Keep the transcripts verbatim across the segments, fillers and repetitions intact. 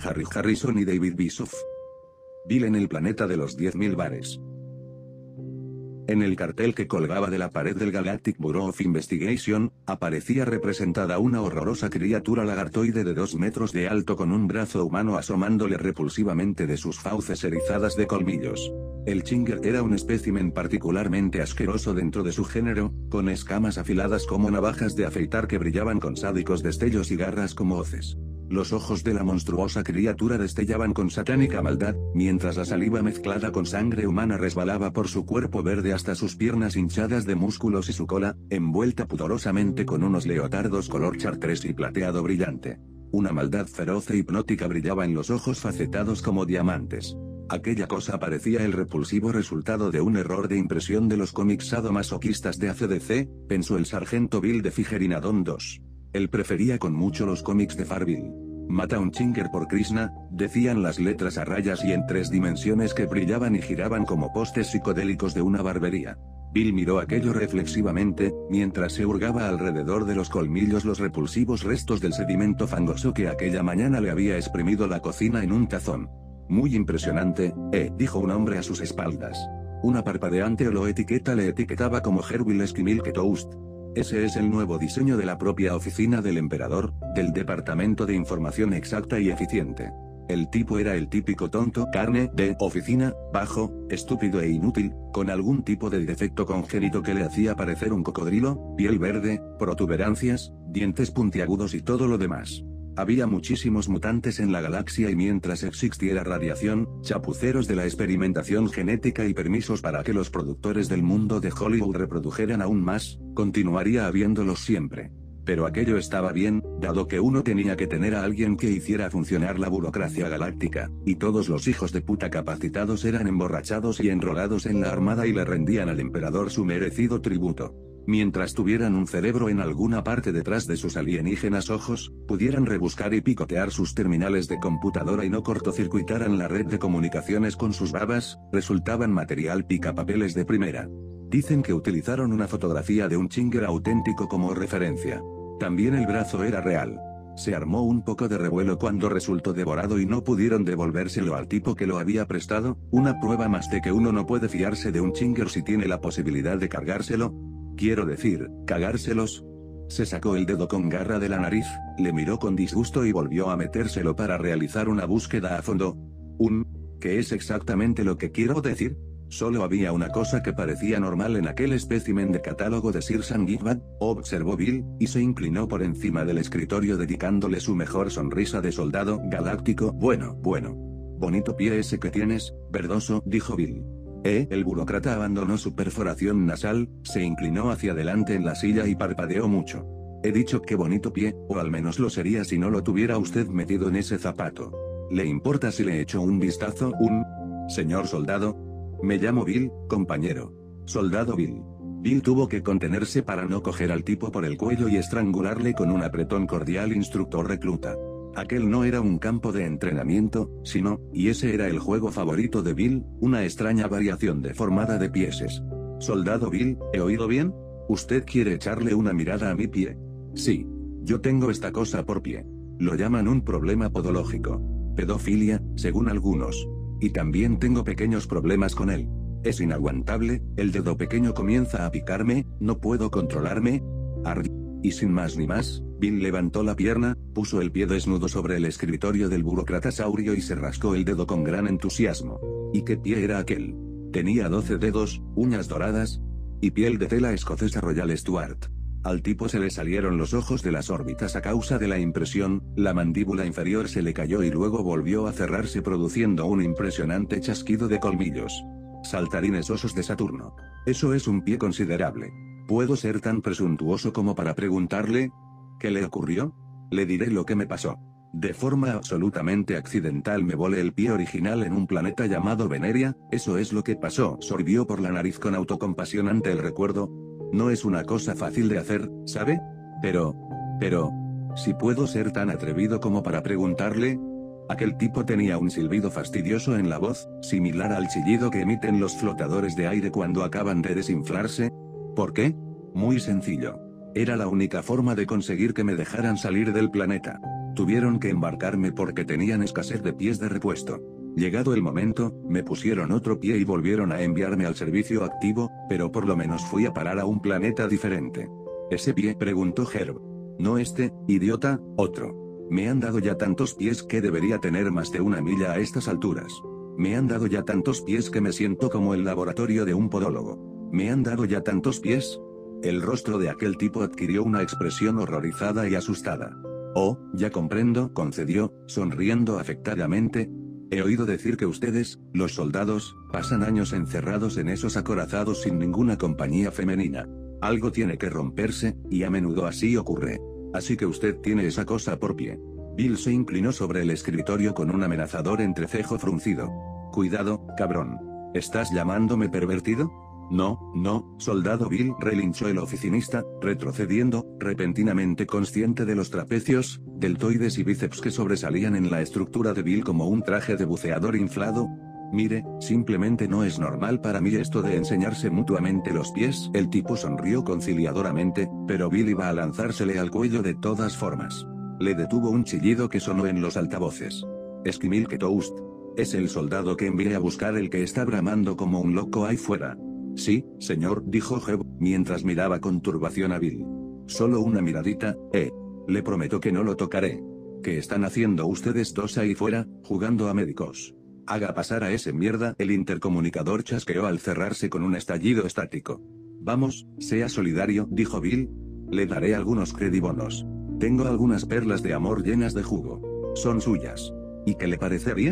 Harry Harrison y David Bischoff. Bill en el planeta de los diez mil bares. En el cartel que colgaba de la pared del Galactic Bureau of Investigation, aparecía representada una horrorosa criatura lagartoide de dos metros de alto con un brazo humano asomándole repulsivamente de sus fauces erizadas de colmillos. El Chinger era un espécimen particularmente asqueroso dentro de su género, con escamas afiladas como navajas de afeitar que brillaban con sádicos destellos y garras como hoces. Los ojos de la monstruosa criatura destellaban con satánica maldad, mientras la saliva mezclada con sangre humana resbalaba por su cuerpo verde hasta sus piernas hinchadas de músculos y su cola, envuelta pudorosamente con unos leotardos color chartres y plateado brillante. Una maldad feroz e hipnótica brillaba en los ojos facetados como diamantes. Aquella cosa parecía el repulsivo resultado de un error de impresión de los cómics sadomasoquistas de A C D C, pensó el sargento Bill de Figerinadon dos. Él prefería con mucho los cómics de Farville. Mata un Chinger por Krishna, decían las letras a rayas y en tres dimensiones que brillaban y giraban como postes psicodélicos de una barbería. Bill miró aquello reflexivamente, mientras se hurgaba alrededor de los colmillos los repulsivos restos del sedimento fangoso que aquella mañana le había exprimido la cocina en un tazón. Muy impresionante, eh, dijo un hombre a sus espaldas. Una parpadeante holoetiqueta le etiquetaba como Herville Milk Toast. Ese es el nuevo diseño de la propia oficina del emperador, del Departamento de Información Exacta y Eficiente. El tipo era el típico tonto carne de oficina, bajo, estúpido e inútil, con algún tipo de defecto congénito que le hacía parecer un cocodrilo, piel verde, protuberancias, dientes puntiagudos y todo lo demás. Había muchísimos mutantes en la galaxia y mientras existiera radiación, chapuceros de la experimentación genética y permisos para que los productores del mundo de Hollywood reprodujeran aún más, continuaría habiéndolos siempre. Pero aquello estaba bien, dado que uno tenía que tener a alguien que hiciera funcionar la burocracia galáctica, y todos los hijos de puta capacitados eran emborrachados y enrolados en la armada y le rendían al emperador su merecido tributo. Mientras tuvieran un cerebro en alguna parte detrás de sus alienígenas ojos, pudieran rebuscar y picotear sus terminales de computadora y no cortocircuitaran la red de comunicaciones con sus babas, resultaban material picapapeles de primera. Dicen que utilizaron una fotografía de un Chinger auténtico como referencia. También el brazo era real. Se armó un poco de revuelo cuando resultó devorado y no pudieron devolvérselo al tipo que lo había prestado, una prueba más de que uno no puede fiarse de un Chinger si tiene la posibilidad de cargárselo. Quiero decir, cagárselos. Se sacó el dedo con garra de la nariz, le miró con disgusto y volvió a metérselo para realizar una búsqueda a fondo. Un, ¿qué es exactamente lo que quiero decir? Solo había una cosa que parecía normal en aquel espécimen de catálogo de Sir Sam Gilbert, observó Bill, y se inclinó por encima del escritorio dedicándole su mejor sonrisa de soldado galáctico. Bueno, bueno. Bonito pie ese que tienes, verdoso, dijo Bill. Eh, el burócrata abandonó su perforación nasal, se inclinó hacia adelante en la silla y parpadeó mucho. He dicho que bonito pie, o al menos lo sería si no lo tuviera usted metido en ese zapato. ¿Le importa si le echo un vistazo? Un... Señor soldado. Me llamo Bill, compañero. Soldado Bill. Bill tuvo que contenerse para no coger al tipo por el cuello y estrangularle con un apretón cordial instructor recluta. Aquel no era un campo de entrenamiento, sino, y ese era el juego favorito de Bill, una extraña variación deformada de pieses. Soldado Bill, ¿he oído bien? ¿Usted quiere echarle una mirada a mi pie? Sí. Yo tengo esta cosa por pie. Lo llaman un problema podológico. Pedofilia, según algunos. Y también tengo pequeños problemas con él. Es inaguantable, el dedo pequeño comienza a picarme, no puedo controlarme. Arr. Y sin más ni más, Bill levantó la pierna, puso el pie desnudo sobre el escritorio del burócrata saurio y se rascó el dedo con gran entusiasmo. ¿Y qué pie era aquel? Tenía doce dedos, uñas doradas y piel de tela escocesa Royal Stuart. Al tipo se le salieron los ojos de las órbitas a causa de la impresión, la mandíbula inferior se le cayó y luego volvió a cerrarse produciendo un impresionante chasquido de colmillos. Saltarines osos de Saturno. Eso es un pie considerable. ¿Puedo ser tan presuntuoso como para preguntarle? ¿Qué le ocurrió? Le diré lo que me pasó. De forma absolutamente accidental me volé el pie original en un planeta llamado Veneria, eso es lo que pasó. Sorbió por la nariz con autocompasión ante el recuerdo. No es una cosa fácil de hacer, ¿sabe? Pero... pero... si puedo ser tan atrevido como para preguntarle... Aquel tipo tenía un silbido fastidioso en la voz, similar al chillido que emiten los flotadores de aire cuando acaban de desinflarse. ¿Por qué? Muy sencillo. Era la única forma de conseguir que me dejaran salir del planeta. Tuvieron que embarcarme porque tenían escasez de pies de repuesto. Llegado el momento, me pusieron otro pie y volvieron a enviarme al servicio activo, pero por lo menos fui a parar a un planeta diferente. ¿Ese pie?, preguntó Herb. No este, idiota, otro. Me han dado ya tantos pies que debería tener más de una milla a estas alturas. Me han dado ya tantos pies que me siento como el laboratorio de un podólogo. Me han dado ya tantos pies. El rostro de aquel tipo adquirió una expresión horrorizada y asustada. Oh, ya comprendo, concedió, sonriendo afectadamente. He oído decir que ustedes, los soldados, pasan años encerrados en esos acorazados sin ninguna compañía femenina. Algo tiene que romperse, y a menudo así ocurre. Así que usted tiene esa cosa por pie. Bill se inclinó sobre el escritorio con un amenazador entrecejo fruncido. Cuidado, cabrón. ¿Estás llamándome pervertido? No, no, soldado Bill, relinchó el oficinista, retrocediendo, repentinamente consciente de los trapecios, deltoides y bíceps que sobresalían en la estructura de Bill como un traje de buceador inflado. Mire, simplemente no es normal para mí esto de enseñarse mutuamente los pies. El tipo sonrió conciliadoramente, pero Bill iba a lanzársele al cuello de todas formas. Le detuvo un chillido que sonó en los altavoces. Esquimil que Toast. Es el soldado que envié a buscar el que está bramando como un loco ahí fuera. Sí, señor, dijo Jeb, mientras miraba con turbación a Bill. Solo una miradita, eh. Le prometo que no lo tocaré. ¿Qué están haciendo ustedes dos ahí fuera, jugando a médicos? Haga pasar a ese mierda. El intercomunicador chasqueó al cerrarse con un estallido estático. Vamos, sea solidario, dijo Bill. Le daré algunos credibonos. Tengo algunas perlas de amor llenas de jugo. Son suyas. ¿Y qué le parecería?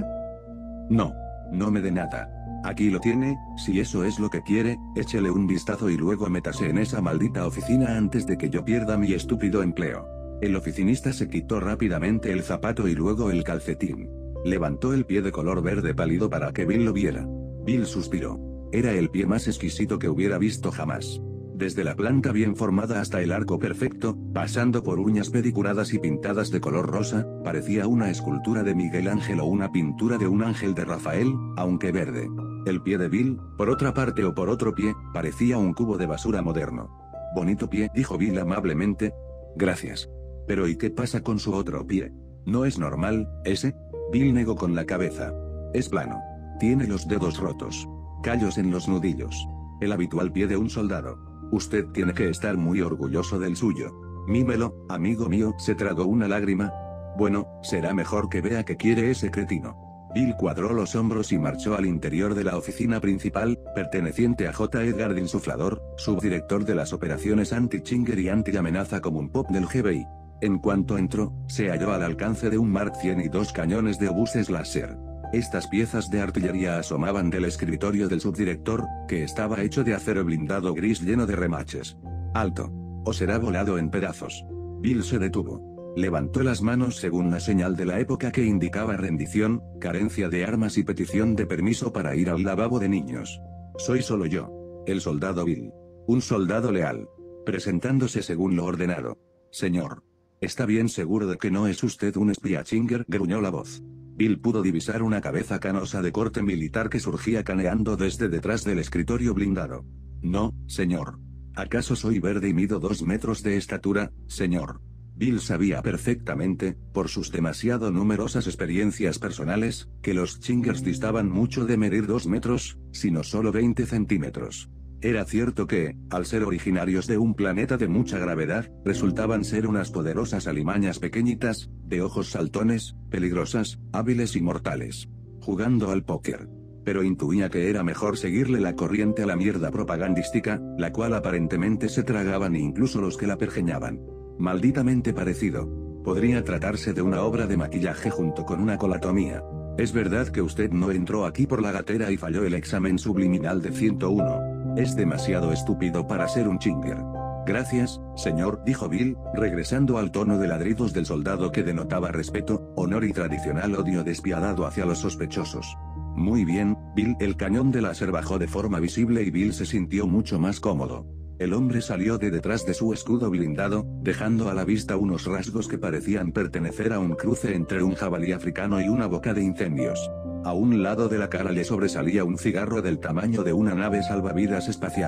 No. No me dé nada. Aquí lo tiene, si eso es lo que quiere, échele un vistazo y luego métase en esa maldita oficina antes de que yo pierda mi estúpido empleo. El oficinista se quitó rápidamente el zapato y luego el calcetín. Levantó el pie de color verde pálido para que Bill lo viera. Bill suspiró. Era el pie más exquisito que hubiera visto jamás. Desde la planta bien formada hasta el arco perfecto, pasando por uñas pedicuradas y pintadas de color rosa, parecía una escultura de Miguel Ángel o una pintura de un ángel de Rafael, aunque verde. El pie de Bill, por otra parte o por otro pie, parecía un cubo de basura moderno. Bonito pie, dijo Bill amablemente. Gracias. Pero ¿y qué pasa con su otro pie? ¿No es normal, ese? Bill negó con la cabeza. Es plano. Tiene los dedos rotos. Callos en los nudillos. El habitual pie de un soldado. Usted tiene que estar muy orgulloso del suyo. Mímelo, amigo mío. Se tragó una lágrima. Bueno, será mejor que vea que quiere ese cretino. Bill cuadró los hombros y marchó al interior de la oficina principal, perteneciente a J. Edgar Insuflador, subdirector de las operaciones anti-Chinger y anti-amenaza común pop del G B I. En cuanto entró, se halló al alcance de un Mark cien y dos cañones de obuses láser. Estas piezas de artillería asomaban del escritorio del subdirector, que estaba hecho de acero blindado gris lleno de remaches. Alto. O será volado en pedazos. Bill se detuvo. Levantó las manos según la señal de la época que indicaba rendición, carencia de armas y petición de permiso para ir al lavabo de niños. Soy solo yo. El soldado Bill. Un soldado leal. Presentándose según lo ordenado. Señor. ¿Está bien seguro de que no es usted un espía Chinger? Gruñó la voz. Bill pudo divisar una cabeza canosa de corte militar que surgía caneando desde detrás del escritorio blindado. No, señor. ¿Acaso soy verde y mido dos metros de estatura, señor? Bill sabía perfectamente, por sus demasiado numerosas experiencias personales, que los Chingers distaban mucho de medir dos metros, sino solo veinte centímetros. Era cierto que, al ser originarios de un planeta de mucha gravedad, resultaban ser unas poderosas alimañas pequeñitas, de ojos saltones, peligrosas, hábiles y mortales. Jugando al póker. Pero intuía que era mejor seguirle la corriente a la mierda propagandística, la cual aparentemente se tragaban incluso los que la pergeñaban. Malditamente parecido. Podría tratarse de una obra de maquillaje junto con una colatomía. Es verdad que usted no entró aquí por la gatera y falló el examen subliminal de ciento uno. Es demasiado estúpido para ser un Chinger. Gracias, señor, dijo Bill, regresando al tono de ladridos del soldado que denotaba respeto, honor y tradicional odio despiadado hacia los sospechosos. Muy bien, Bill. El cañón de láser bajó de forma visible y Bill se sintió mucho más cómodo. El hombre salió de detrás de su escudo blindado, dejando a la vista unos rasgos que parecían pertenecer a un cruce entre un jabalí africano y una boca de incendios. A un lado de la cara le sobresalía un cigarro del tamaño de una nave salvavidas espacial.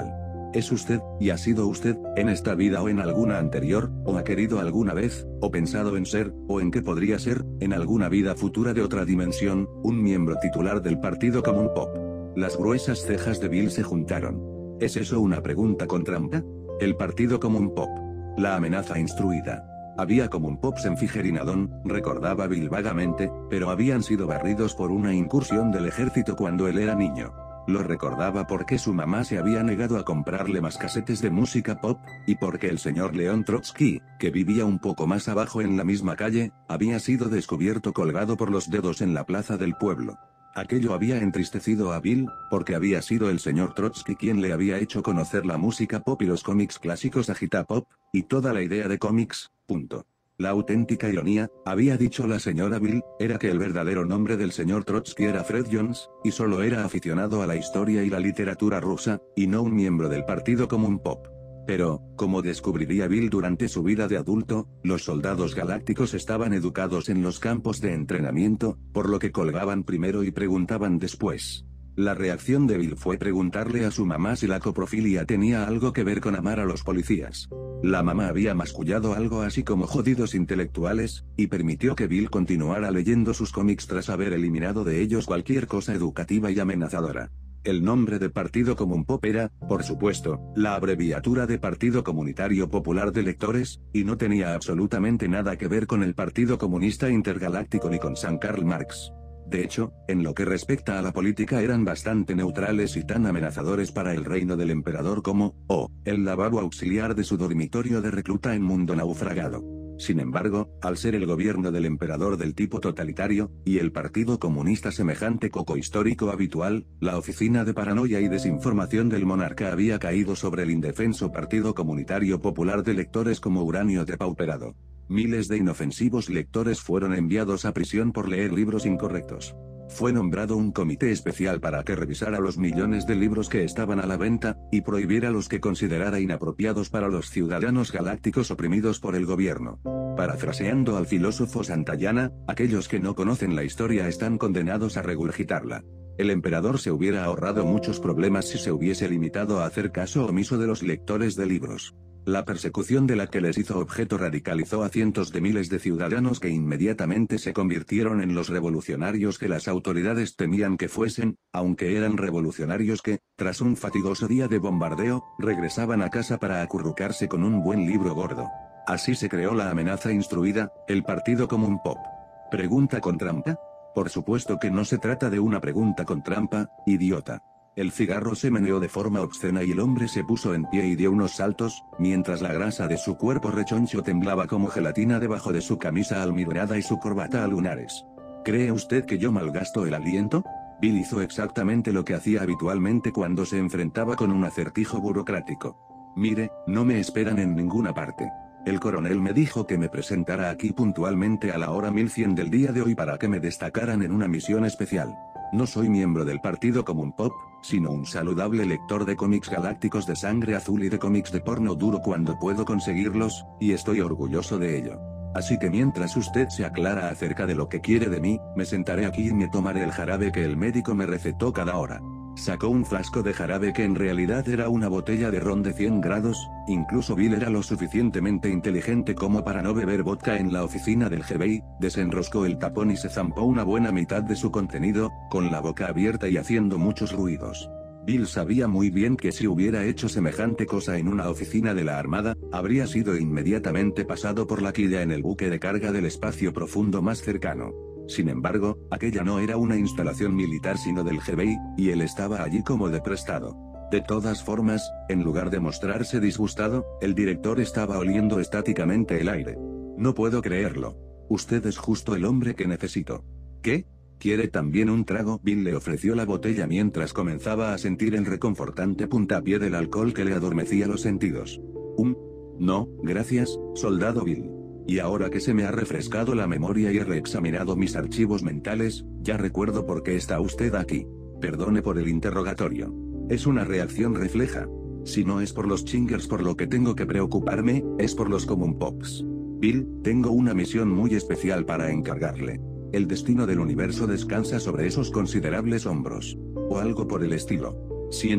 Es usted, y ha sido usted, en esta vida o en alguna anterior, o ha querido alguna vez, o pensado en ser, o en que podría ser, en alguna vida futura de otra dimensión, un miembro titular del Partido Común Pop. Las gruesas cejas de Bill se juntaron. ¿Es eso una pregunta con trampa? El Partido Común Pop. La amenaza instruida. Había Común Pops en Figerinadón, recordaba Bill vagamente, pero habían sido barridos por una incursión del ejército cuando él era niño. Lo recordaba porque su mamá se había negado a comprarle más casetes de música pop, y porque el señor León Trotsky, que vivía un poco más abajo en la misma calle, había sido descubierto colgado por los dedos en la plaza del pueblo. Aquello había entristecido a Bill, porque había sido el señor Trotsky quien le había hecho conocer la música pop y los cómics clásicos Agitapop, y toda la idea de cómics, punto. La auténtica ironía, había dicho la señora Bill, era que el verdadero nombre del señor Trotsky era Fred Jones, y solo era aficionado a la historia y la literatura rusa, y no un miembro del Partido Común Pop. Pero, como descubriría Bill durante su vida de adulto, los soldados galácticos estaban educados en los campos de entrenamiento, por lo que colgaban primero y preguntaban después. La reacción de Bill fue preguntarle a su mamá si la coprofilia tenía algo que ver con amar a los policías. La mamá había mascullado algo así como jodidos intelectuales, y permitió que Bill continuara leyendo sus cómics tras haber eliminado de ellos cualquier cosa educativa y amenazadora. El nombre de Partido Común Pop era, por supuesto, la abreviatura de Partido Comunitario Popular de Lectores, y no tenía absolutamente nada que ver con el Partido Comunista Intergaláctico ni con San Karl Marx. De hecho, en lo que respecta a la política eran bastante neutrales y tan amenazadores para el reino del emperador como, oh, el lavabo auxiliar de su dormitorio de recluta en mundo naufragado. Sin embargo, al ser el gobierno del emperador del tipo totalitario, y el Partido Comunista semejante coco histórico habitual, la oficina de paranoia y desinformación del monarca había caído sobre el indefenso Partido Comunitario Popular de Lectores como uranio depauperado. Miles de inofensivos lectores fueron enviados a prisión por leer libros incorrectos. Fue nombrado un comité especial para que revisara los millones de libros que estaban a la venta, y prohibiera los que considerara inapropiados para los ciudadanos galácticos oprimidos por el gobierno. Parafraseando al filósofo Santayana, aquellos que no conocen la historia están condenados a regurgitarla. El emperador se hubiera ahorrado muchos problemas si se hubiese limitado a hacer caso omiso de los lectores de libros. La persecución de la que les hizo objeto radicalizó a cientos de miles de ciudadanos que inmediatamente se convirtieron en los revolucionarios que las autoridades temían que fuesen, aunque eran revolucionarios que, tras un fatigoso día de bombardeo, regresaban a casa para acurrucarse con un buen libro gordo. Así se creó la amenaza instruida, el Partido Común Pop. ¿Pregunta con trampa? Por supuesto que no se trata de una pregunta con trampa, idiota. El cigarro se meneó de forma obscena y el hombre se puso en pie y dio unos saltos, mientras la grasa de su cuerpo rechoncho temblaba como gelatina debajo de su camisa almidonada y su corbata a lunares. ¿Cree usted que yo malgasto el aliento? Bill hizo exactamente lo que hacía habitualmente cuando se enfrentaba con un acertijo burocrático. Mire, no me esperan en ninguna parte. El coronel me dijo que me presentara aquí puntualmente a la hora mil cien del día de hoy para que me destacaran en una misión especial. No soy miembro del Partido Común Pop, sino un saludable lector de cómics galácticos de sangre azul y de cómics de porno duro cuando puedo conseguirlos, y estoy orgulloso de ello. Así que mientras usted se aclara acerca de lo que quiere de mí, me sentaré aquí y me tomaré el jarabe que el médico me recetó cada hora. Sacó un frasco de jarabe que en realidad era una botella de ron de cien grados, incluso Bill era lo suficientemente inteligente como para no beber vodka en la oficina del G B I, desenroscó el tapón y se zampó una buena mitad de su contenido, con la boca abierta y haciendo muchos ruidos. Bill sabía muy bien que si hubiera hecho semejante cosa en una oficina de la Armada, habría sido inmediatamente pasado por la quilla en el buque de carga del espacio profundo más cercano. Sin embargo, aquella no era una instalación militar sino del G B I, y él estaba allí como de prestado. De todas formas, en lugar de mostrarse disgustado, el director estaba oliendo estáticamente el aire. No puedo creerlo. Usted es justo el hombre que necesito. ¿Qué? ¿Quiere también un trago? Bill le ofreció la botella mientras comenzaba a sentir el reconfortante puntapié del alcohol que le adormecía los sentidos. ¿Un? No, gracias, soldado Bill. Y ahora que se me ha refrescado la memoria y he reexaminado mis archivos mentales, ya recuerdo por qué está usted aquí. Perdone por el interrogatorio. Es una reacción refleja. Si no es por los chingers por lo que tengo que preocuparme, es por los Común Pops. Bill, tengo una misión muy especial para encargarle. El destino del universo descansa sobre esos considerables hombros. O algo por el estilo. Siéntese,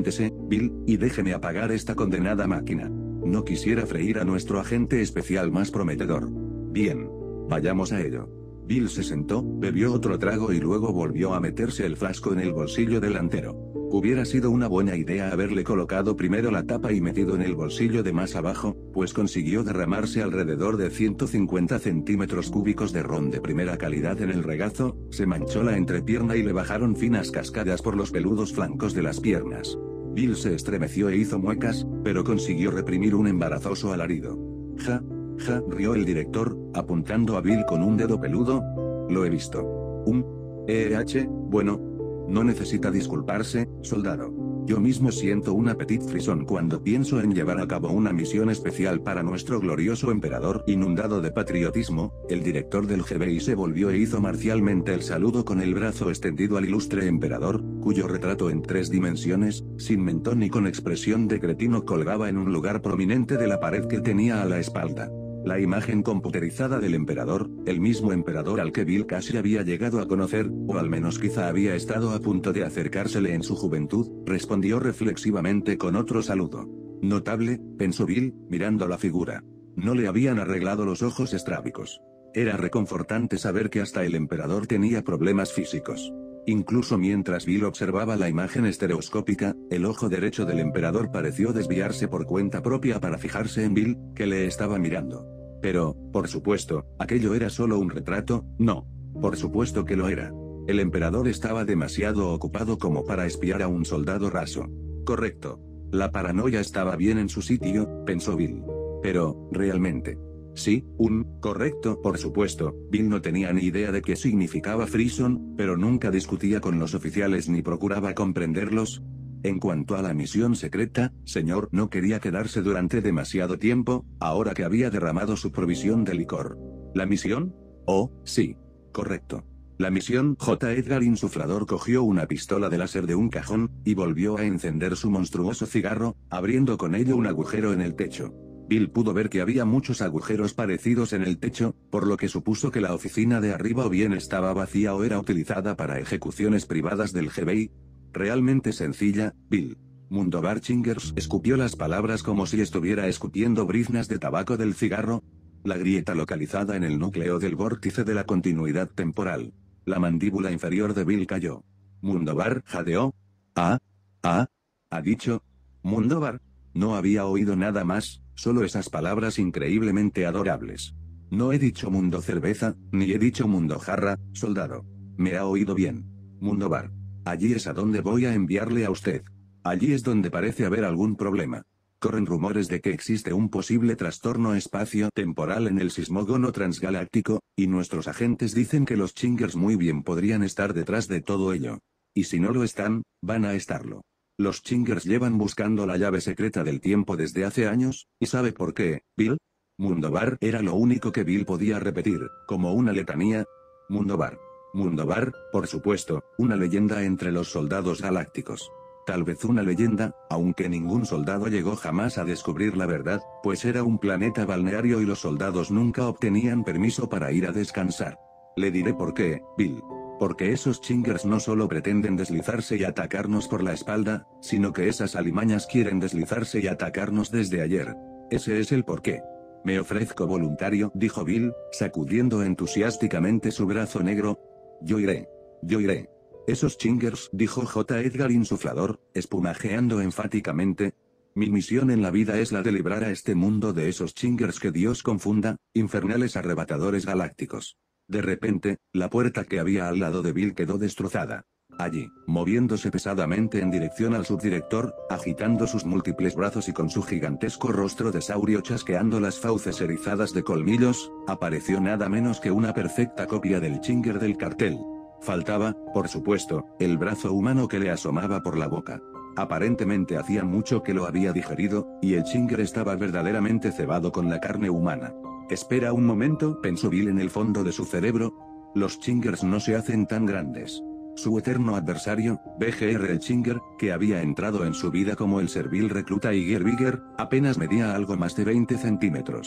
Bill, y déjeme apagar esta condenada máquina. No quisiera freír a nuestro agente especial más prometedor. Bien. Vayamos a ello. Bill se sentó, bebió otro trago y luego volvió a meterse el frasco en el bolsillo delantero. Hubiera sido una buena idea haberle colocado primero la tapa y metido en el bolsillo de más abajo, pues consiguió derramarse alrededor de ciento cincuenta centímetros cúbicos de ron de primera calidad en el regazo, se manchó la entrepierna y le bajaron finas cascadas por los peludos flancos de las piernas. Bill se estremeció e hizo muecas, pero consiguió reprimir un embarazoso alarido. Ja, ja, rió el director, apuntando a Bill con un dedo peludo. Lo he visto. Un E H, bueno. No necesita disculparse, soldado. Yo mismo siento una petite frisson cuando pienso en llevar a cabo una misión especial para nuestro glorioso emperador. Inundado de patriotismo, el director del G B I se volvió e hizo marcialmente el saludo con el brazo extendido al ilustre emperador, cuyo retrato en tres dimensiones, sin mentón y con expresión de cretino colgaba en un lugar prominente de la pared que tenía a la espalda. La imagen computerizada del emperador, el mismo emperador al que Bill casi había llegado a conocer, o al menos quizá había estado a punto de acercársele en su juventud, respondió reflexivamente con otro saludo. Notable, pensó Bill, mirando la figura. No le habían arreglado los ojos estrábicos. Era reconfortante saber que hasta el emperador tenía problemas físicos. Incluso mientras Bill observaba la imagen estereoscópica, el ojo derecho del emperador pareció desviarse por cuenta propia para fijarse en Bill, que le estaba mirando. Pero, por supuesto, aquello era solo un retrato, no. Por supuesto que lo era. El emperador estaba demasiado ocupado como para espiar a un soldado raso. Correcto. La paranoia estaba bien en su sitio, pensó Bill. Pero, realmente. Sí, un, correcto, por supuesto. Bill no tenía ni idea de qué significaba frisson, pero nunca discutía con los oficiales ni procuraba comprenderlos. En cuanto a la misión secreta, señor, no quería quedarse durante demasiado tiempo, ahora que había derramado su provisión de licor. ¿La misión? Oh, sí. Correcto. La misión. J. Edgar Insuflador cogió una pistola de láser de un cajón, y volvió a encender su monstruoso cigarro, abriendo con ello un agujero en el techo. Bill pudo ver que había muchos agujeros parecidos en el techo, por lo que supuso que la oficina de arriba o bien estaba vacía o era utilizada para ejecuciones privadas del G B I. Realmente sencilla, Bill. Mundovar Chingers escupió las palabras como si estuviera escupiendo briznas de tabaco del cigarro. La grieta localizada en el núcleo del vórtice de la continuidad temporal. La mandíbula inferior de Bill cayó. Mundovar jadeó. Ah, ah, ha dicho. Mundovar. No había oído nada más, solo esas palabras increíblemente adorables. No he dicho mundo cerveza, ni he dicho mundo jarra, soldado. Me ha oído bien. Mundovar. Allí es a donde voy a enviarle a usted. Allí es donde parece haber algún problema. Corren rumores de que existe un posible trastorno espacio-temporal en el sismógono transgaláctico, y nuestros agentes dicen que los Chingers muy bien podrían estar detrás de todo ello. Y si no lo están, van a estarlo. Los Chingers llevan buscando la llave secreta del tiempo desde hace años, ¿y sabe por qué, Bill? Mundovar era lo único que Bill podía repetir, como una letanía. Mundovar. Mundovar, por supuesto, una leyenda entre los soldados galácticos. Tal vez una leyenda, aunque ningún soldado llegó jamás a descubrir la verdad, pues era un planeta balneario y los soldados nunca obtenían permiso para ir a descansar. Le diré por qué, Bill. Porque esos Chingers no solo pretenden deslizarse y atacarnos por la espalda, sino que esas alimañas quieren deslizarse y atacarnos desde ayer. Ese es el porqué. Me ofrezco voluntario, dijo Bill, sacudiendo entusiásticamente su brazo negro. Yo iré. Yo iré. Esos Chingers, dijo J. Edgar Insuflador, espumajeando enfáticamente. Mi misión en la vida es la de librar a este mundo de esos Chingers que Dios confunda, infernales arrebatadores galácticos. De repente, la puerta que había al lado de Bill quedó destrozada. Allí, moviéndose pesadamente en dirección al subdirector, agitando sus múltiples brazos y con su gigantesco rostro de saurio chasqueando las fauces erizadas de colmillos, apareció nada menos que una perfecta copia del Chinger del cartel. Faltaba, por supuesto, el brazo humano que le asomaba por la boca. Aparentemente hacía mucho que lo había digerido, y el Chinger estaba verdaderamente cebado con la carne humana. Espera un momento, pensó Bill en el fondo de su cerebro. Los Chingers no se hacen tan grandes. Su eterno adversario, B G R el Chinger, que había entrado en su vida como el servil recluta Iger Bigger, apenas medía algo más de veinte centímetros.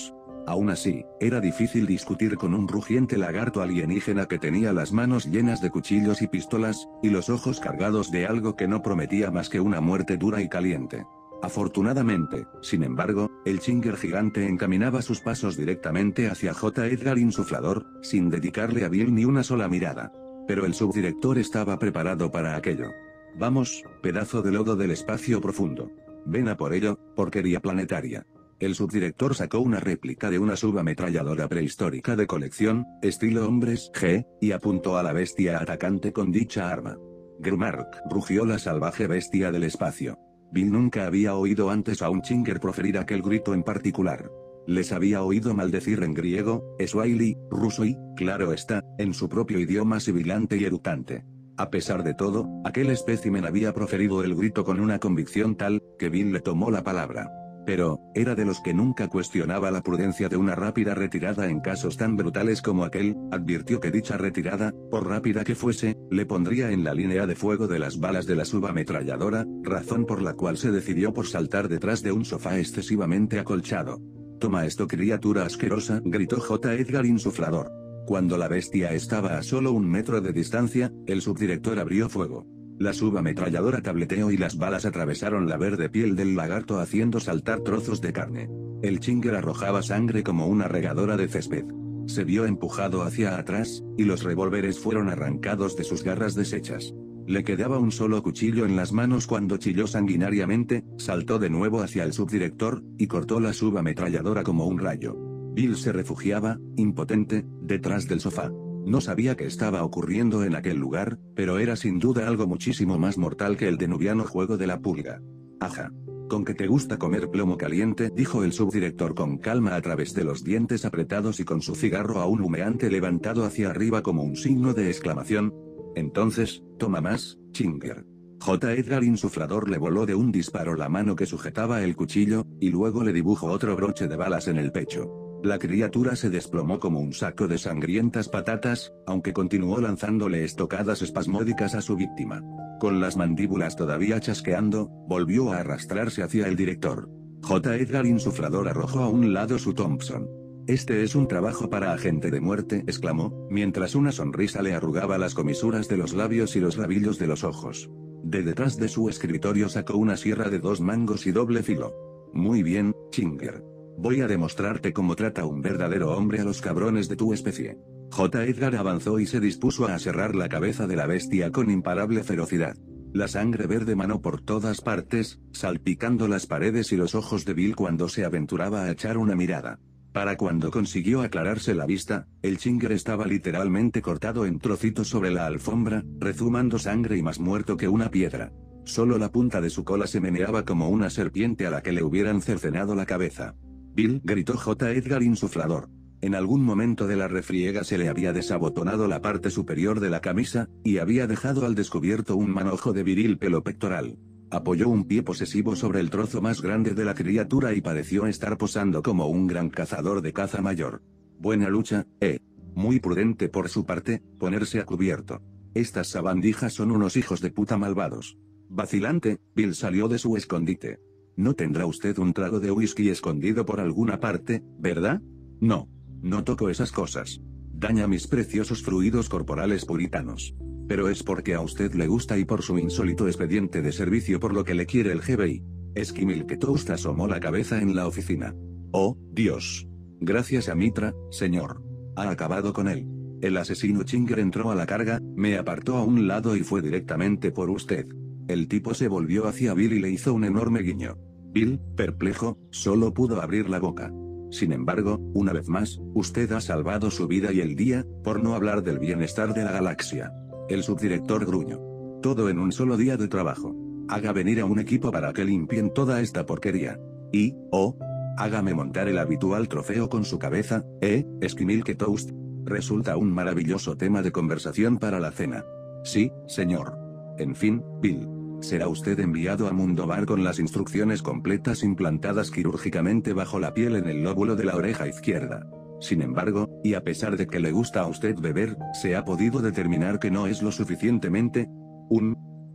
Aún así, era difícil discutir con un rugiente lagarto alienígena que tenía las manos llenas de cuchillos y pistolas, y los ojos cargados de algo que no prometía más que una muerte dura y caliente. Afortunadamente, sin embargo, el Chinger gigante encaminaba sus pasos directamente hacia J. Edgar Insuflador, sin dedicarle a Bill ni una sola mirada. Pero el subdirector estaba preparado para aquello. Vamos, pedazo de lodo del espacio profundo. Ven a por ello, porquería planetaria. El subdirector sacó una réplica de una subametralladora prehistórica de colección, estilo hombres G, y apuntó a la bestia atacante con dicha arma. Grmark, rugió la salvaje bestia del espacio. Bill nunca había oído antes a un Chinger proferir aquel grito en particular. Les había oído maldecir en griego, swahili, ruso y, claro está, en su propio idioma sibilante y eructante. A pesar de todo, aquel espécimen había proferido el grito con una convicción tal, que Bill le tomó la palabra. Pero, era de los que nunca cuestionaba la prudencia de una rápida retirada en casos tan brutales como aquel. Advirtió que dicha retirada, por rápida que fuese, le pondría en la línea de fuego de las balas de la subametralladora, razón por la cual se decidió por saltar detrás de un sofá excesivamente acolchado. «Toma esto, criatura asquerosa», gritó J. Edgar Insuflador. Cuando la bestia estaba a solo un metro de distancia, el subdirector abrió fuego. La subametralladora tableteó y las balas atravesaron la verde piel del lagarto haciendo saltar trozos de carne. El Chinger arrojaba sangre como una regadora de césped. Se vio empujado hacia atrás, y los revólveres fueron arrancados de sus garras deshechas. Le quedaba un solo cuchillo en las manos cuando chilló sanguinariamente, saltó de nuevo hacia el subdirector, y cortó la subametralladora como un rayo. Bill se refugiaba, impotente, detrás del sofá. No sabía qué estaba ocurriendo en aquel lugar, pero era sin duda algo muchísimo más mortal que el denubiano juego de la pulga. Aja. Con que te gusta comer plomo caliente, dijo el subdirector con calma a través de los dientes apretados y con su cigarro aún humeante levantado hacia arriba como un signo de exclamación. Entonces, toma más, Chinger. J. Edgar Insuflador le voló de un disparo la mano que sujetaba el cuchillo, y luego le dibujó otro broche de balas en el pecho. La criatura se desplomó como un saco de sangrientas patatas, aunque continuó lanzándole estocadas espasmódicas a su víctima. Con las mandíbulas todavía chasqueando, volvió a arrastrarse hacia el director. J. Edgar Insuflador arrojó a un lado su Thompson. «Este es un trabajo para agente de muerte», exclamó, mientras una sonrisa le arrugaba las comisuras de los labios y los rabillos de los ojos. De detrás de su escritorio sacó una sierra de dos mangos y doble filo. «Muy bien, Chinger. Voy a demostrarte cómo trata un verdadero hombre a los cabrones de tu especie». J. Edgar avanzó y se dispuso a aserrar la cabeza de la bestia con imparable ferocidad. La sangre verde manó por todas partes, salpicando las paredes y los ojos de Bill cuando se aventuraba a echar una mirada. Para cuando consiguió aclararse la vista, el Chinger estaba literalmente cortado en trocitos sobre la alfombra, rezumando sangre y más muerto que una piedra. Solo la punta de su cola se meneaba como una serpiente a la que le hubieran cercenado la cabeza. «Bill», gritó J. Edgar Insuflador. En algún momento de la refriega se le había desabotonado la parte superior de la camisa, y había dejado al descubierto un manojo de viril pelo pectoral. Apoyó un pie posesivo sobre el trozo más grande de la criatura y pareció estar posando como un gran cazador de caza mayor. Buena lucha, eh. Muy prudente por su parte, ponerse a cubierto. Estas sabandijas son unos hijos de puta malvados. Vacilante, Bill salió de su escondite. No tendrá usted un trago de whisky escondido por alguna parte, ¿verdad? No. No toco esas cosas. Daña mis preciosos fluidos corporales puritanos. Pero es porque a usted le gusta y por su insólito expediente de servicio por lo que le quiere el G B I. Esquimil que Toast asomó la cabeza en la oficina. Oh, Dios. Gracias a Mitra, señor. Ha acabado con él. El asesino Chinger entró a la carga, me apartó a un lado y fue directamente por usted. El tipo se volvió hacia Bill y le hizo un enorme guiño. Bill, perplejo, solo pudo abrir la boca. Sin embargo, una vez más, usted ha salvado su vida y el día, por no hablar del bienestar de la galaxia. El subdirector gruñó. Todo en un solo día de trabajo. Haga venir a un equipo para que limpien toda esta porquería. Y, oh, hágame montar el habitual trofeo con su cabeza, ¿eh, Esquimil que Toast? Resulta un maravilloso tema de conversación para la cena. Sí, señor. En fin, Bill. Será usted enviado a Mundobar con las instrucciones completas implantadas quirúrgicamente bajo la piel en el lóbulo de la oreja izquierda. Sin embargo, y a pesar de que le gusta a usted beber, se ha podido determinar que no es lo suficientemente un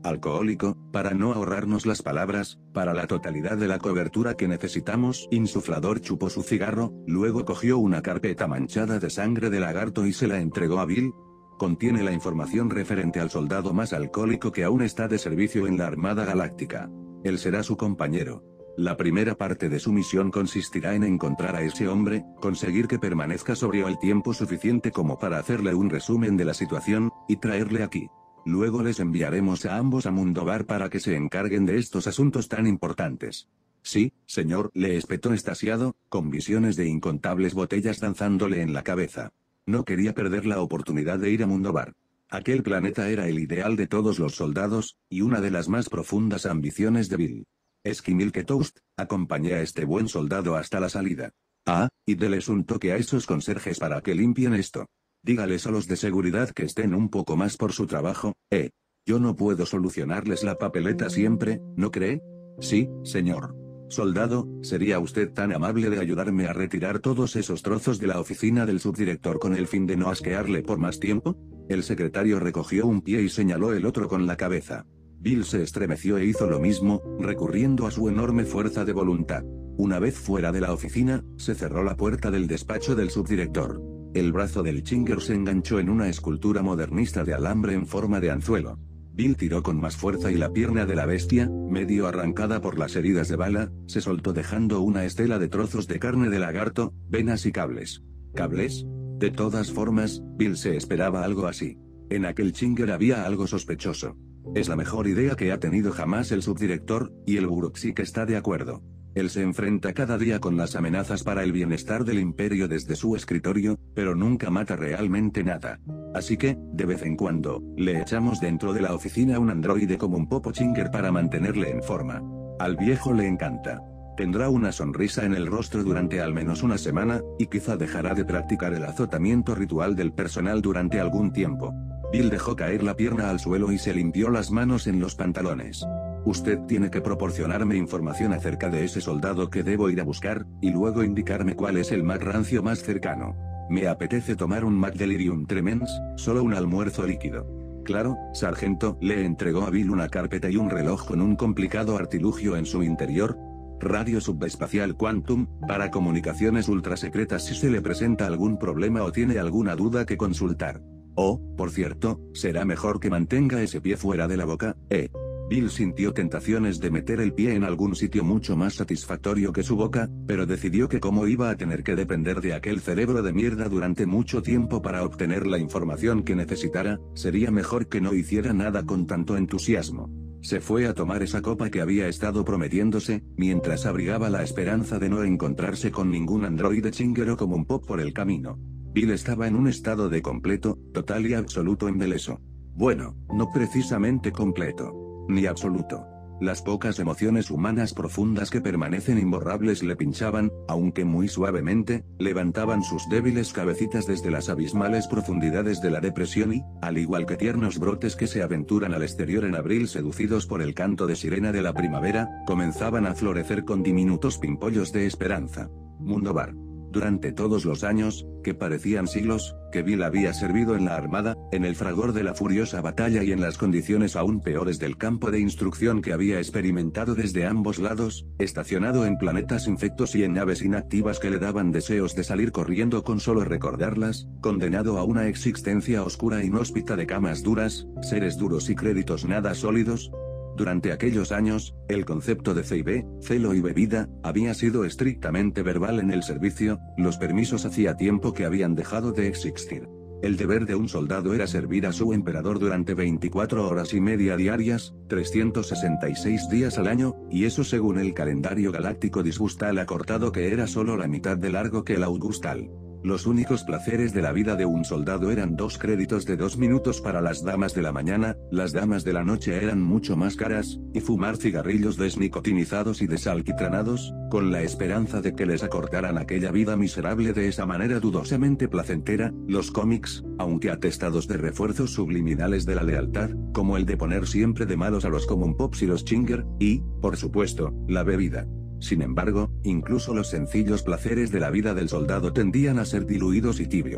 alcohólico, para no ahorrarnos las palabras, para la totalidad de la cobertura que necesitamos. Insuflador chupó su cigarro, luego cogió una carpeta manchada de sangre de lagarto y se la entregó a Bill. Contiene la información referente al soldado más alcohólico que aún está de servicio en la Armada Galáctica. Él será su compañero. La primera parte de su misión consistirá en encontrar a ese hombre, conseguir que permanezca sobrio el tiempo suficiente como para hacerle un resumen de la situación, y traerle aquí. Luego les enviaremos a ambos a Mundobar para que se encarguen de estos asuntos tan importantes. Sí, señor, le espetó extasiado, con visiones de incontables botellas danzándole en la cabeza. No quería perder la oportunidad de ir a Mundobar. Aquel planeta era el ideal de todos los soldados, y una de las más profundas ambiciones de Bill. Esquimil que Toast, acompañé a este buen soldado hasta la salida. Ah, y déles un toque a esos conserjes para que limpien esto. Dígales a los de seguridad que estén un poco más por su trabajo, ¿eh? Yo no puedo solucionarles la papeleta siempre, ¿no cree? Sí, señor. Soldado, ¿sería usted tan amable de ayudarme a retirar todos esos trozos de la oficina del subdirector con el fin de no asquearle por más tiempo? El secretario recogió un pie y señaló el otro con la cabeza. Bill se estremeció e hizo lo mismo, recurriendo a su enorme fuerza de voluntad. Una vez fuera de la oficina, se cerró la puerta del despacho del subdirector. El brazo del Chinger se enganchó en una escultura modernista de alambre en forma de anzuelo. Bill tiró con más fuerza y la pierna de la bestia, medio arrancada por las heridas de bala, se soltó dejando una estela de trozos de carne de lagarto, venas y cables. ¿Cables? De todas formas, Bill se esperaba algo así. En aquel Chinger había algo sospechoso. Es la mejor idea que ha tenido jamás el subdirector, y el Buruxik está de acuerdo. Él se enfrenta cada día con las amenazas para el bienestar del imperio desde su escritorio, pero nunca mata realmente nada. Así que, de vez en cuando, le echamos dentro de la oficina un androide como un Popo Chinger para mantenerle en forma. Al viejo le encanta. Tendrá una sonrisa en el rostro durante al menos una semana, y quizá dejará de practicar el azotamiento ritual del personal durante algún tiempo. Bill dejó caer la pierna al suelo y se limpió las manos en los pantalones. Usted tiene que proporcionarme información acerca de ese soldado que debo ir a buscar, y luego indicarme cuál es el Mac rancio más cercano. Me apetece tomar un Mac Delirium Tremens, solo un almuerzo líquido. Claro, sargento, le entregó a Bill una carpeta y un reloj con un complicado artilugio en su interior. Radio subespacial Quantum, para comunicaciones ultrasecretas si se le presenta algún problema o tiene alguna duda que consultar. Oh, por cierto, será mejor que mantenga ese pie fuera de la boca, ¿eh? Bill sintió tentaciones de meter el pie en algún sitio mucho más satisfactorio que su boca, pero decidió que como iba a tener que depender de aquel cerebro de mierda durante mucho tiempo para obtener la información que necesitara, sería mejor que no hiciera nada con tanto entusiasmo. Se fue a tomar esa copa que había estado prometiéndose, mientras abrigaba la esperanza de no encontrarse con ningún androide chingero como un pop por el camino. Bill estaba en un estado de completo, total y absoluto embeleso. Bueno, no precisamente completo. Ni absoluto. Las pocas emociones humanas profundas que permanecen imborrables le pinchaban, aunque muy suavemente, levantaban sus débiles cabecitas desde las abismales profundidades de la depresión y, al igual que tiernos brotes que se aventuran al exterior en abril seducidos por el canto de sirena de la primavera, comenzaban a florecer con diminutos pimpollos de esperanza. Mundobar. Durante todos los años, que parecían siglos, que Bill había servido en la armada, en el fragor de la furiosa batalla y en las condiciones aún peores del campo de instrucción que había experimentado desde ambos lados, estacionado en planetas infectos y en naves inactivas que le daban deseos de salir corriendo con solo recordarlas, condenado a una existencia oscura e inhóspita de camas duras, seres duros y créditos nada sólidos. Durante aquellos años, el concepto de C y B, celo y bebida, había sido estrictamente verbal en el servicio, los permisos hacía tiempo que habían dejado de existir. El deber de un soldado era servir a su emperador durante veinticuatro horas y media diarias, trescientos sesenta y seis días al año, y eso según el calendario galáctico disgustal acortado que era solo la mitad de largo que el augustal. Los únicos placeres de la vida de un soldado eran dos créditos de dos minutos para las damas de la mañana, las damas de la noche eran mucho más caras, y fumar cigarrillos desnicotinizados y desalquitranados, con la esperanza de que les acortaran aquella vida miserable de esa manera dudosamente placentera. Los cómics, aunque atestados de refuerzos subliminales de la lealtad, como el de poner siempre de malos a los Common Pops y los Chinger, y, por supuesto, la bebida. Sin embargo, incluso los sencillos placeres de la vida del soldado tendían a ser diluidos y tibios.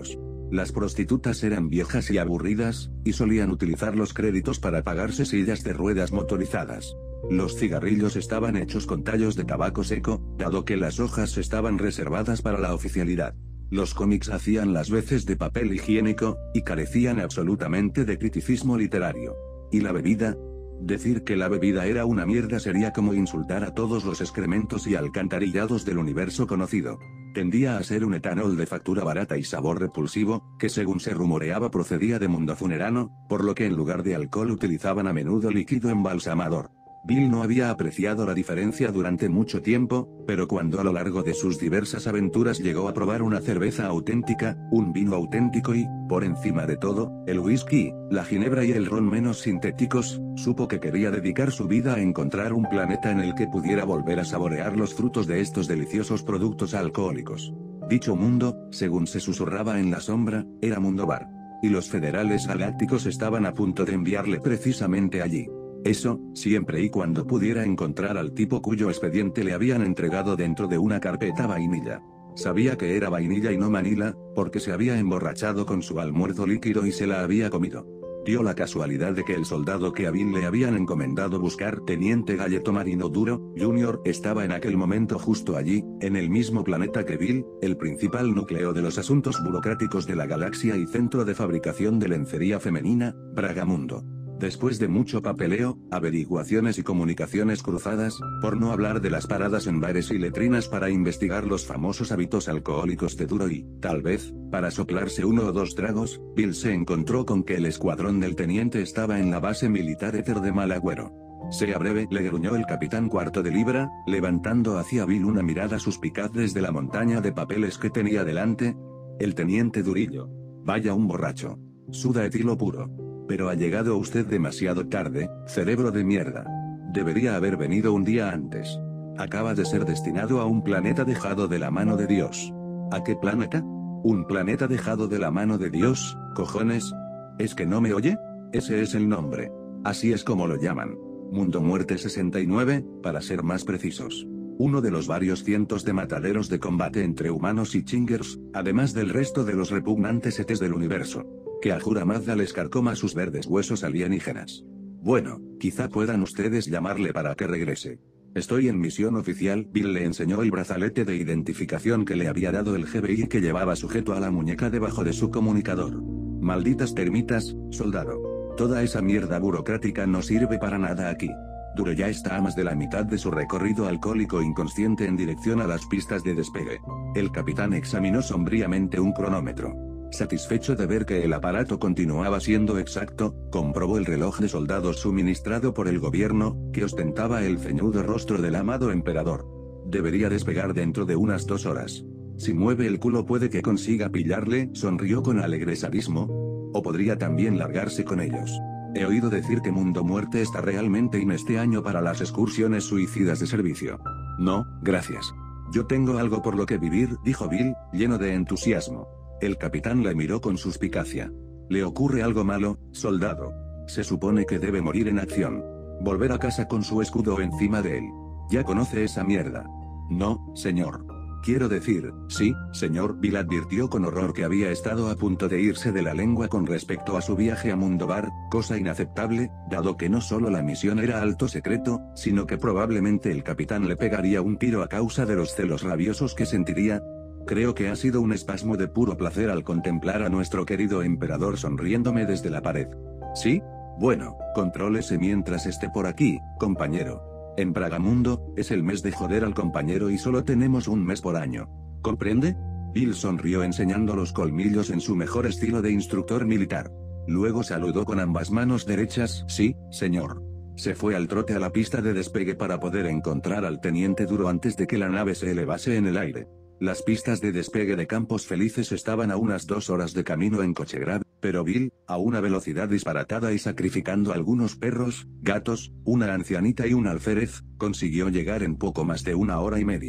Las prostitutas eran viejas y aburridas, y solían utilizar los créditos para pagarse sillas de ruedas motorizadas. Los cigarrillos estaban hechos con tallos de tabaco seco, dado que las hojas estaban reservadas para la oficialidad. Los cómics hacían las veces de papel higiénico, y carecían absolutamente de criticismo literario. ¿Y la bebida? Decir que la bebida era una mierda sería como insultar a todos los excrementos y alcantarillados del universo conocido. Tendía a ser un etanol de factura barata y sabor repulsivo, que según se rumoreaba procedía de mundo funerano, por lo que en lugar de alcohol utilizaban a menudo líquido embalsamador. Bill no había apreciado la diferencia durante mucho tiempo, pero cuando a lo largo de sus diversas aventuras llegó a probar una cerveza auténtica, un vino auténtico y, por encima de todo, el whisky, la ginebra y el ron menos sintéticos, supo que quería dedicar su vida a encontrar un planeta en el que pudiera volver a saborear los frutos de estos deliciosos productos alcohólicos. Dicho mundo, según se susurraba en la sombra, era Mundobar. Y los federales galácticos estaban a punto de enviarle precisamente allí. Eso, siempre y cuando pudiera encontrar al tipo cuyo expediente le habían entregado dentro de una carpeta vainilla. Sabía que era vainilla y no Manila, porque se había emborrachado con su almuerzo líquido y se la había comido. Dio la casualidad de que el soldado que a Bill le habían encomendado buscar, Teniente Galleto Marino Duro, junior, estaba en aquel momento justo allí, en el mismo planeta que Bill, el principal núcleo de los asuntos burocráticos de la galaxia y centro de fabricación de lencería femenina, Bragamundo. Después de mucho papeleo, averiguaciones y comunicaciones cruzadas, por no hablar de las paradas en bares y letrinas para investigar los famosos hábitos alcohólicos de Duro y, tal vez, para soplarse uno o dos tragos, Bill se encontró con que el escuadrón del teniente estaba en la base militar Éter de Malagüero. Sea breve, le gruñó el capitán Cuarto de Libra, levantando hacia Bill una mirada suspicaz desde la montaña de papeles que tenía delante. El teniente Durillo. Vaya un borracho. Suda etilo puro. Pero ha llegado usted demasiado tarde, cerebro de mierda. Debería haber venido un día antes. Acaba de ser destinado a un planeta dejado de la mano de Dios. ¿A qué planeta? ¿Un planeta dejado de la mano de Dios, cojones? ¿Es que no me oye? Ese es el nombre. Así es como lo llaman. Mundo Muerte sesenta y nueve, para ser más precisos. Uno de los varios cientos de mataderos de combate entre humanos y chingers, además del resto de los repugnantes etes del universo. Que Ahura Mazda les carcoma sus verdes huesos alienígenas. Bueno, quizá puedan ustedes llamarle para que regrese. Estoy en misión oficial. Bill le enseñó el brazalete de identificación que le había dado el G B I que llevaba sujeto a la muñeca debajo de su comunicador. Malditas termitas, soldado. Toda esa mierda burocrática no sirve para nada aquí. Duro ya está a más de la mitad de su recorrido alcohólico inconsciente en dirección a las pistas de despegue. El capitán examinó sombríamente un cronómetro. Satisfecho de ver que el aparato continuaba siendo exacto, comprobó el reloj de soldados suministrado por el gobierno, que ostentaba el ceñudo rostro del amado emperador. Debería despegar dentro de unas dos horas. Si mueve el culo puede que consiga pillarle, sonrió con alegre sadismo. O podría también largarse con ellos. He oído decir que Mundo Muerte está realmente in este año para las excursiones suicidas de servicio. No, gracias. Yo tengo algo por lo que vivir, dijo Bill, lleno de entusiasmo. El capitán le miró con suspicacia. ¿Le ocurre algo malo, soldado? Se supone que debe morir en acción. Volver a casa con su escudo encima de él. Ya conoce esa mierda. No, señor. Quiero decir, sí, señor. Bill advirtió con horror que había estado a punto de irse de la lengua con respecto a su viaje a Mundobar, cosa inaceptable, dado que no solo la misión era alto secreto, sino que probablemente el capitán le pegaría un tiro a causa de los celos rabiosos que sentiría. Creo que ha sido un espasmo de puro placer al contemplar a nuestro querido emperador sonriéndome desde la pared. ¿Sí? Bueno, contrólese mientras esté por aquí, compañero. En Bragamundo, es el mes de joder al compañero y solo tenemos un mes por año. ¿Comprende? Bill sonrió enseñando los colmillos en su mejor estilo de instructor militar. Luego saludó con ambas manos derechas. Sí, señor. Se fue al trote a la pista de despegue para poder encontrar al teniente Duro antes de que la nave se elevase en el aire. Las pistas de despegue de Campos Felices estaban a unas dos horas de camino en coche grave, pero Bill, a una velocidad disparatada y sacrificando algunos perros, gatos, una ancianita y un alférez, consiguió llegar en poco más de una hora y media.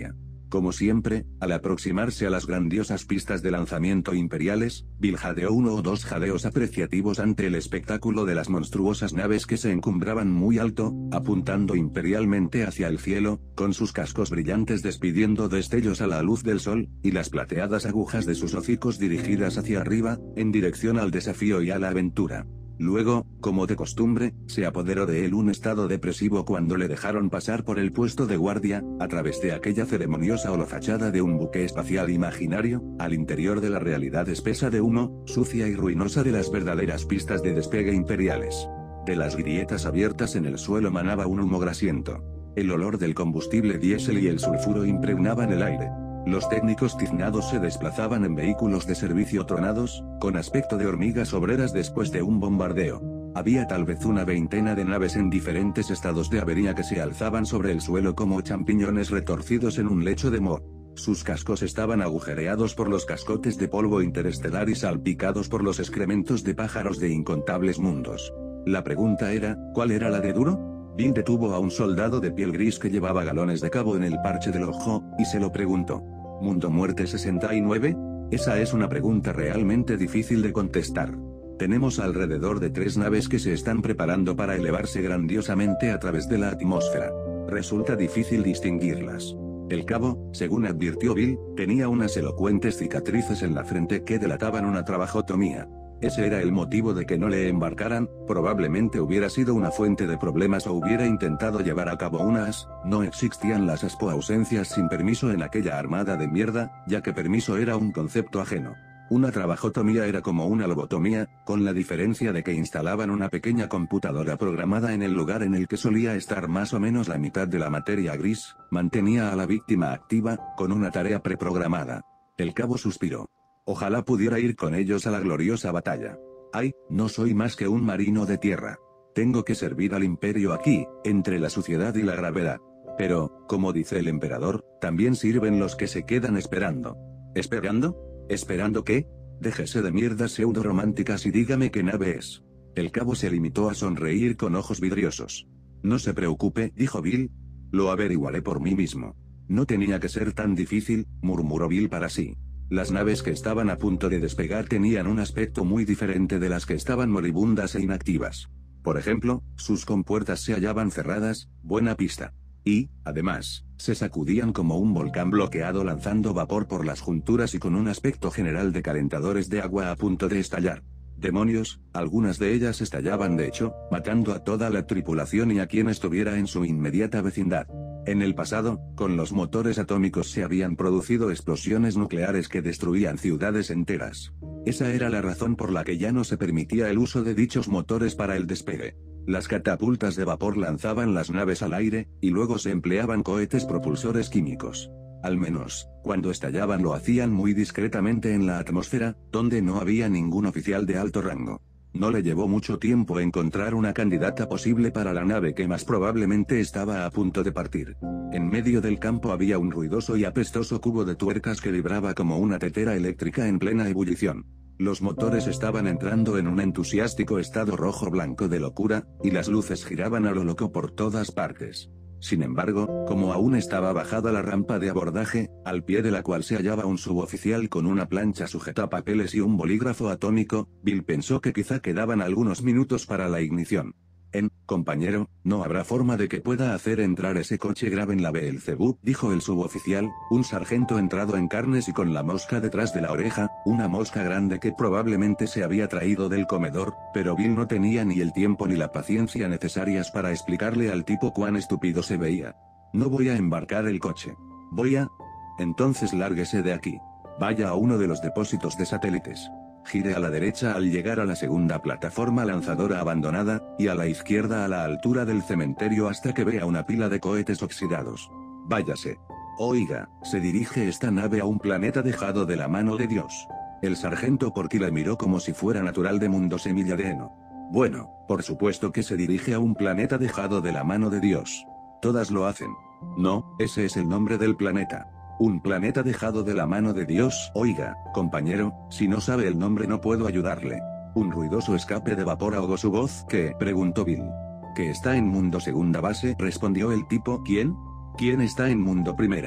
Como siempre, al aproximarse a las grandiosas pistas de lanzamiento imperiales, Bill jadeó uno o dos jadeos apreciativos ante el espectáculo de las monstruosas naves que se encumbraban muy alto, apuntando imperialmente hacia el cielo, con sus cascos brillantes despidiendo destellos a la luz del sol, y las plateadas agujas de sus hocicos dirigidas hacia arriba, en dirección al desafío y a la aventura. Luego, como de costumbre, se apoderó de él un estado depresivo cuando le dejaron pasar por el puesto de guardia, a través de aquella ceremoniosa holofachada de un buque espacial imaginario, al interior de la realidad espesa de humo, sucia y ruinosa de las verdaderas pistas de despegue imperiales. De las grietas abiertas en el suelo manaba un humo grasiento. El olor del combustible diésel y el sulfuro impregnaban el aire. Los técnicos tiznados se desplazaban en vehículos de servicio tronados, con aspecto de hormigas obreras después de un bombardeo. Había tal vez una veintena de naves en diferentes estados de avería que se alzaban sobre el suelo como champiñones retorcidos en un lecho de moho. Sus cascos estaban agujereados por los cascotes de polvo interestelar y salpicados por los excrementos de pájaros de incontables mundos. La pregunta era, ¿cuál era la de duro? Bill detuvo a un soldado de piel gris que llevaba galones de cabo en el parche del ojo, y se lo preguntó. ¿Mundo Muerte sesenta y nueve? Esa es una pregunta realmente difícil de contestar. Tenemos alrededor de tres naves que se están preparando para elevarse grandiosamente a través de la atmósfera. Resulta difícil distinguirlas. El cabo, según advirtió Bill, tenía unas elocuentes cicatrices en la frente que delataban una trabajotomía. Ese era el motivo de que no le embarcaran, probablemente hubiera sido una fuente de problemas o hubiera intentado llevar a cabo unas, no existían las aspo ausencias sin permiso en aquella armada de mierda, ya que permiso era un concepto ajeno. Una trabajotomía era como una lobotomía, con la diferencia de que instalaban una pequeña computadora programada en el lugar en el que solía estar más o menos la mitad de la materia gris, mantenía a la víctima activa, con una tarea preprogramada. El cabo suspiró. Ojalá pudiera ir con ellos a la gloriosa batalla. Ay, no soy más que un marino de tierra. Tengo que servir al imperio aquí, entre la suciedad y la gravedad. Pero, como dice el emperador, también sirven los que se quedan esperando. ¿Esperando? ¿Esperando qué? Déjese de mierdas pseudo-románticas y dígame qué nave es. El cabo se limitó a sonreír con ojos vidriosos. No se preocupe, dijo Bill. Lo averiguaré por mí mismo. No tenía que ser tan difícil, murmuró Bill para sí. Las naves que estaban a punto de despegar tenían un aspecto muy diferente de las que estaban moribundas e inactivas. Por ejemplo, sus compuertas se hallaban cerradas, buena pista. Y, además, se sacudían como un volcán bloqueado lanzando vapor por las junturas y con un aspecto general de calentadores de agua a punto de estallar. Demonios, algunas de ellas estallaban de hecho, matando a toda la tripulación y a quien estuviera en su inmediata vecindad. En el pasado, con los motores atómicos se habían producido explosiones nucleares que destruían ciudades enteras. Esa era la razón por la que ya no se permitía el uso de dichos motores para el despegue. Las catapultas de vapor lanzaban las naves al aire, y luego se empleaban cohetes propulsores químicos. Al menos, cuando estallaban lo hacían muy discretamente en la atmósfera, donde no había ningún oficial de alto rango. No le llevó mucho tiempo encontrar una candidata posible para la nave que más probablemente estaba a punto de partir. En medio del campo había un ruidoso y apestoso cubo de tuercas que vibraba como una tetera eléctrica en plena ebullición. Los motores estaban entrando en un entusiástico estado rojo-blanco de locura, y las luces giraban a lo loco por todas partes. Sin embargo, como aún estaba bajada la rampa de abordaje, al pie de la cual se hallaba un suboficial con una plancha sujetapapeles y un bolígrafo atómico, Bill pensó que quizá quedaban algunos minutos para la ignición. En, compañero, no habrá forma de que pueda hacer entrar ese coche grave en la Beelzebub, dijo el suboficial, un sargento entrado en carnes y con la mosca detrás de la oreja, una mosca grande que probablemente se había traído del comedor, pero Bill no tenía ni el tiempo ni la paciencia necesarias para explicarle al tipo cuán estúpido se veía. No voy a embarcar el coche. Voy a... Entonces lárguese de aquí. Vaya a uno de los depósitos de satélites. Gire a la derecha al llegar a la segunda plataforma lanzadora abandonada, y a la izquierda a la altura del cementerio hasta que vea una pila de cohetes oxidados. Váyase. Oiga, se dirige esta nave a un planeta dejado de la mano de Dios. El sargento Porky la miró como si fuera natural de Mundo Semilla de Heno. Bueno, por supuesto que se dirige a un planeta dejado de la mano de Dios. Todas lo hacen. No, ese es el nombre del planeta. Un planeta dejado de la mano de Dios. Oiga, compañero, si no sabe el nombre no puedo ayudarle. Un ruidoso escape de vapor ahogó su voz. ¿Qué? Preguntó Bill. Que está en Mundo Segunda Base, respondió el tipo. ¿Quién? ¿Quién está en Mundo Primera?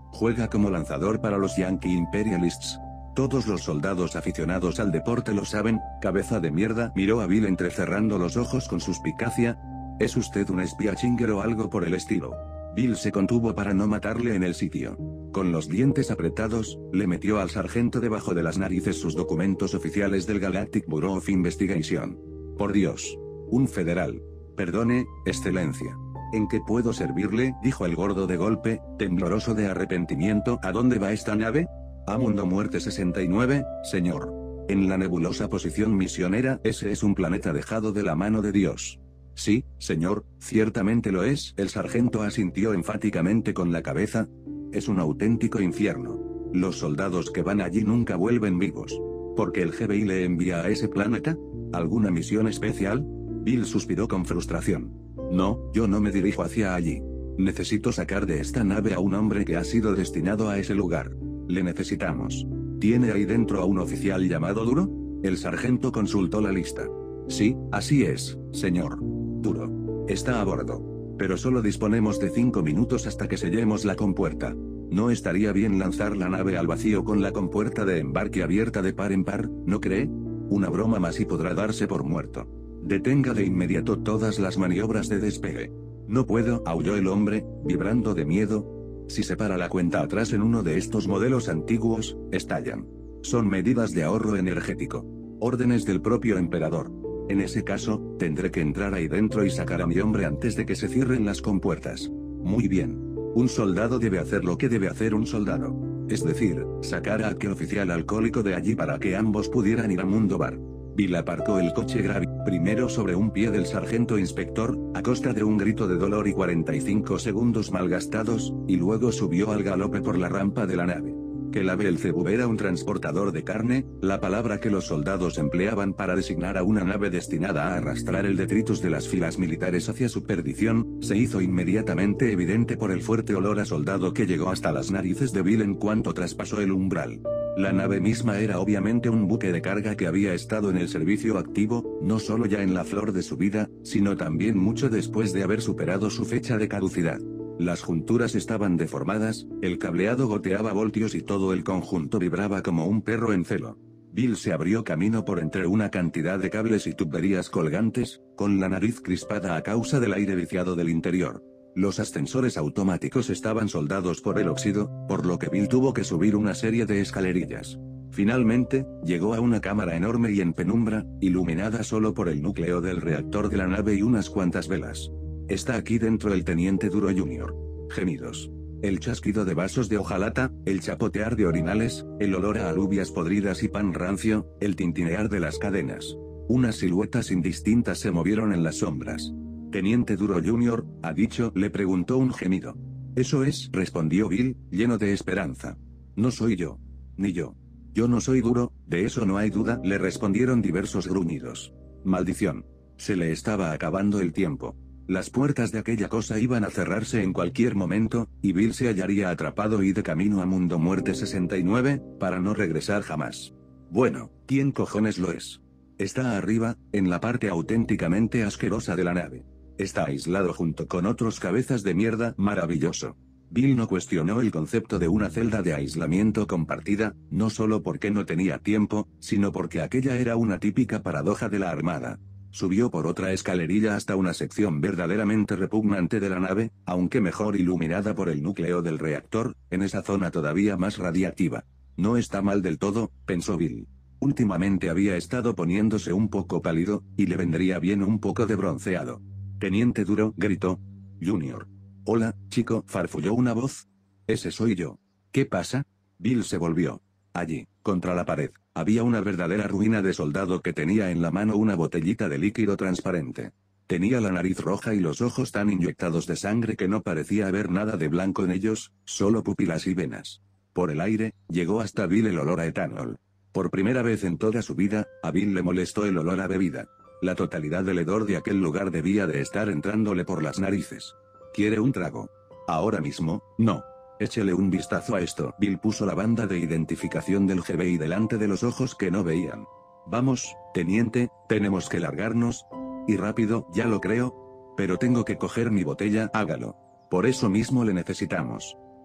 Juega como lanzador para los Yankee Imperialists. Todos los soldados aficionados al deporte lo saben. Cabeza de mierda, miró a Bill entrecerrando los ojos con suspicacia. ¿Es usted un espía chinger o algo por el estilo? Bill se contuvo para no matarle en el sitio. Con los dientes apretados, le metió al sargento debajo de las narices sus documentos oficiales del Galactic Bureau of Investigation. Por Dios. Un federal. Perdone, excelencia. ¿En qué puedo servirle?, dijo el gordo de golpe, tembloroso de arrepentimiento. ¿A dónde va esta nave? A Mundo Muerte sesenta y nueve, señor. En la nebulosa posición misionera. Ese es un planeta dejado de la mano de Dios. Sí, señor, ciertamente lo es. El sargento asintió enfáticamente con la cabeza. Es un auténtico infierno. Los soldados que van allí nunca vuelven vivos. ¿Por qué el G B I le envía a ese planeta? ¿Alguna misión especial? Bill suspiró con frustración. No, yo no me dirijo hacia allí. Necesito sacar de esta nave a un hombre que ha sido destinado a ese lugar. Le necesitamos. ¿Tiene ahí dentro a un oficial llamado Duro? El sargento consultó la lista. Sí, así es, señor. Duro. Está a bordo. Pero solo disponemos de cinco minutos hasta que sellemos la compuerta. ¿No estaría bien lanzar la nave al vacío con la compuerta de embarque abierta de par en par, no cree? Una broma más y podrá darse por muerto. Detenga de inmediato todas las maniobras de despegue. No puedo, aulló el hombre, vibrando de miedo. Si se para la cuenta atrás en uno de estos modelos antiguos, estallan. Son medidas de ahorro energético. Órdenes del propio emperador. En ese caso, tendré que entrar ahí dentro y sacar a mi hombre antes de que se cierren las compuertas. Muy bien. Un soldado debe hacer lo que debe hacer un soldado. Es decir, sacar a aquel oficial alcohólico de allí para que ambos pudieran ir a Mundo Bar. Bill aparcó el coche Gravy, primero sobre un pie del sargento inspector, a costa de un grito de dolor y cuarenta y cinco segundos malgastados, y luego subió al galope por la rampa de la nave. Que la Beelzebub era un transportador de carne, la palabra que los soldados empleaban para designar a una nave destinada a arrastrar el detritus de las filas militares hacia su perdición, se hizo inmediatamente evidente por el fuerte olor a soldado que llegó hasta las narices de Bill en cuanto traspasó el umbral. La nave misma era obviamente un buque de carga que había estado en el servicio activo, no solo ya en la flor de su vida, sino también mucho después de haber superado su fecha de caducidad. Las junturas estaban deformadas, el cableado goteaba voltios y todo el conjunto vibraba como un perro en celo. Bill se abrió camino por entre una cantidad de cables y tuberías colgantes, con la nariz crispada a causa del aire viciado del interior. Los ascensores automáticos estaban soldados por el óxido, por lo que Bill tuvo que subir una serie de escalerillas. Finalmente, llegó a una cámara enorme y en penumbra, iluminada solo por el núcleo del reactor de la nave y unas cuantas velas. Está aquí dentro el teniente Duro junior Gemidos. El chasquido de vasos de hojalata, el chapotear de orinales, el olor a alubias podridas y pan rancio, el tintinear de las cadenas. Unas siluetas indistintas se movieron en las sombras. Teniente Duro junior, ¿ha dicho?, le preguntó un gemido. Eso es, respondió Bill, lleno de esperanza. No soy yo. Ni yo. Yo no soy Duro, de eso no hay duda, le respondieron diversos gruñidos. Maldición. Se le estaba acabando el tiempo. Las puertas de aquella cosa iban a cerrarse en cualquier momento, y Bill se hallaría atrapado y de camino a Mundo Muerte sesenta y nueve, para no regresar jamás. Bueno, ¿quién cojones lo es? Está arriba, en la parte auténticamente asquerosa de la nave. Está aislado junto con otros cabezas de mierda. Maravilloso. Bill no cuestionó el concepto de una celda de aislamiento compartida, no solo porque no tenía tiempo, sino porque aquella era una típica paradoja de la Armada. Subió por otra escalerilla hasta una sección verdaderamente repugnante de la nave, aunque mejor iluminada por el núcleo del reactor, en esa zona todavía más radiactiva. No está mal del todo, pensó Bill. Últimamente había estado poniéndose un poco pálido, y le vendría bien un poco de bronceado. Teniente Duro, gritó. Junior. Hola, chico, farfulló una voz. Ese soy yo. ¿Qué pasa? Bill se volvió. Allí, contra la pared, había una verdadera ruina de soldado que tenía en la mano una botellita de líquido transparente. Tenía la nariz roja y los ojos tan inyectados de sangre que no parecía haber nada de blanco en ellos, solo pupilas y venas. Por el aire, llegó hasta Bill el olor a etanol. Por primera vez en toda su vida, a Bill le molestó el olor a bebida. La totalidad del hedor de aquel lugar debía de estar entrándole por las narices. ¿Quiere un trago? ¿Ahora mismo? No. Échele un vistazo a esto. Bill puso la banda de identificación del G B I delante de los ojos que no veían. Vamos, teniente, tenemos que largarnos. Y rápido, ya lo creo. Pero tengo que coger mi botella. Hágalo. Por eso mismo le necesitamos.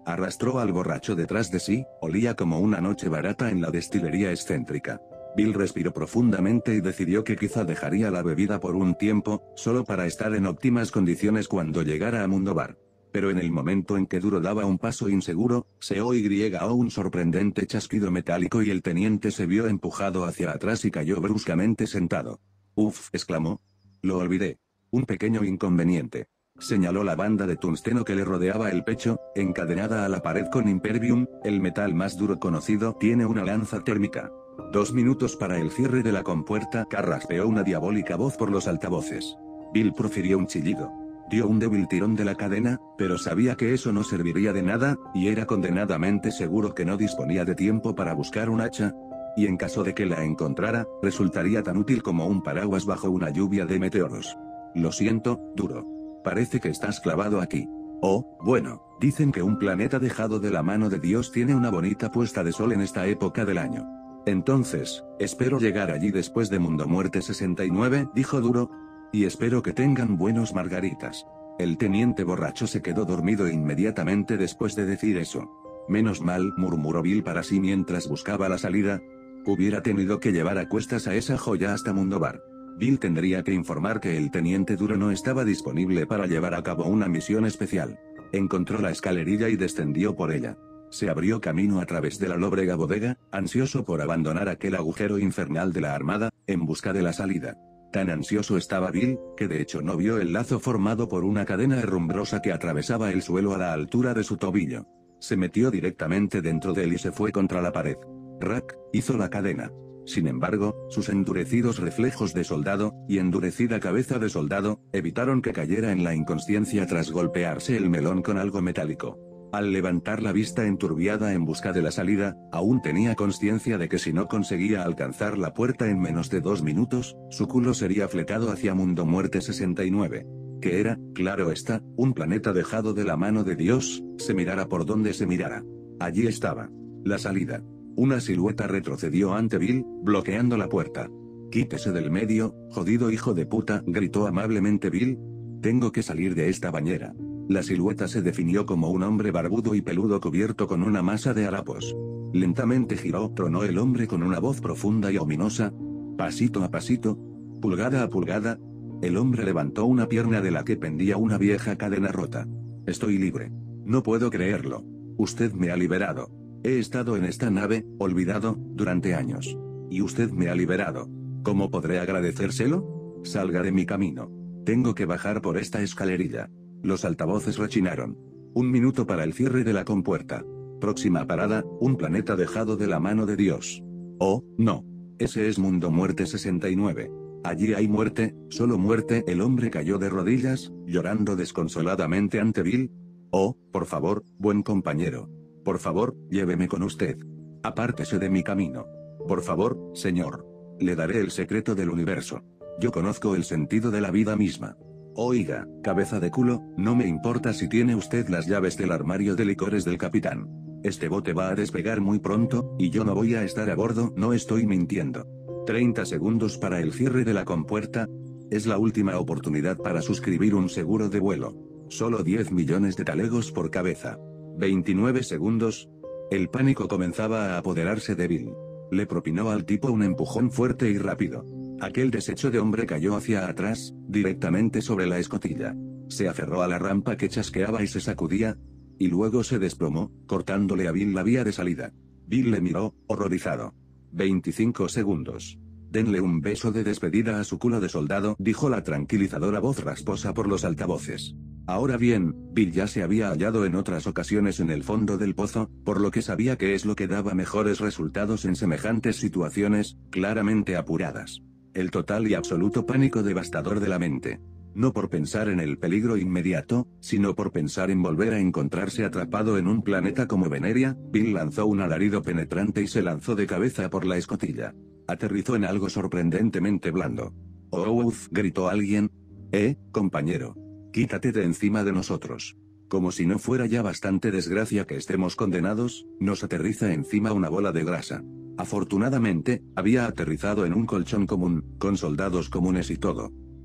Arrastró al borracho detrás de sí, olía como una noche barata en la destilería excéntrica. Bill respiró profundamente y decidió que quizá dejaría la bebida por un tiempo, solo para estar en óptimas condiciones cuando llegara a Mundo Bar. Pero en el momento en que Duro daba un paso inseguro, se oyó un sorprendente chasquido metálico y el teniente se vio empujado hacia atrás y cayó bruscamente sentado. «Uf», exclamó. «Lo olvidé. Un pequeño inconveniente». Señaló la banda de tungsteno que le rodeaba el pecho, encadenada a la pared con impervium, el metal más duro conocido. «Tiene una lanza térmica». Dos minutos para el cierre de la compuerta, carraspeó una diabólica voz por los altavoces. Bill profirió un chillido. Dio un débil tirón de la cadena, pero sabía que eso no serviría de nada, y era condenadamente seguro que no disponía de tiempo para buscar un hacha. Y en caso de que la encontrara, resultaría tan útil como un paraguas bajo una lluvia de meteoros. «Lo siento, Duro. Parece que estás clavado aquí. Oh, bueno, dicen que un planeta dejado de la mano de Dios tiene una bonita puesta de sol en esta época del año. Entonces, espero llegar allí después de Mundo Muerte sesenta y nueve», dijo Duro. «Y espero que tengan buenos margaritas». El teniente borracho se quedó dormido inmediatamente después de decir eso. «Menos mal», murmuró Bill para sí mientras buscaba la salida. Hubiera tenido que llevar a cuestas a esa joya hasta Mundo Bar. Bill tendría que informar que el teniente Duro no estaba disponible para llevar a cabo una misión especial. Encontró la escalerilla y descendió por ella. Se abrió camino a través de la lóbrega bodega, ansioso por abandonar aquel agujero infernal de la armada, en busca de la salida. Tan ansioso estaba Bill, que de hecho no vio el lazo formado por una cadena herrumbrosa que atravesaba el suelo a la altura de su tobillo. Se metió directamente dentro de él y se fue contra la pared. Rack hizo la cadena. Sin embargo, sus endurecidos reflejos de soldado, y endurecida cabeza de soldado, evitaron que cayera en la inconsciencia tras golpearse el melón con algo metálico. Al levantar la vista enturbiada en busca de la salida, aún tenía conciencia de que si no conseguía alcanzar la puerta en menos de dos minutos, su culo sería fletado hacia Mundo Muerte sesenta y nueve. Que era, claro está, un planeta dejado de la mano de Dios, se mirara por donde se mirara. Allí estaba. La salida. Una silueta retrocedió ante Bill, bloqueando la puerta. «Quítese del medio, jodido hijo de puta», gritó amablemente Bill. «Tengo que salir de esta bañera». La silueta se definió como un hombre barbudo y peludo cubierto con una masa de harapos. Lentamente giró, tronó el hombre con una voz profunda y ominosa. Pasito a pasito, pulgada a pulgada, el hombre levantó una pierna de la que pendía una vieja cadena rota. «Estoy libre. No puedo creerlo. Usted me ha liberado. He estado en esta nave, olvidado, durante años. Y usted me ha liberado. ¿Cómo podré agradecérselo? Salga de mi camino. Tengo que bajar por esta escalerilla». Los altavoces rechinaron. Un minuto para el cierre de la compuerta. Próxima parada, un planeta dejado de la mano de Dios. Oh, no. Ese es Mundo Muerte sesenta y nueve. Allí hay muerte, solo muerte. El hombre cayó de rodillas, llorando desconsoladamente ante Bill. «Oh, por favor, buen compañero. Por favor, lléveme con usted. Apártese de mi camino. Por favor, señor. Le daré el secreto del universo. Yo conozco el sentido de la vida misma. Oiga, cabeza de culo, no me importa si tiene usted las llaves del armario de licores del capitán. Este bote va a despegar muy pronto, y yo no voy a estar a bordo, no estoy mintiendo. treinta segundos para el cierre de la compuerta. Es la última oportunidad para suscribir un seguro de vuelo. Solo diez millones de talegos por cabeza. veintinueve segundos. El pánico comenzaba a apoderarse de Bill. Le propinó al tipo un empujón fuerte y rápido. Aquel desecho de hombre cayó hacia atrás, directamente sobre la escotilla. Se aferró a la rampa que chasqueaba y se sacudía, y luego se desplomó, cortándole a Bill la vía de salida. Bill le miró, horrorizado. veinticinco segundos. «Denle un beso de despedida a su culo de soldado», dijo la tranquilizadora voz rasposa por los altavoces. Ahora bien, Bill ya se había hallado en otras ocasiones en el fondo del pozo, por lo que sabía que es lo que daba mejores resultados en semejantes situaciones, claramente apuradas. El total y absoluto pánico devastador de la mente. No por pensar en el peligro inmediato, sino por pensar en volver a encontrarse atrapado en un planeta como Veneria, Bill lanzó un alarido penetrante y se lanzó de cabeza por la escotilla. Aterrizó en algo sorprendentemente blando. «Oh, uf», gritó alguien. «Eh, compañero. Quítate de encima de nosotros. Como si no fuera ya bastante desgracia que estemos condenados, nos aterriza encima una bola de grasa». Afortunadamente, había aterrizado en un colchón común, con soldados comunes y todo.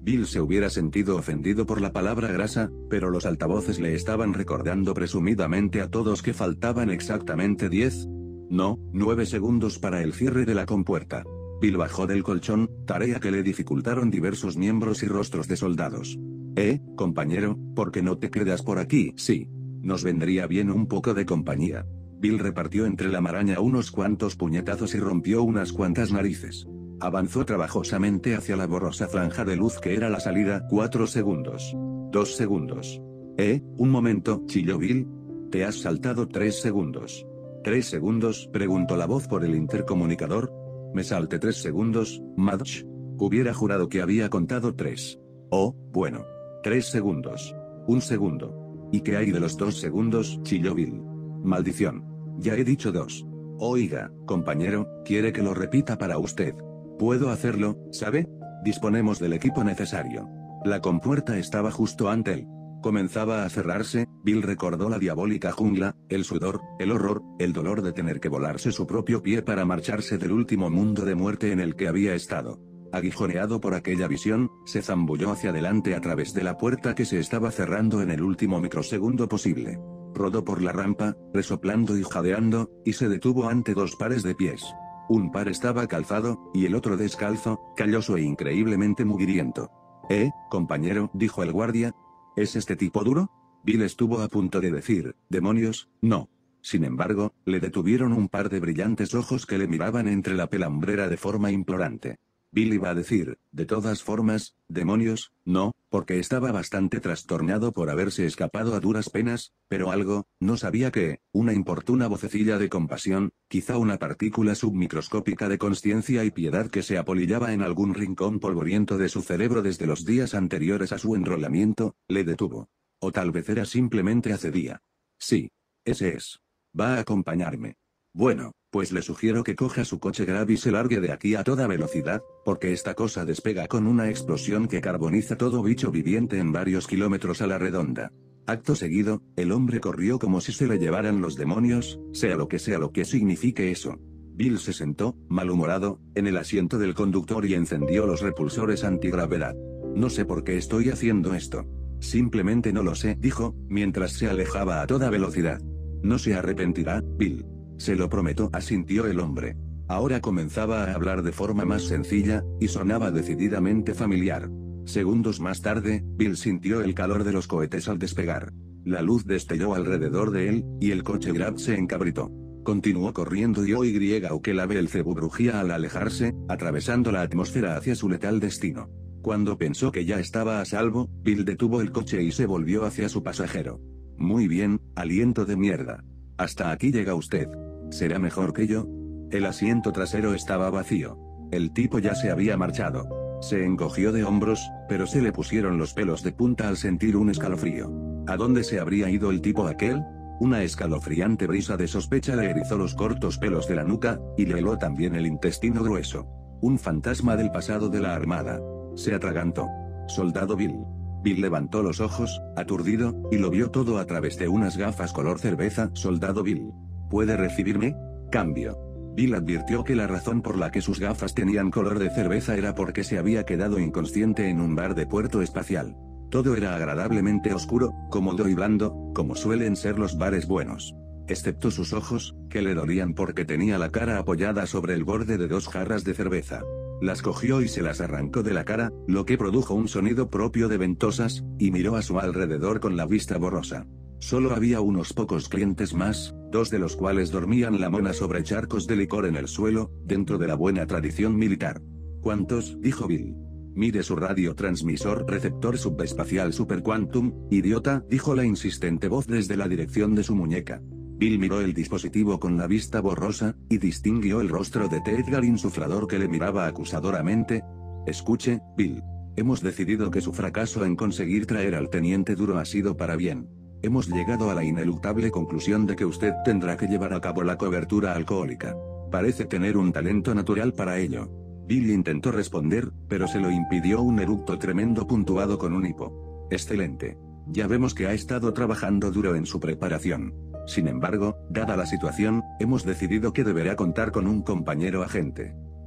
Bill se hubiera sentido ofendido por la palabra grasa, pero los altavoces le estaban recordando presumidamente a todos que faltaban exactamente diez, no, nueve segundos para el cierre de la compuerta. Bill bajó del colchón, tarea que le dificultaron diversos miembros y rostros de soldados. Eh, compañero, ¿por qué no te quedas por aquí? Sí. Nos vendría bien un poco de compañía. Bill repartió entre la maraña unos cuantos puñetazos y rompió unas cuantas narices. Avanzó trabajosamente hacia la borrosa franja de luz que era la salida. Cuatro segundos. Dos segundos. Eh, un momento, chilló Bill. Te has saltado tres segundos. ¿Tres segundos? Preguntó la voz por el intercomunicador. Me salté tres segundos, Madge. Hubiera jurado que había contado tres. Oh, bueno. Tres segundos. Un segundo. ¿Y qué hay de los dos segundos? Chilló Bill. Maldición. Ya he dicho dos. Oiga, compañero, ¿quiere que lo repita para usted? Puedo hacerlo, ¿sabe? Disponemos del equipo necesario. La compuerta estaba justo ante él. Comenzaba a cerrarse. Bill recordó la diabólica jungla, el sudor, el horror, el dolor de tener que volarse su propio pie para marcharse del último mundo de muerte en el que había estado. Aguijoneado por aquella visión, se zambulló hacia adelante a través de la puerta que se estaba cerrando en el último microsegundo posible. Rodó por la rampa, resoplando y jadeando, y se detuvo ante dos pares de pies. Un par estaba calzado, y el otro descalzo, calloso e increíblemente mugriento. «Eh, compañero», dijo el guardia. ¿Es este tipo duro? Bill estuvo a punto de decir, «demonios, no». Sin embargo, le detuvieron un par de brillantes ojos que le miraban entre la pelambrera de forma implorante. Bill iba a decir, de todas formas, demonios, no, porque estaba bastante trastornado por haberse escapado a duras penas, pero algo, no sabía qué, una importuna vocecilla de compasión, quizá una partícula submicroscópica de consciencia y piedad que se apolillaba en algún rincón polvoriento de su cerebro desde los días anteriores a su enrolamiento, le detuvo. O tal vez era simplemente accedía. Sí. Ese es. Va a acompañarme. Bueno, pues le sugiero que coja su coche grab y se largue de aquí a toda velocidad, porque esta cosa despega con una explosión que carboniza todo bicho viviente en varios kilómetros a la redonda. Acto seguido, el hombre corrió como si se le llevaran los demonios, sea lo que sea lo que signifique eso. Bill se sentó, malhumorado, en el asiento del conductor y encendió los repulsores antigravedad. No sé por qué estoy haciendo esto. Simplemente no lo sé, dijo, mientras se alejaba a toda velocidad. No se arrepentirá, Bill. Se lo prometo, asintió el hombre. Ahora comenzaba a hablar de forma más sencilla, y sonaba decididamente familiar. Segundos más tarde, Bill sintió el calor de los cohetes al despegar. La luz destelló alrededor de él, y el coche grab se encabritó. Continuó corriendo y oy o que la Beelzebub rugía al alejarse, atravesando la atmósfera hacia su letal destino. Cuando pensó que ya estaba a salvo, Bill detuvo el coche y se volvió hacia su pasajero. Muy bien, aliento de mierda. Hasta aquí llega usted. ¿Será mejor que yo? El asiento trasero estaba vacío. El tipo ya se había marchado. Se encogió de hombros, pero se le pusieron los pelos de punta al sentir un escalofrío. ¿A dónde se habría ido el tipo aquel? Una escalofriante brisa de sospecha le erizó los cortos pelos de la nuca, y le heló también el intestino grueso. Un fantasma del pasado de la armada. Se atragantó. Soldado Bill. Bill levantó los ojos, aturdido, y lo vio todo a través de unas gafas color cerveza. Soldado Bill. ¿Puede recibirme? Cambio. Bill advirtió que la razón por la que sus gafas tenían color de cerveza era porque se había quedado inconsciente en un bar de Puerto Espacial. Todo era agradablemente oscuro, cómodo y blando, como suelen ser los bares buenos. Excepto sus ojos, que le dolían porque tenía la cara apoyada sobre el borde de dos jarras de cerveza. Las cogió y se las arrancó de la cara, lo que produjo un sonido propio de ventosas, y miró a su alrededor con la vista borrosa. Solo había unos pocos clientes más, dos de los cuales dormían la mona sobre charcos de licor en el suelo, dentro de la buena tradición militar. ¿Cuántos? Dijo Bill. Mire su radiotransmisor receptor subespacial superquantum, idiota, dijo la insistente voz desde la dirección de su muñeca. Bill miró el dispositivo con la vista borrosa, y distinguió el rostro de Ted Edgar insuflador que le miraba acusadoramente. Escuche, Bill. Hemos decidido que su fracaso en conseguir traer al teniente Duro ha sido para bien. Hemos llegado a la ineluctable conclusión de que usted tendrá que llevar a cabo la cobertura alcohólica. Parece tener un talento natural para ello. Bill intentó responder, pero se lo impidió un eructo tremendo puntuado con un hipo. Excelente. Ya vemos que ha estado trabajando duro en su preparación. Sin embargo, dada la situación, hemos decidido que deberá contar con un compañero agente.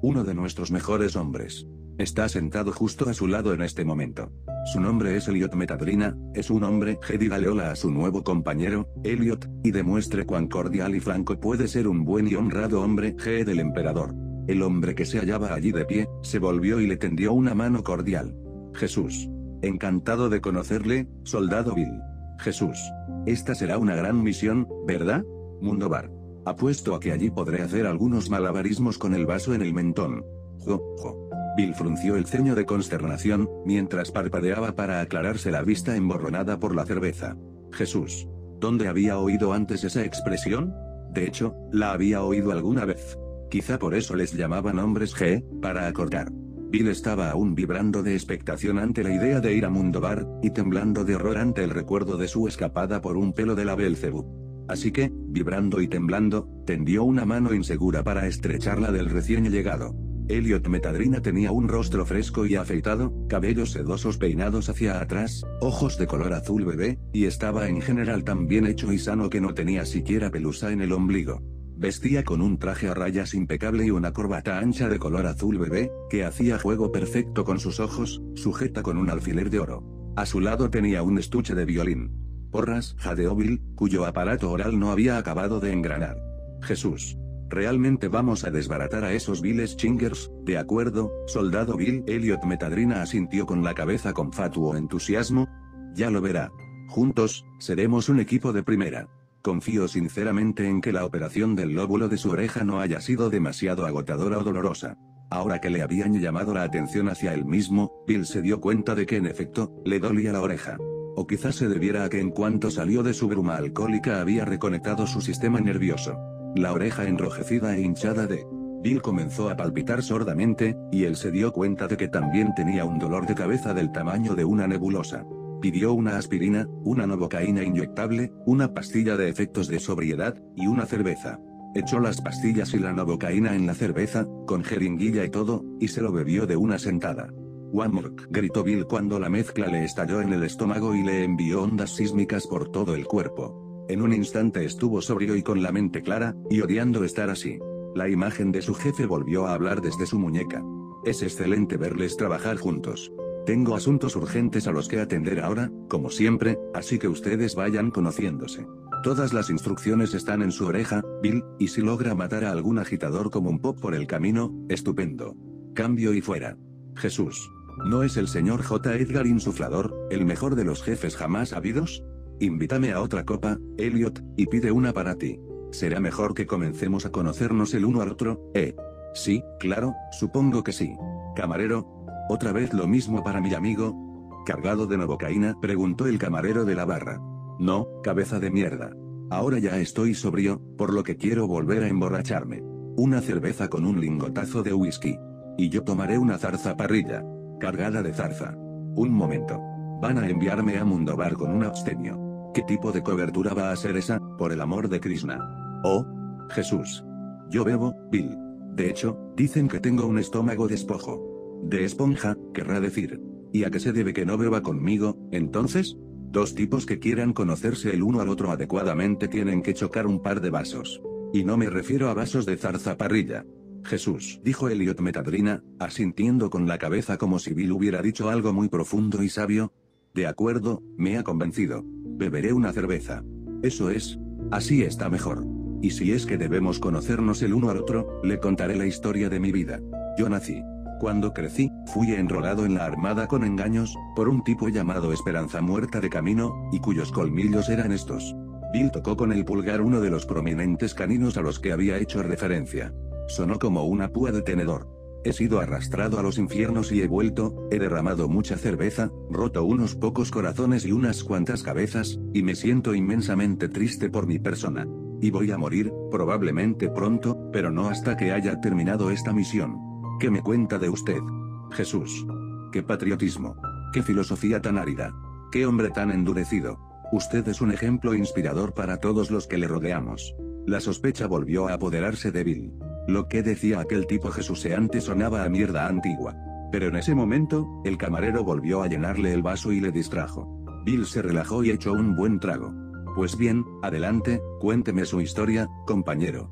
Uno de nuestros mejores hombres. Está sentado justo a su lado en este momento. Su nombre es Elliot Metadrina, es un hombre G. Dígale hola a su nuevo compañero, Elliot, y demuestre cuán cordial y franco puede ser un buen y honrado hombre G. del emperador. El hombre que se hallaba allí de pie, se volvió y le tendió una mano cordial. Jesús. Encantado de conocerle, soldado Bill. Jesús. Esta será una gran misión, ¿verdad? Mundobar. Apuesto a que allí podré hacer algunos malabarismos con el vaso en el mentón. Jo, jo. Bill frunció el ceño de consternación, mientras parpadeaba para aclararse la vista emborronada por la cerveza. Jesús. ¿Dónde había oído antes esa expresión? De hecho, la había oído alguna vez. Quizá por eso les llamaban hombres G, para acortar. Bill estaba aún vibrando de expectación ante la idea de ir a Mundobar, y temblando de horror ante el recuerdo de su escapada por un pelo de la Beelzebub. Así que, vibrando y temblando, tendió una mano insegura para estrecharla del recién llegado. Elliot Metadrina tenía un rostro fresco y afeitado, cabellos sedosos peinados hacia atrás, ojos de color azul bebé, y estaba en general tan bien hecho y sano que no tenía siquiera pelusa en el ombligo. Vestía con un traje a rayas impecable y una corbata ancha de color azul bebé, que hacía juego perfecto con sus ojos, sujeta con un alfiler de oro. A su lado tenía un estuche de violín. Porras, jadeó Bill, cuyo aparato oral no había acabado de engranar. Jesús. Realmente vamos a desbaratar a esos viles chingers, ¿de acuerdo, soldado Bill? Elliot Metadrina asintió con la cabeza con fatuo entusiasmo. Ya lo verá. Juntos, seremos un equipo de primera. Confío sinceramente en que la operación del lóbulo de su oreja no haya sido demasiado agotadora o dolorosa. Ahora que le habían llamado la atención hacia él mismo, Bill se dio cuenta de que en efecto, le dolía la oreja. O quizás se debiera a que en cuanto salió de su bruma alcohólica había reconectado su sistema nervioso. La oreja enrojecida e hinchada de Bill comenzó a palpitar sordamente, y él se dio cuenta de que también tenía un dolor de cabeza del tamaño de una nebulosa. Pidió una aspirina, una novocaína inyectable, una pastilla de efectos de sobriedad, y una cerveza. Echó las pastillas y la novocaína en la cerveza, con jeringuilla y todo, y se lo bebió de una sentada. «Wamork», gritó Bill cuando la mezcla le estalló en el estómago y le envió ondas sísmicas por todo el cuerpo. En un instante estuvo sobrio y con la mente clara, y odiando estar así. La imagen de su jefe volvió a hablar desde su muñeca. Es excelente verles trabajar juntos. Tengo asuntos urgentes a los que atender ahora, como siempre, así que ustedes vayan conociéndose. Todas las instrucciones están en su oreja, Bill, y si logra matar a algún agitador como un pop por el camino, estupendo. Cambio y fuera. Jesús. ¿No es el señor J. Edgar Insuflador, el mejor de los jefes jamás habidos? Invítame a otra copa, Elliot, y pide una para ti. Será mejor que comencemos a conocernos el uno al otro, ¿eh? Sí, claro, supongo que sí. Camarero. ¿Otra vez lo mismo para mi amigo? ¿Cargado de novocaína?, preguntó el camarero de la barra. No, cabeza de mierda. Ahora ya estoy sobrio, por lo que quiero volver a emborracharme. Una cerveza con un lingotazo de whisky. Y yo tomaré una zarza parrilla. Cargada de zarza. Un momento. Van a enviarme a Mundobar con un abstemio. ¿Qué tipo de cobertura va a ser esa, por el amor de Krishna? Oh, Jesús. Yo bebo, Bill. De hecho, dicen que tengo un estómago de esponjo. De esponja, querrá decir. ¿Y a qué se debe que no beba conmigo, entonces? Dos tipos que quieran conocerse el uno al otro adecuadamente tienen que chocar un par de vasos. Y no me refiero a vasos de zarzaparrilla. Jesús, dijo Elliot Metadrina, asintiendo con la cabeza como si Bill hubiera dicho algo muy profundo y sabio. De acuerdo, me ha convencido. Beberé una cerveza. Eso es. Así está mejor. Y si es que debemos conocernos el uno al otro, le contaré la historia de mi vida. Yo nací. Cuando crecí, fui enrolado en la armada con engaños, por un tipo llamado Esperanza Muerta de Camino, y cuyos colmillos eran estos. Bill tocó con el pulgar uno de los prominentes caninos a los que había hecho referencia. Sonó como una púa de tenedor. He sido arrastrado a los infiernos y he vuelto, he derramado mucha cerveza, roto unos pocos corazones y unas cuantas cabezas, y me siento inmensamente triste por mi persona. Y voy a morir, probablemente pronto, pero no hasta que haya terminado esta misión. ¿Qué me cuenta de usted? Jesús. Qué patriotismo. Qué filosofía tan árida. Qué hombre tan endurecido. Usted es un ejemplo inspirador para todos los que le rodeamos. La sospecha volvió a apoderarse de Bill. Lo que decía aquel tipo jesuseante sonaba a mierda antigua. Pero en ese momento, el camarero volvió a llenarle el vaso y le distrajo. Bill se relajó y echó un buen trago. Pues bien, adelante, cuénteme su historia, compañero.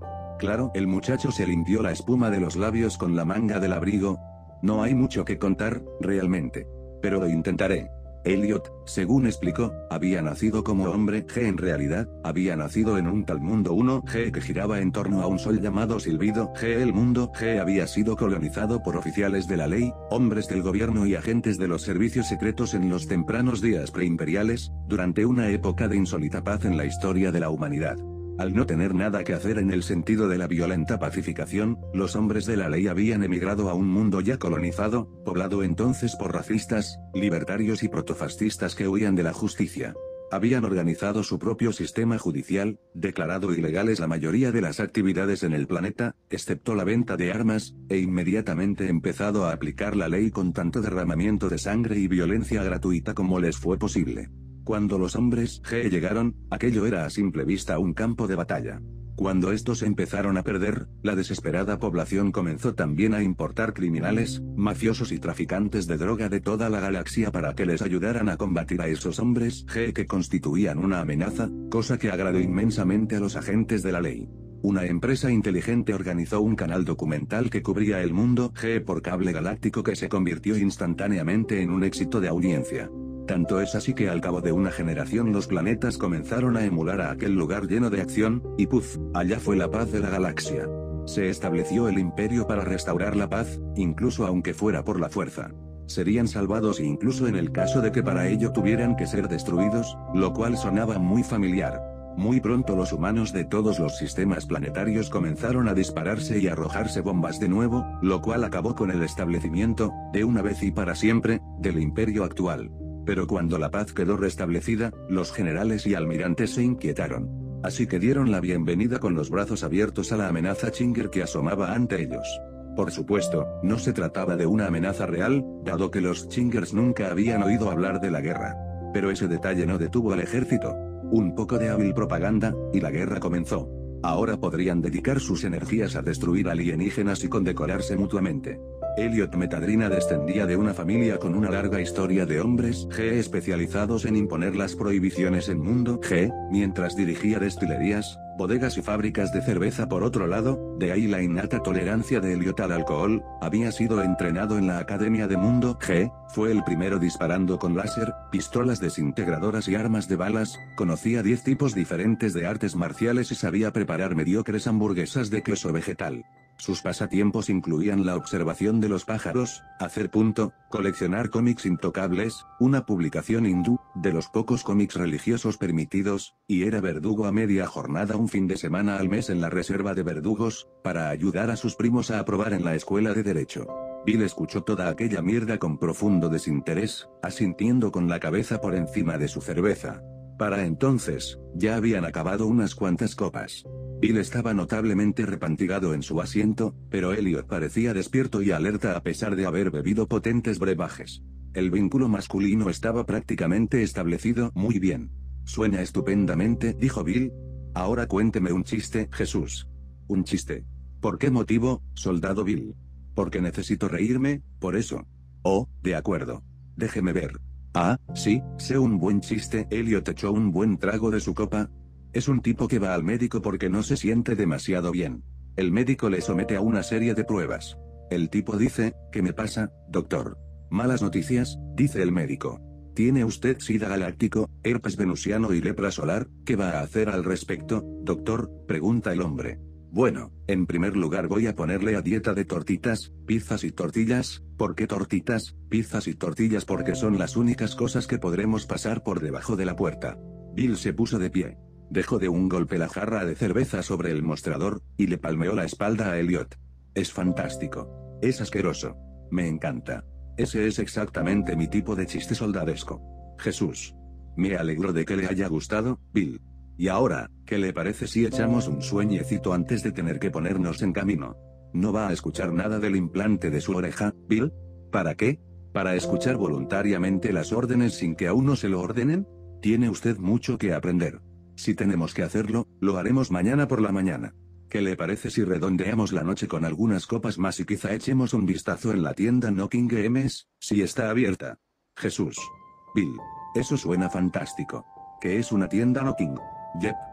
Claro, el muchacho se limpió la espuma de los labios con la manga del abrigo. No hay mucho que contar, realmente. Pero lo intentaré. Elliot, según explicó, había nacido como hombre G. En realidad, había nacido en un tal mundo uno G que giraba en torno a un sol llamado Silbido G. El mundo G había sido colonizado por oficiales de la ley, hombres del gobierno y agentes de los servicios secretos en los tempranos días preimperiales, durante una época de insólita paz en la historia de la humanidad. Al no tener nada que hacer en el sentido de la violenta pacificación, los hombres de la ley habían emigrado a un mundo ya colonizado, poblado entonces por racistas, libertarios y protofascistas que huían de la justicia. Habían organizado su propio sistema judicial, declarado ilegales la mayoría de las actividades en el planeta, excepto la venta de armas, e inmediatamente empezado a aplicar la ley con tanto derramamiento de sangre y violencia gratuita como les fue posible. Cuando los hombres G llegaron, aquello era a simple vista un campo de batalla. Cuando estos empezaron a perder, la desesperada población comenzó también a importar criminales, mafiosos y traficantes de droga de toda la galaxia para que les ayudaran a combatir a esos hombres G que constituían una amenaza, cosa que agradó inmensamente a los agentes de la ley. Una empresa inteligente organizó un canal documental que cubría el mundo G por cable galáctico que se convirtió instantáneamente en un éxito de audiencia. Tanto es así que al cabo de una generación los planetas comenzaron a emular a aquel lugar lleno de acción, y ¡puf!, allá fue la paz de la galaxia. Se estableció el imperio para restaurar la paz, incluso aunque fuera por la fuerza. Serían salvados incluso en el caso de que para ello tuvieran que ser destruidos, lo cual sonaba muy familiar. Muy pronto los humanos de todos los sistemas planetarios comenzaron a dispararse y arrojarse bombas de nuevo, lo cual acabó con el establecimiento, de una vez y para siempre, del imperio actual. Pero cuando la paz quedó restablecida, los generales y almirantes se inquietaron. Así que dieron la bienvenida con los brazos abiertos a la amenaza Chinger que asomaba ante ellos. Por supuesto, no se trataba de una amenaza real, dado que los Chingers nunca habían oído hablar de la guerra. Pero ese detalle no detuvo al ejército. Un poco de hábil propaganda, y la guerra comenzó. Ahora podrían dedicar sus energías a destruir alienígenas y condecorarse mutuamente. Elliot Metadrina descendía de una familia con una larga historia de hombres G especializados en imponer las prohibiciones en mundo G, mientras dirigía destilerías, bodegas y fábricas de cerveza. Por otro lado, de ahí la innata tolerancia de Elliot al alcohol. Había sido entrenado en la Academia de Mundo G, fue el primero disparando con láser, pistolas desintegradoras y armas de balas, conocía diez tipos diferentes de artes marciales y sabía preparar mediocres hamburguesas de queso vegetal. Sus pasatiempos incluían la observación de los pájaros, hacer punto, coleccionar cómics intocables, una publicación hindú, de los pocos cómics religiosos permitidos, y era verdugo a media jornada un fin de semana al mes en la reserva de verdugos, para ayudar a sus primos a aprobar en la escuela de derecho. Bill escuchó toda aquella mierda con profundo desinterés, asintiendo con la cabeza por encima de su cerveza. Para entonces, ya habían acabado unas cuantas copas. Bill estaba notablemente repantigado en su asiento, pero Elliot parecía despierto y alerta a pesar de haber bebido potentes brebajes. El vínculo masculino estaba prácticamente establecido. Muy bien. Suena estupendamente, dijo Bill. Ahora cuénteme un chiste, Jesús. Un chiste. ¿Por qué motivo, soldado Bill? Porque necesito reírme, por eso. Oh, de acuerdo. Déjeme ver. Ah, sí, sé un buen chiste. Elliot echó un buen trago de su copa. Es un tipo que va al médico porque no se siente demasiado bien. El médico le somete a una serie de pruebas. El tipo dice, ¿qué me pasa, doctor? Malas noticias, dice el médico. ¿Tiene usted sida galáctico, herpes venusiano y lepra solar? ¿Qué va a hacer al respecto, doctor?, pregunta el hombre. Bueno, en primer lugar voy a ponerle a dieta de tortitas, pizzas y tortillas. ¿Por qué tortitas, pizzas y tortillas? Porque son las únicas cosas que podremos pasar por debajo de la puerta. Bill se puso de pie. Dejó de un golpe la jarra de cerveza sobre el mostrador, y le palmeó la espalda a Elliot. Es fantástico. Es asqueroso. Me encanta. Ese es exactamente mi tipo de chiste soldadesco. Jesús. Me alegro de que le haya gustado, Bill. Y ahora, ¿qué le parece si echamos un sueñecito antes de tener que ponernos en camino? ¿No va a escuchar nada del implante de su oreja, Bill? ¿Para qué? ¿Para escuchar voluntariamente las órdenes sin que a uno se lo ordenen? Tiene usted mucho que aprender. Si tenemos que hacerlo, lo haremos mañana por la mañana. ¿Qué le parece si redondeamos la noche con algunas copas más y quizá echemos un vistazo en la tienda Knocking Games, si está abierta? Jesús. Bill. Eso suena fantástico. ¿Qué es una tienda Knocking? Yep.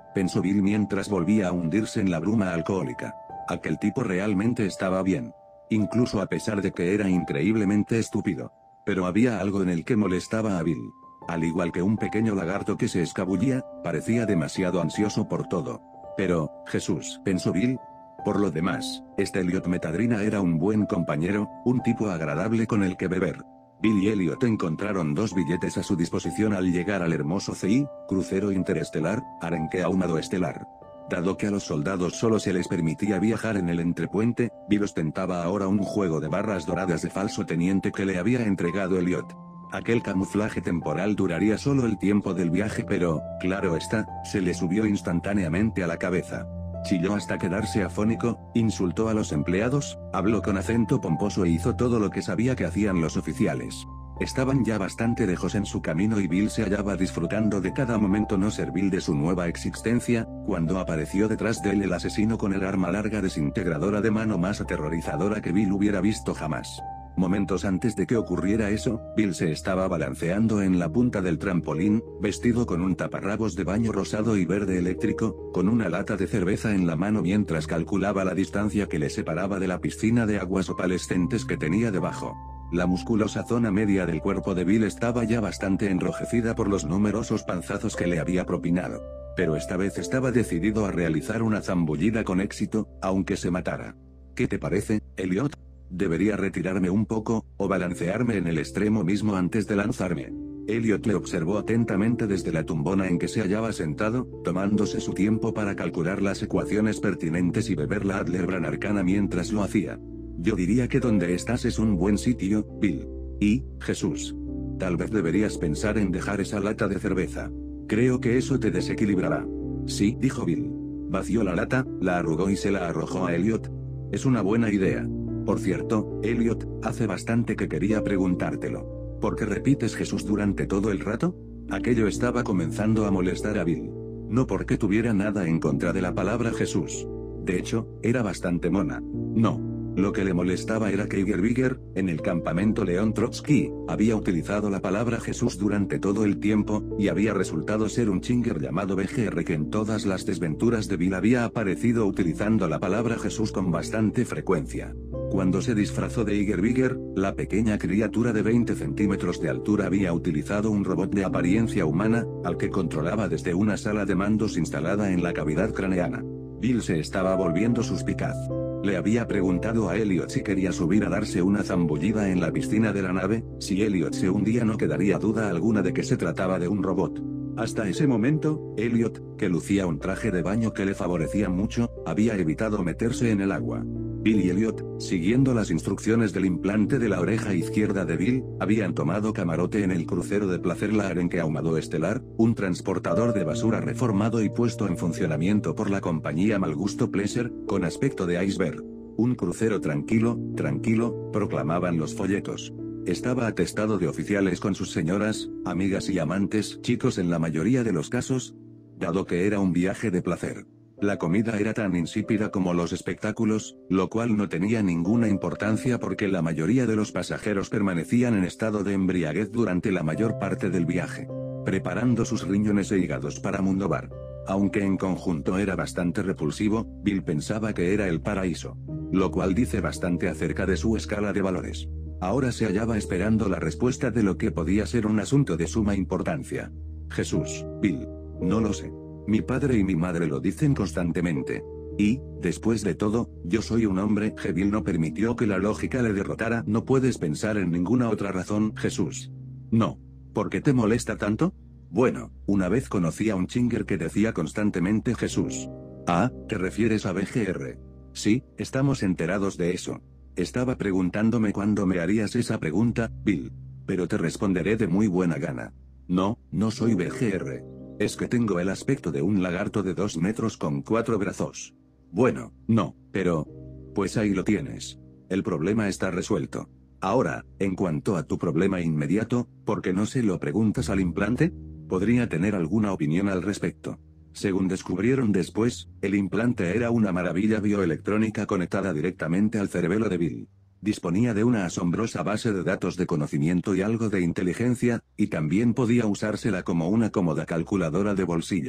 pensó Bill mientras volvía a hundirse en la bruma alcohólica. Aquel tipo realmente estaba bien. Incluso a pesar de que era increíblemente estúpido. Pero había algo en el que molestaba a Bill. Al igual que un pequeño lagarto que se escabullía, parecía demasiado ansioso por todo. Pero, Jesús, pensó Bill. Por lo demás, este Elliot Metadrina era un buen compañero, un tipo agradable con el que beber. Bill y Elliot encontraron dos billetes a su disposición al llegar al hermoso C I, crucero interestelar, arenque ahumado estelar. Dado que a los soldados solo se les permitía viajar en el entrepuente, Bill ostentaba ahora un juego de barras doradas de falso teniente que le había entregado Elliot. Aquel camuflaje temporal duraría solo el tiempo del viaje, pero, claro está, se le subió instantáneamente a la cabeza. Chilló hasta quedarse afónico, insultó a los empleados, habló con acento pomposo e hizo todo lo que sabía que hacían los oficiales. Estaban ya bastante lejos en su camino y Bill se hallaba disfrutando de cada momento no servil de su nueva existencia, cuando apareció detrás de él el asesino con el arma larga desintegradora de mano más aterrorizadora que Bill hubiera visto jamás. Momentos antes de que ocurriera eso, Bill se estaba balanceando en la punta del trampolín, vestido con un taparrabos de baño rosado y verde eléctrico, con una lata de cerveza en la mano mientras calculaba la distancia que le separaba de la piscina de aguas opalescentes que tenía debajo. La musculosa zona media del cuerpo de Bill estaba ya bastante enrojecida por los numerosos panzazos que le había propinado. Pero esta vez estaba decidido a realizar una zambullida con éxito, aunque se matara. ¿Qué te parece, Elliot? ¿Debería retirarme un poco, o balancearme en el extremo mismo antes de lanzarme? Elliot le observó atentamente desde la tumbona en que se hallaba sentado, tomándose su tiempo para calcular las ecuaciones pertinentes y beber la Adler Arcana mientras lo hacía. Yo diría que donde estás es un buen sitio, Bill. Y, Jesús. Tal vez deberías pensar en dejar esa lata de cerveza. Creo que eso te desequilibrará. Sí, dijo Bill. Vació la lata, la arrugó y se la arrojó a Elliot. Es una buena idea. Por cierto, Elliot, hace bastante que quería preguntártelo. ¿Por qué repites Jesús durante todo el rato? Aquello estaba comenzando a molestar a Bill. No porque tuviera nada en contra de la palabra Jesús. De hecho, era bastante mona. No. Lo que le molestaba era que Iger Bigger, en el campamento León Trotsky, había utilizado la palabra Jesús durante todo el tiempo, y había resultado ser un chinger llamado B G R que en todas las desventuras de Bill había aparecido utilizando la palabra Jesús con bastante frecuencia. Cuando se disfrazó de Iger Bigger, la pequeña criatura de veinte centímetros de altura había utilizado un robot de apariencia humana, al que controlaba desde una sala de mandos instalada en la cavidad craneana. Bill se estaba volviendo suspicaz. Le había preguntado a Elliot si quería subir a darse una zambullida en la piscina de la nave. Si Elliot se hundía no quedaría duda alguna de que se trataba de un robot. Hasta ese momento, Elliot, que lucía un traje de baño que le favorecía mucho, había evitado meterse en el agua. Bill y Elliot, siguiendo las instrucciones del implante de la oreja izquierda de Bill, habían tomado camarote en el crucero de placer la Arenque ahumado estelar, un transportador de basura reformado y puesto en funcionamiento por la compañía Malgusto Pleasure, con aspecto de iceberg. Un crucero tranquilo, tranquilo, proclamaban los folletos. Estaba atestado de oficiales con sus señoras, amigas y amantes, chicos en la mayoría de los casos, dado que era un viaje de placer. La comida era tan insípida como los espectáculos, lo cual no tenía ninguna importancia porque la mayoría de los pasajeros permanecían en estado de embriaguez durante la mayor parte del viaje, preparando sus riñones e hígados para Mundobar. Aunque en conjunto era bastante repulsivo, Bill pensaba que era el paraíso. Lo cual dice bastante acerca de su escala de valores. Ahora se hallaba esperando la respuesta de lo que podía ser un asunto de suma importancia. Jesús, Bill. No lo sé. Mi padre y mi madre lo dicen constantemente. Y, después de todo, yo soy un hombre. Bill no permitió que la lógica le derrotara. No puedes pensar en ninguna otra razón, Jesús. No. ¿Por qué te molesta tanto? Bueno, una vez conocí a un chinger que decía constantemente Jesús. Ah, ¿te refieres a B G R? Sí, estamos enterados de eso. Estaba preguntándome cuándo me harías esa pregunta, Bill. Pero te responderé de muy buena gana. No, no soy B G R. Es que tengo el aspecto de un lagarto de dos metros con cuatro brazos. Bueno, no, pero... Pues ahí lo tienes. El problema está resuelto. Ahora, en cuanto a tu problema inmediato, ¿por qué no se lo preguntas al implante? Podría tener alguna opinión al respecto. Según descubrieron después, el implante era una maravilla bioelectrónica conectada directamente al cerebelo de Bill. Disponía de una asombrosa base de datos de conocimiento y algo de inteligencia, y también podía usársela como una cómoda calculadora de bolsillo.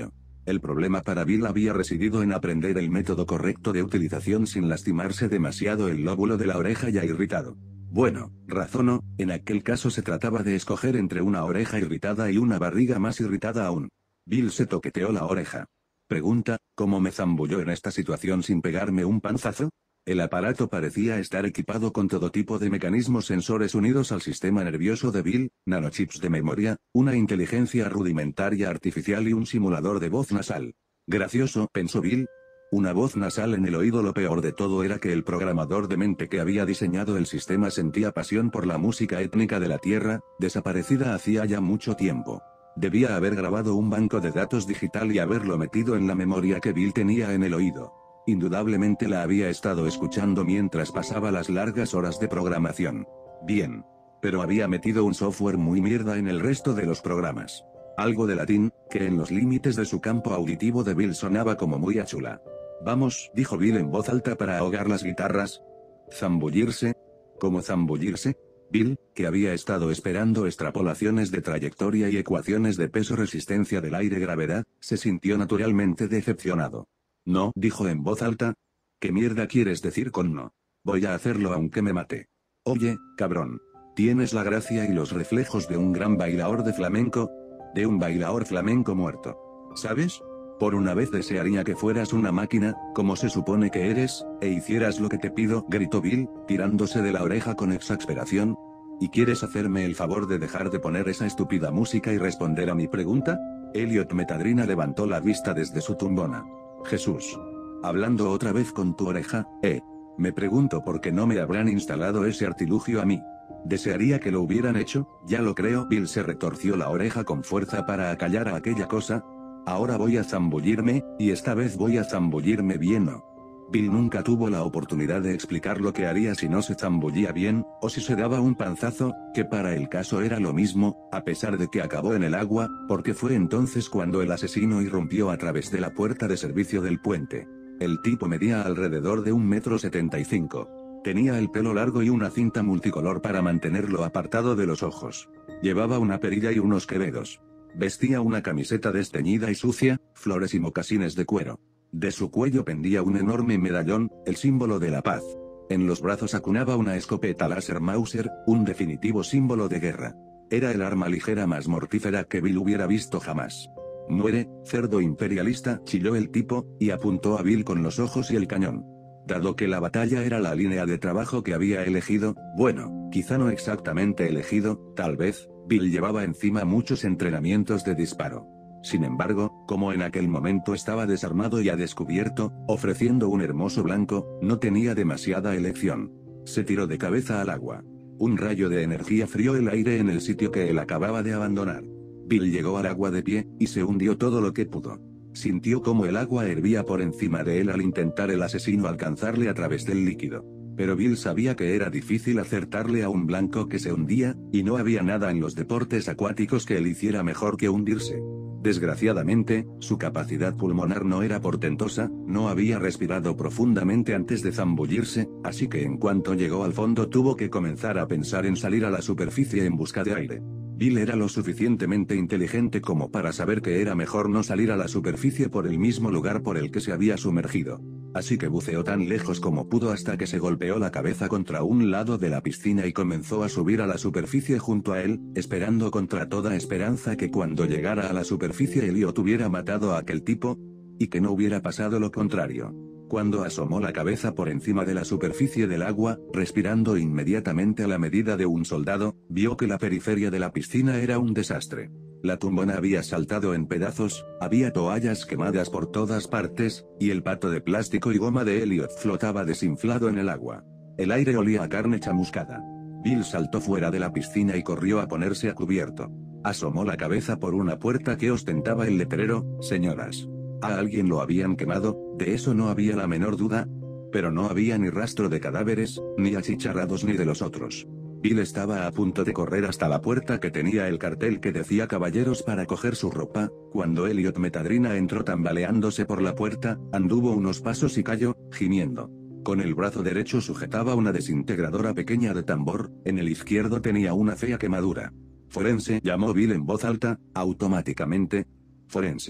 El problema para Bill había residido en aprender el método correcto de utilización sin lastimarse demasiado el lóbulo de la oreja ya irritado. Bueno, razonó, en aquel caso se trataba de escoger entre una oreja irritada y una barriga más irritada aún. Bill se toqueteó la oreja. Pregunta, ¿cómo me zambulló en esta situación sin pegarme un panzazo? El aparato parecía estar equipado con todo tipo de mecanismos sensores unidos al sistema nervioso de Bill, nanochips de memoria, una inteligencia rudimentaria artificial y un simulador de voz nasal. Gracioso, pensó Bill. Una voz nasal en el oído. Lo peor de todo era que el programador de mente que había diseñado el sistema sentía pasión por la música étnica de la Tierra, desaparecida hacía ya mucho tiempo. Debía haber grabado un banco de datos digital y haberlo metido en la memoria que Bill tenía en el oído. Indudablemente la había estado escuchando mientras pasaba las largas horas de programación. Bien. Pero había metido un software muy mierda en el resto de los programas. Algo de latín, que en los límites de su campo auditivo de Bill sonaba como muy a chula. Vamos, dijo Bill en voz alta para ahogar las guitarras. ¿Zambullirse? ¿Cómo zambullirse? Bill, que había estado esperando extrapolaciones de trayectoria y ecuaciones de peso-resistencia del aire-gravedad, se sintió naturalmente decepcionado. No, dijo en voz alta. ¿Qué mierda quieres decir con no? Voy a hacerlo aunque me mate. Oye, cabrón. Tienes la gracia y los reflejos de un gran bailaor de flamenco. De un bailaor flamenco muerto. ¿Sabes? Por una vez desearía que fueras una máquina, como se supone que eres, e hicieras lo que te pido, gritó Bill, tirándose de la oreja con exasperación. ¿Y quieres hacerme el favor de dejar de poner esa estúpida música y responder a mi pregunta? Elliot Metadrina levantó la vista desde su tumbona. Jesús. Hablando otra vez con tu oreja, eh. Me pregunto por qué no me habrán instalado ese artilugio a mí. Desearía que lo hubieran hecho, ya lo creo. Bill se retorció la oreja con fuerza para acallar a aquella cosa. Ahora voy a zambullirme, y esta vez voy a zambullirme bien. ¿No? Bill nunca tuvo la oportunidad de explicar lo que haría si no se zambullía bien, o si se daba un panzazo, que para el caso era lo mismo, a pesar de que acabó en el agua, porque fue entonces cuando el asesino irrumpió a través de la puerta de servicio del puente. El tipo medía alrededor de un metro setenta y cinco. Tenía el pelo largo y una cinta multicolor para mantenerlo apartado de los ojos. Llevaba una perilla y unos quevedos. Vestía una camiseta desteñida y sucia, flores y mocasines de cuero. De su cuello pendía un enorme medallón, el símbolo de la paz. En los brazos acunaba una escopeta láser Mauser, un definitivo símbolo de guerra. Era el arma ligera más mortífera que Bill hubiera visto jamás. Muere, cerdo imperialista, chilló el tipo, y apuntó a Bill con los ojos y el cañón. Dado que la batalla era la línea de trabajo que había elegido, bueno, quizá no exactamente elegido, tal vez, Bill llevaba encima muchos entrenamientos de disparo. Sin embargo, como en aquel momento estaba desarmado y a descubierto, ofreciendo un hermoso blanco, no tenía demasiada elección. Se tiró de cabeza al agua. Un rayo de energía frió el aire en el sitio que él acababa de abandonar. Bill llegó al agua de pie, y se hundió todo lo que pudo. Sintió como el agua hervía por encima de él al intentar el asesino alcanzarle a través del líquido. Pero Bill sabía que era difícil acertarle a un blanco que se hundía, y no había nada en los deportes acuáticos que él hiciera mejor que hundirse. Desgraciadamente, su capacidad pulmonar no era portentosa, no había respirado profundamente antes de zambullirse, así que en cuanto llegó al fondo tuvo que comenzar a pensar en salir a la superficie en busca de aire. Bill era lo suficientemente inteligente como para saber que era mejor no salir a la superficie por el mismo lugar por el que se había sumergido. Así que buceó tan lejos como pudo hasta que se golpeó la cabeza contra un lado de la piscina y comenzó a subir a la superficie junto a él, esperando contra toda esperanza que cuando llegara a la superficie Elliot hubiera matado a aquel tipo, y que no hubiera pasado lo contrario. Cuando asomó la cabeza por encima de la superficie del agua, respirando inmediatamente a la medida de un soldado, vio que la periferia de la piscina era un desastre. La tumbona había saltado en pedazos, había toallas quemadas por todas partes, y el pato de plástico y goma de Elliot flotaba desinflado en el agua. El aire olía a carne chamuscada. Bill saltó fuera de la piscina y corrió a ponerse a cubierto. Asomó la cabeza por una puerta que ostentaba el letrero, señoras. A alguien lo habían quemado, de eso no había la menor duda. Pero no había ni rastro de cadáveres, ni achicharrados ni de los otros. Bill estaba a punto de correr hasta la puerta que tenía el cartel que decía caballeros para coger su ropa, cuando Elliot Metadrina entró tambaleándose por la puerta, anduvo unos pasos y cayó, gimiendo. Con el brazo derecho sujetaba una desintegradora pequeña de tambor, en el izquierdo tenía una fea quemadura. Forense, llamó Bill en voz alta, automáticamente. Forense.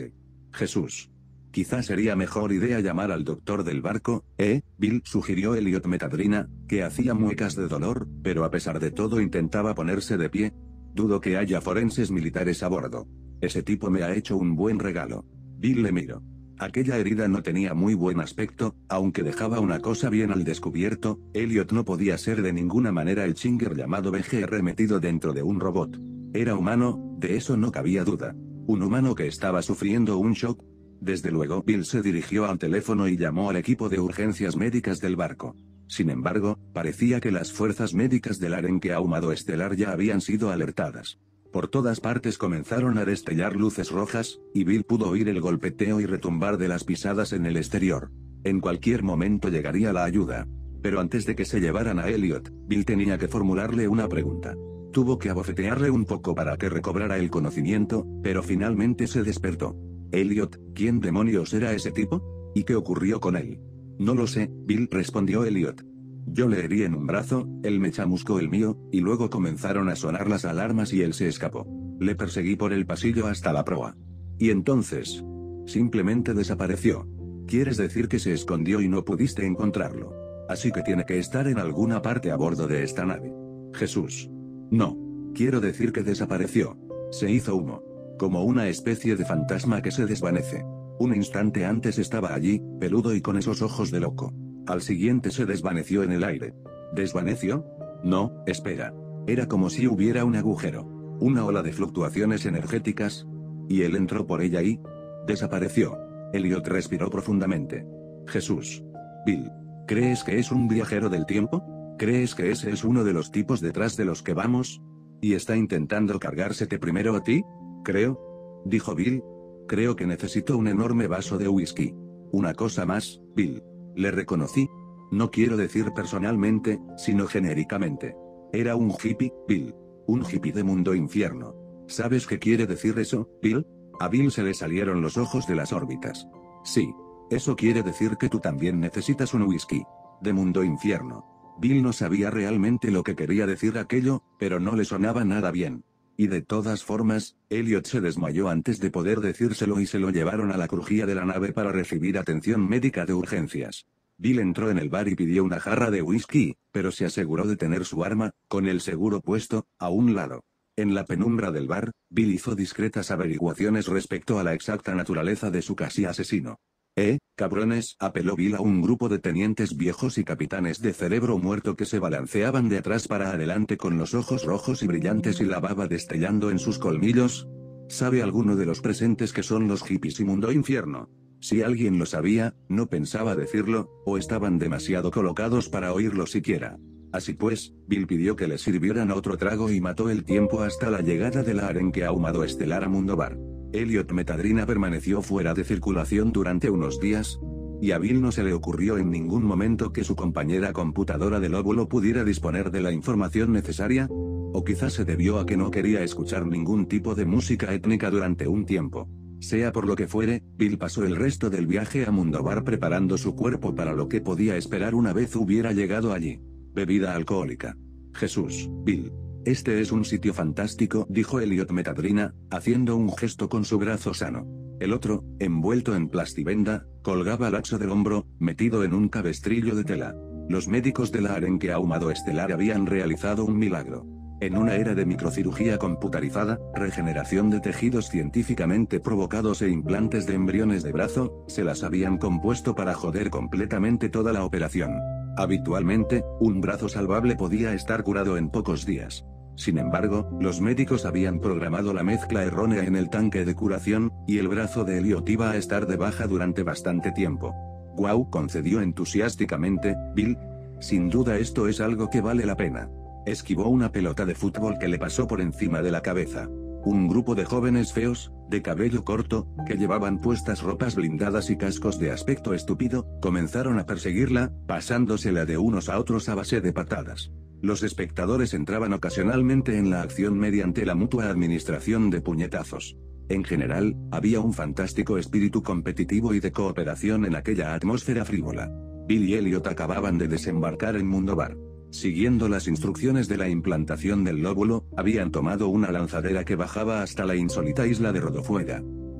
Jesús. Quizás sería mejor idea llamar al doctor del barco, ¿eh, Bill? Sugirió Elliot Metadrina, que hacía muecas de dolor, pero a pesar de todo intentaba ponerse de pie. Dudo que haya forenses militares a bordo. Ese tipo me ha hecho un buen regalo. Bill le miró. Aquella herida no tenía muy buen aspecto, aunque dejaba una cosa bien al descubierto: Elliot no podía ser de ninguna manera el Chinger llamado B G R metido dentro de un robot. Era humano, de eso no cabía duda. Un humano que estaba sufriendo un shock. Desde luego, Bill se dirigió al teléfono y llamó al equipo de urgencias médicas del barco. Sin embargo, parecía que las fuerzas médicas del arenque ahumado estelar ya habían sido alertadas. Por todas partes comenzaron a destellar luces rojas, y Bill pudo oír el golpeteo y retumbar de las pisadas en el exterior. En cualquier momento llegaría la ayuda. Pero antes de que se llevaran a Elliot, Bill tenía que formularle una pregunta. Tuvo que abofetearle un poco para que recobrara el conocimiento, pero finalmente se despertó. Elliot, ¿quién demonios era ese tipo? ¿Y qué ocurrió con él? No lo sé, Bill, respondió Elliot. Yo le herí en un brazo, él me chamuscó el mío, y luego comenzaron a sonar las alarmas y él se escapó. Le perseguí por el pasillo hasta la proa. Y entonces, simplemente desapareció. ¿Quieres decir que se escondió y no pudiste encontrarlo? Así que tiene que estar en alguna parte a bordo de esta nave. Jesús. No. Quiero decir que desapareció. Se hizo humo. Como una especie de fantasma que se desvanece. Un instante antes estaba allí, peludo y con esos ojos de loco. Al siguiente se desvaneció en el aire. ¿Desvaneció? No, espera. Era como si hubiera un agujero. Una ola de fluctuaciones energéticas. Y él entró por ella y... desapareció. Elliot respiró profundamente. Jesús. Bill. ¿Crees que es un viajero del tiempo? ¿Crees que ese es uno de los tipos detrás de los que vamos? ¿Y está intentando cargársete primero a ti? Creo. Dijo Bill. Creo que necesito un enorme vaso de whisky. Una cosa más, Bill. Le reconocí. No quiero decir personalmente, sino genéricamente. Era un hippie, Bill. Un hippie de mundo infierno. ¿Sabes qué quiere decir eso, Bill? A Bill se le salieron los ojos de las órbitas. Sí. Eso quiere decir que tú también necesitas un whisky. De mundo infierno. Bill no sabía realmente lo que quería decir aquello, pero no le sonaba nada bien. Y de todas formas, Elliot se desmayó antes de poder decírselo y se lo llevaron a la crujía de la nave para recibir atención médica de urgencias. Bill entró en el bar y pidió una jarra de whisky, pero se aseguró de tener su arma, con el seguro puesto, a un lado. En la penumbra del bar, Bill hizo discretas averiguaciones respecto a la exacta naturaleza de su casi asesino. «Eh, cabrones», apeló Bill a un grupo de tenientes viejos y capitanes de cerebro muerto que se balanceaban de atrás para adelante con los ojos rojos y brillantes y la baba destellando en sus colmillos. ¿Sabe alguno de los presentes que son los hippies y mundo infierno? Si alguien lo sabía, no pensaba decirlo, o estaban demasiado colocados para oírlo siquiera. Así pues, Bill pidió que le sirvieran otro trago y mató el tiempo hasta la llegada del arenque ahumado estelar a Mundo Bar. Elliot Metadrina permaneció fuera de circulación durante unos días, y a Bill no se le ocurrió en ningún momento que su compañera computadora del óvulo pudiera disponer de la información necesaria, o quizás se debió a que no quería escuchar ningún tipo de música étnica durante un tiempo. Sea por lo que fuere, Bill pasó el resto del viaje a Mundo Bar preparando su cuerpo para lo que podía esperar una vez hubiera llegado allí. Bebida alcohólica. Jesús, Bill. Este es un sitio fantástico, dijo Elliot Metadrina, haciendo un gesto con su brazo sano. El otro, envuelto en plastivenda, colgaba laxo del hombro, metido en un cabestrillo de tela. Los médicos del arenque ahumado estelar habían realizado un milagro. En una era de microcirugía computarizada, regeneración de tejidos científicamente provocados e implantes de embriones de brazo, se las habían compuesto para joder completamente toda la operación. Habitualmente, un brazo salvable podía estar curado en pocos días. Sin embargo, los médicos habían programado la mezcla errónea en el tanque de curación, y el brazo de Elliot iba a estar de baja durante bastante tiempo. «Guau», concedió entusiásticamente Bill. «Sin duda esto es algo que vale la pena». Esquivó una pelota de fútbol que le pasó por encima de la cabeza. Un grupo de jóvenes feos, de cabello corto, que llevaban puestas ropas blindadas y cascos de aspecto estúpido, comenzaron a perseguirla, pasándosela de unos a otros a base de patadas. Los espectadores entraban ocasionalmente en la acción mediante la mutua administración de puñetazos. En general, había un fantástico espíritu competitivo y de cooperación en aquella atmósfera frívola. Bill y Elliot acababan de desembarcar en Mundo Bar. Siguiendo las instrucciones de la implantación del lóbulo, habían tomado una lanzadera que bajaba hasta la insólita isla de Rodofuega.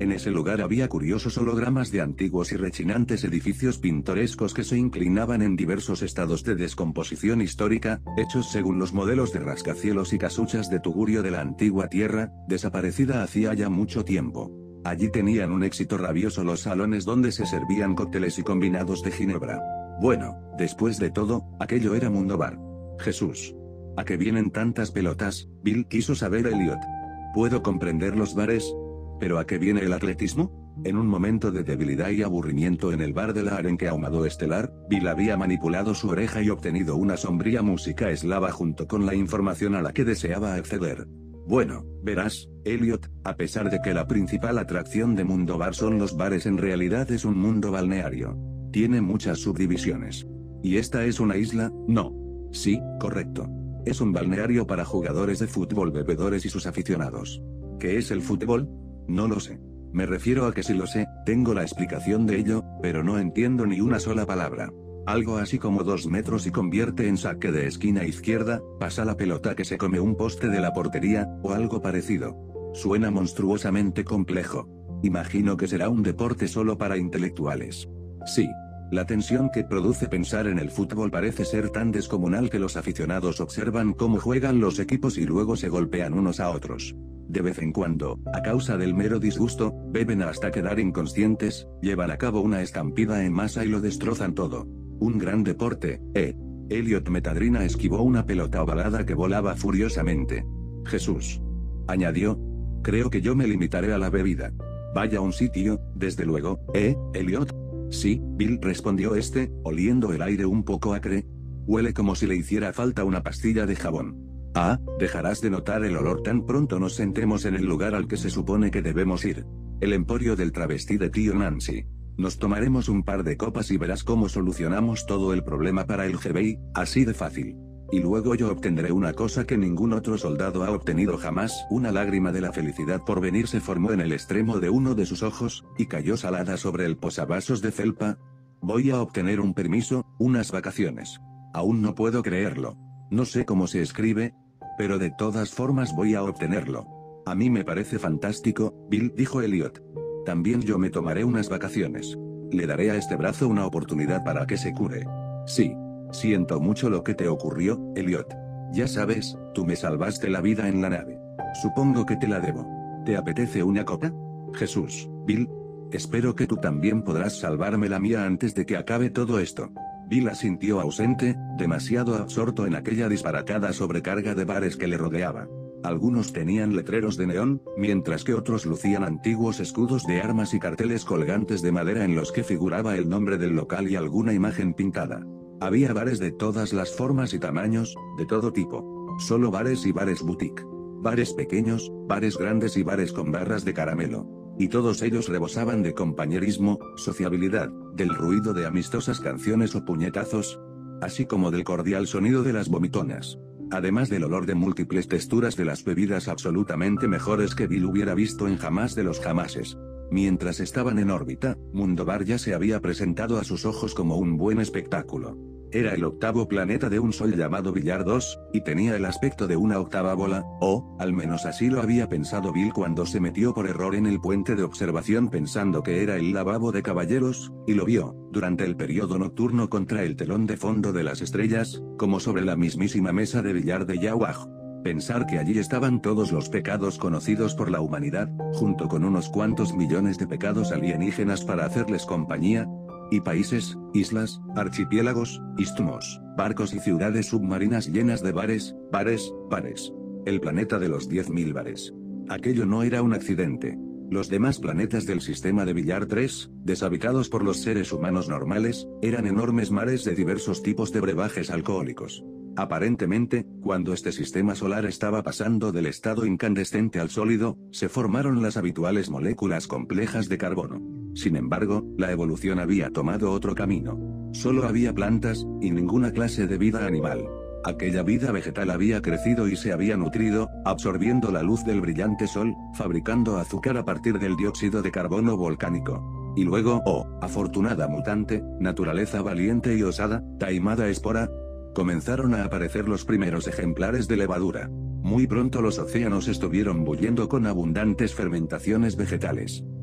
En ese lugar había curiosos hologramas de antiguos y rechinantes edificios pintorescos que se inclinaban en diversos estados de descomposición histórica, hechos según los modelos de rascacielos y casuchas de tugurio de la antigua tierra, desaparecida hacía ya mucho tiempo. Allí tenían un éxito rabioso los salones donde se servían cócteles y combinados de ginebra. Bueno, después de todo, aquello era Mundo Bar. Jesús. ¿A qué vienen tantas pelotas? Bill quiso saber Elliot. Puedo comprender los bares, ¿pero a qué viene el atletismo? En un momento de debilidad y aburrimiento en el bar de la Arenque ahumado estelar, Bill había manipulado su oreja y obtenido una sombría música eslava junto con la información a la que deseaba acceder. Bueno, verás, Elliot, a pesar de que la principal atracción de Mundo Bar son los bares, en realidad es un mundo balneario. Tiene muchas subdivisiones. ¿Y esta es una isla? No. Sí, correcto. Es un balneario para jugadores de fútbol, bebedores y sus aficionados. ¿Qué es el fútbol? No lo sé. Me refiero a que sí lo sé, tengo la explicación de ello, pero no entiendo ni una sola palabra. Algo así como dos metros y convierte en saque de esquina izquierda, pasa la pelota que se come un poste de la portería, o algo parecido. Suena monstruosamente complejo. Imagino que será un deporte solo para intelectuales. Sí. La tensión que produce pensar en el fútbol parece ser tan descomunal que los aficionados observan cómo juegan los equipos y luego se golpean unos a otros. De vez en cuando, a causa del mero disgusto, beben hasta quedar inconscientes, llevan a cabo una estampida en masa y lo destrozan todo. Un gran deporte, ¿eh? Elliot Metadrina esquivó una pelota ovalada que volaba furiosamente. Jesús. Añadió. Creo que yo me limitaré a la bebida. Vaya a un sitio, desde luego, ¿eh, Elliot? Sí, Bill, respondió este, oliendo el aire un poco acre. Huele como si le hiciera falta una pastilla de jabón. Ah, dejarás de notar el olor tan pronto nos sentemos en el lugar al que se supone que debemos ir. El emporio del travesti de tío Nancy. Nos tomaremos un par de copas y verás cómo solucionamos todo el problema para el G B I, así de fácil. Y luego yo obtendré una cosa que ningún otro soldado ha obtenido jamás. Una lágrima de la felicidad por venir se formó en el extremo de uno de sus ojos, y cayó salada sobre el posavasos de felpa. Voy a obtener un permiso, unas vacaciones. Aún no puedo creerlo. No sé cómo se escribe, pero de todas formas voy a obtenerlo. A mí me parece fantástico, Bill, dijo Elliot. También yo me tomaré unas vacaciones. Le daré a este brazo una oportunidad para que se cure. Sí. Siento mucho lo que te ocurrió, Elliot. Ya sabes, tú me salvaste la vida en la nave. Supongo que te la debo. ¿Te apetece una copa? Jesús, Bill. Espero que tú también podrás salvarme la mía antes de que acabe todo esto. Bill asintió ausente, demasiado absorto en aquella disparatada sobrecarga de bares que le rodeaba. Algunos tenían letreros de neón, mientras que otros lucían antiguos escudos de armas y carteles colgantes de madera en los que figuraba el nombre del local y alguna imagen pintada. Había bares de todas las formas y tamaños, de todo tipo. Solo bares y bares boutique. Bares pequeños, bares grandes y bares con barras de caramelo. Y todos ellos rebosaban de compañerismo, sociabilidad, del ruido de amistosas canciones o puñetazos, así como del cordial sonido de las vomitonas. Además del olor de múltiples texturas de las bebidas absolutamente mejores que Bill hubiera visto en jamás de los jamases. Mientras estaban en órbita, Mundo Bar ya se había presentado a sus ojos como un buen espectáculo. Era el octavo planeta de un sol llamado Villar dos, y tenía el aspecto de una octava bola, o, al menos así lo había pensado Bill cuando se metió por error en el puente de observación pensando que era el lavabo de caballeros, y lo vio, durante el periodo nocturno contra el telón de fondo de las estrellas, como sobre la mismísima mesa de billar de Yawaj. Pensar que allí estaban todos los pecados conocidos por la humanidad, junto con unos cuantos millones de pecados alienígenas para hacerles compañía, y países, islas, archipiélagos, istmos, barcos y ciudades submarinas llenas de bares, bares, bares. El planeta de los diez mil bares. Aquello no era un accidente. Los demás planetas del sistema de Villar tres, deshabitados por los seres humanos normales, eran enormes mares de diversos tipos de brebajes alcohólicos. Aparentemente, cuando este sistema solar estaba pasando del estado incandescente al sólido, se formaron las habituales moléculas complejas de carbono. Sin embargo, la evolución había tomado otro camino. Solo había plantas, y ninguna clase de vida animal. Aquella vida vegetal había crecido y se había nutrido, absorbiendo la luz del brillante sol, fabricando azúcar a partir del dióxido de carbono volcánico. Y luego, oh, afortunada mutante, naturaleza valiente y osada, taimada espora, comenzaron a aparecer los primeros ejemplares de levadura. Muy pronto los océanos estuvieron bulliendo con abundantes fermentaciones vegetales.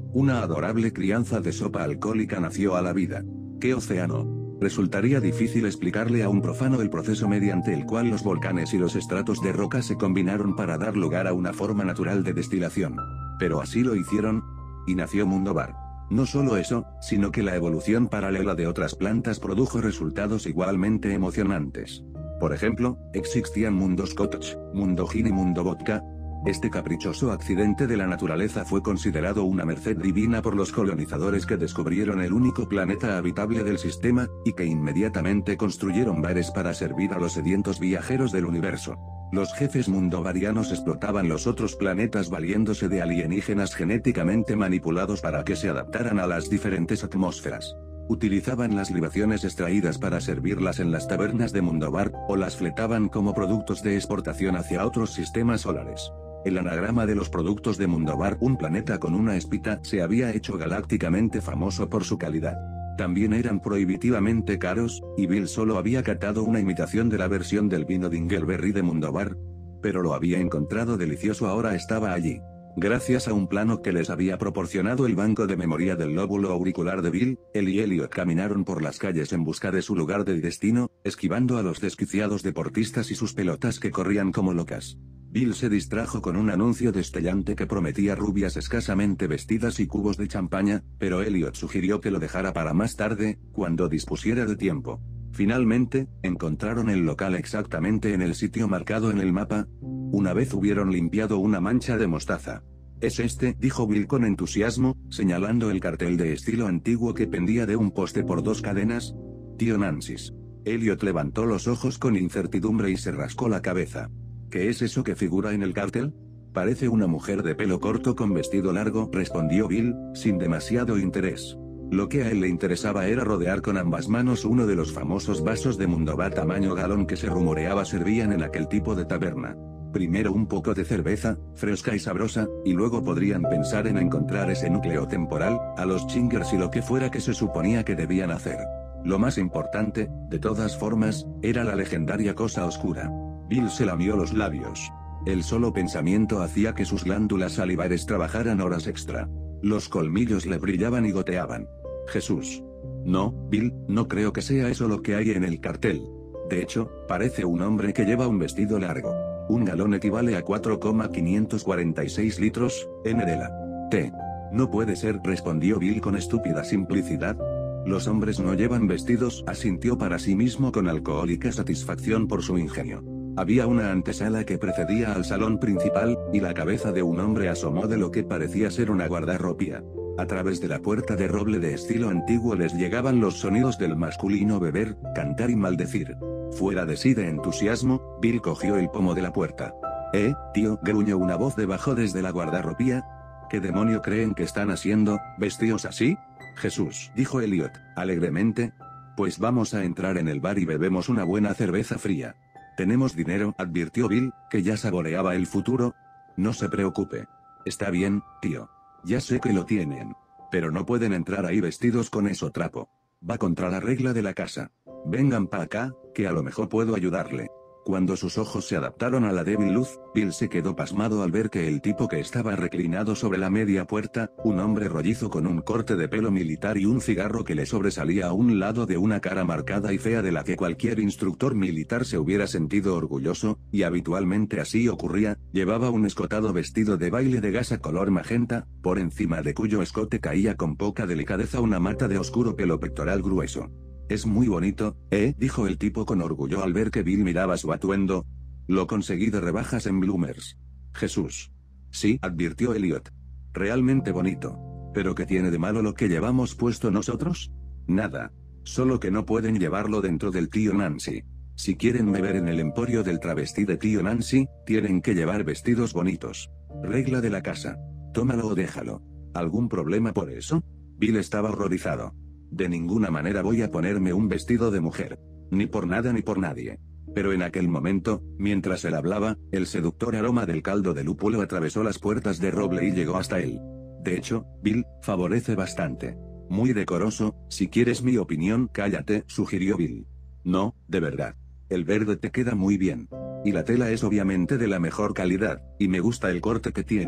Una adorable crianza de sopa alcohólica nació a la vida. ¿Qué océano? Resultaría difícil explicarle a un profano el proceso mediante el cual los volcanes y los estratos de roca se combinaron para dar lugar a una forma natural de destilación. Pero así lo hicieron, y nació Mundobar. No solo eso, sino que la evolución paralela de otras plantas produjo resultados igualmente emocionantes. Por ejemplo, existían Mundo Scotch, Mundo Gin y Mundo Vodka. Este caprichoso accidente de la naturaleza fue considerado una merced divina por los colonizadores que descubrieron el único planeta habitable del sistema, y que inmediatamente construyeron bares para servir a los sedientos viajeros del universo. Los jefes mundovarianos explotaban los otros planetas valiéndose de alienígenas genéticamente manipulados para que se adaptaran a las diferentes atmósferas. Utilizaban las libaciones extraídas para servirlas en las tabernas de Mundobar, o las fletaban como productos de exportación hacia otros sistemas solares. El anagrama de los productos de Mundobar, un planeta con una espita, se había hecho galácticamente famoso por su calidad. También eran prohibitivamente caros, y Bill solo había catado una imitación de la versión del vino Dingleberry de Mundobar. Pero lo había encontrado delicioso, ahora estaba allí. Gracias a un plano que les había proporcionado el banco de memoria del lóbulo auricular de Bill, él y Elliot caminaron por las calles en busca de su lugar de destino, esquivando a los desquiciados deportistas y sus pelotas que corrían como locas. Bill se distrajo con un anuncio destellante que prometía rubias escasamente vestidas y cubos de champaña, pero Elliot sugirió que lo dejara para más tarde, cuando dispusiera de tiempo. Finalmente, encontraron el local exactamente en el sitio marcado en el mapa. Una vez hubieron limpiado una mancha de mostaza. «Es este», dijo Bill con entusiasmo, señalando el cartel de estilo antiguo que pendía de un poste por dos cadenas. «Tío Nancy's». Elliot levantó los ojos con incertidumbre y se rascó la cabeza. «¿Qué es eso que figura en el cartel?» «Parece una mujer de pelo corto con vestido largo», respondió Bill, sin demasiado interés. Lo que a él le interesaba era rodear con ambas manos uno de los famosos vasos de Mundobar tamaño galón que se rumoreaba servían en aquel tipo de taberna. Primero un poco de cerveza, fresca y sabrosa, y luego podrían pensar en encontrar ese núcleo temporal, a los chingers y lo que fuera que se suponía que debían hacer. Lo más importante, de todas formas, era la legendaria cosa oscura. Bill se lamió los labios. El solo pensamiento hacía que sus glándulas salivares trabajaran horas extra. Los colmillos le brillaban y goteaban. Jesús. No, Bill, no creo que sea eso lo que hay en el cartel. De hecho, parece un hombre que lleva un vestido largo. Un galón equivale a cuatro coma quinientos cuarenta y seis litros, N de la T. No puede ser, respondió Bill con estúpida simplicidad. Los hombres no llevan vestidos, asintió para sí mismo con alcohólica satisfacción por su ingenio. Había una antesala que precedía al salón principal, y la cabeza de un hombre asomó de lo que parecía ser una guardarropía. A través de la puerta de roble de estilo antiguo les llegaban los sonidos del masculino beber, cantar y maldecir. Fuera de sí de entusiasmo, Bill cogió el pomo de la puerta. «Eh, tío», gruñó una voz debajo desde la guardarropía. «¿Qué demonio creen que están haciendo, vestidos así?» «Jesús», dijo Elliot, alegremente. «Pues vamos a entrar en el bar y bebemos una buena cerveza fría». «Tenemos dinero», advirtió Bill, que ya saboreaba el futuro. «No se preocupe. Está bien, tío. Ya sé que lo tienen. Pero no pueden entrar ahí vestidos con eso trapo. Va contra la regla de la casa. Vengan pa' acá, que a lo mejor puedo ayudarle». Cuando sus ojos se adaptaron a la débil luz, Bill se quedó pasmado al ver que el tipo que estaba reclinado sobre la media puerta, un hombre rollizo con un corte de pelo militar y un cigarro que le sobresalía a un lado de una cara marcada y fea de la que cualquier instructor militar se hubiera sentido orgulloso, y habitualmente así ocurría, llevaba un escotado vestido de baile de gasa color magenta, por encima de cuyo escote caía con poca delicadeza una mata de oscuro pelo pectoral grueso. «Es muy bonito, ¿eh?», dijo el tipo con orgullo al ver que Bill miraba su atuendo. «Lo conseguí de rebajas en Bloomers». «Jesús». «Sí», advirtió Elliot. «Realmente bonito. ¿Pero qué tiene de malo lo que llevamos puesto nosotros?» «Nada. Solo que no pueden llevarlo dentro del tío Nancy. Si quieren beber en el emporio del travesti de tío Nancy, tienen que llevar vestidos bonitos. Regla de la casa. Tómalo o déjalo. ¿Algún problema por eso?» Bill estaba horrorizado. «De ninguna manera voy a ponerme un vestido de mujer. Ni por nada ni por nadie». Pero en aquel momento, mientras él hablaba, el seductor aroma del caldo de lúpulo atravesó las puertas de roble y llegó hasta él. De hecho, Bill, favorece bastante. Muy decoroso. Si quieres mi opinión, cállate, sugirió Bill. «No, de verdad. El verde te queda muy bien. Y la tela es obviamente de la mejor calidad, y me gusta el corte que tiene.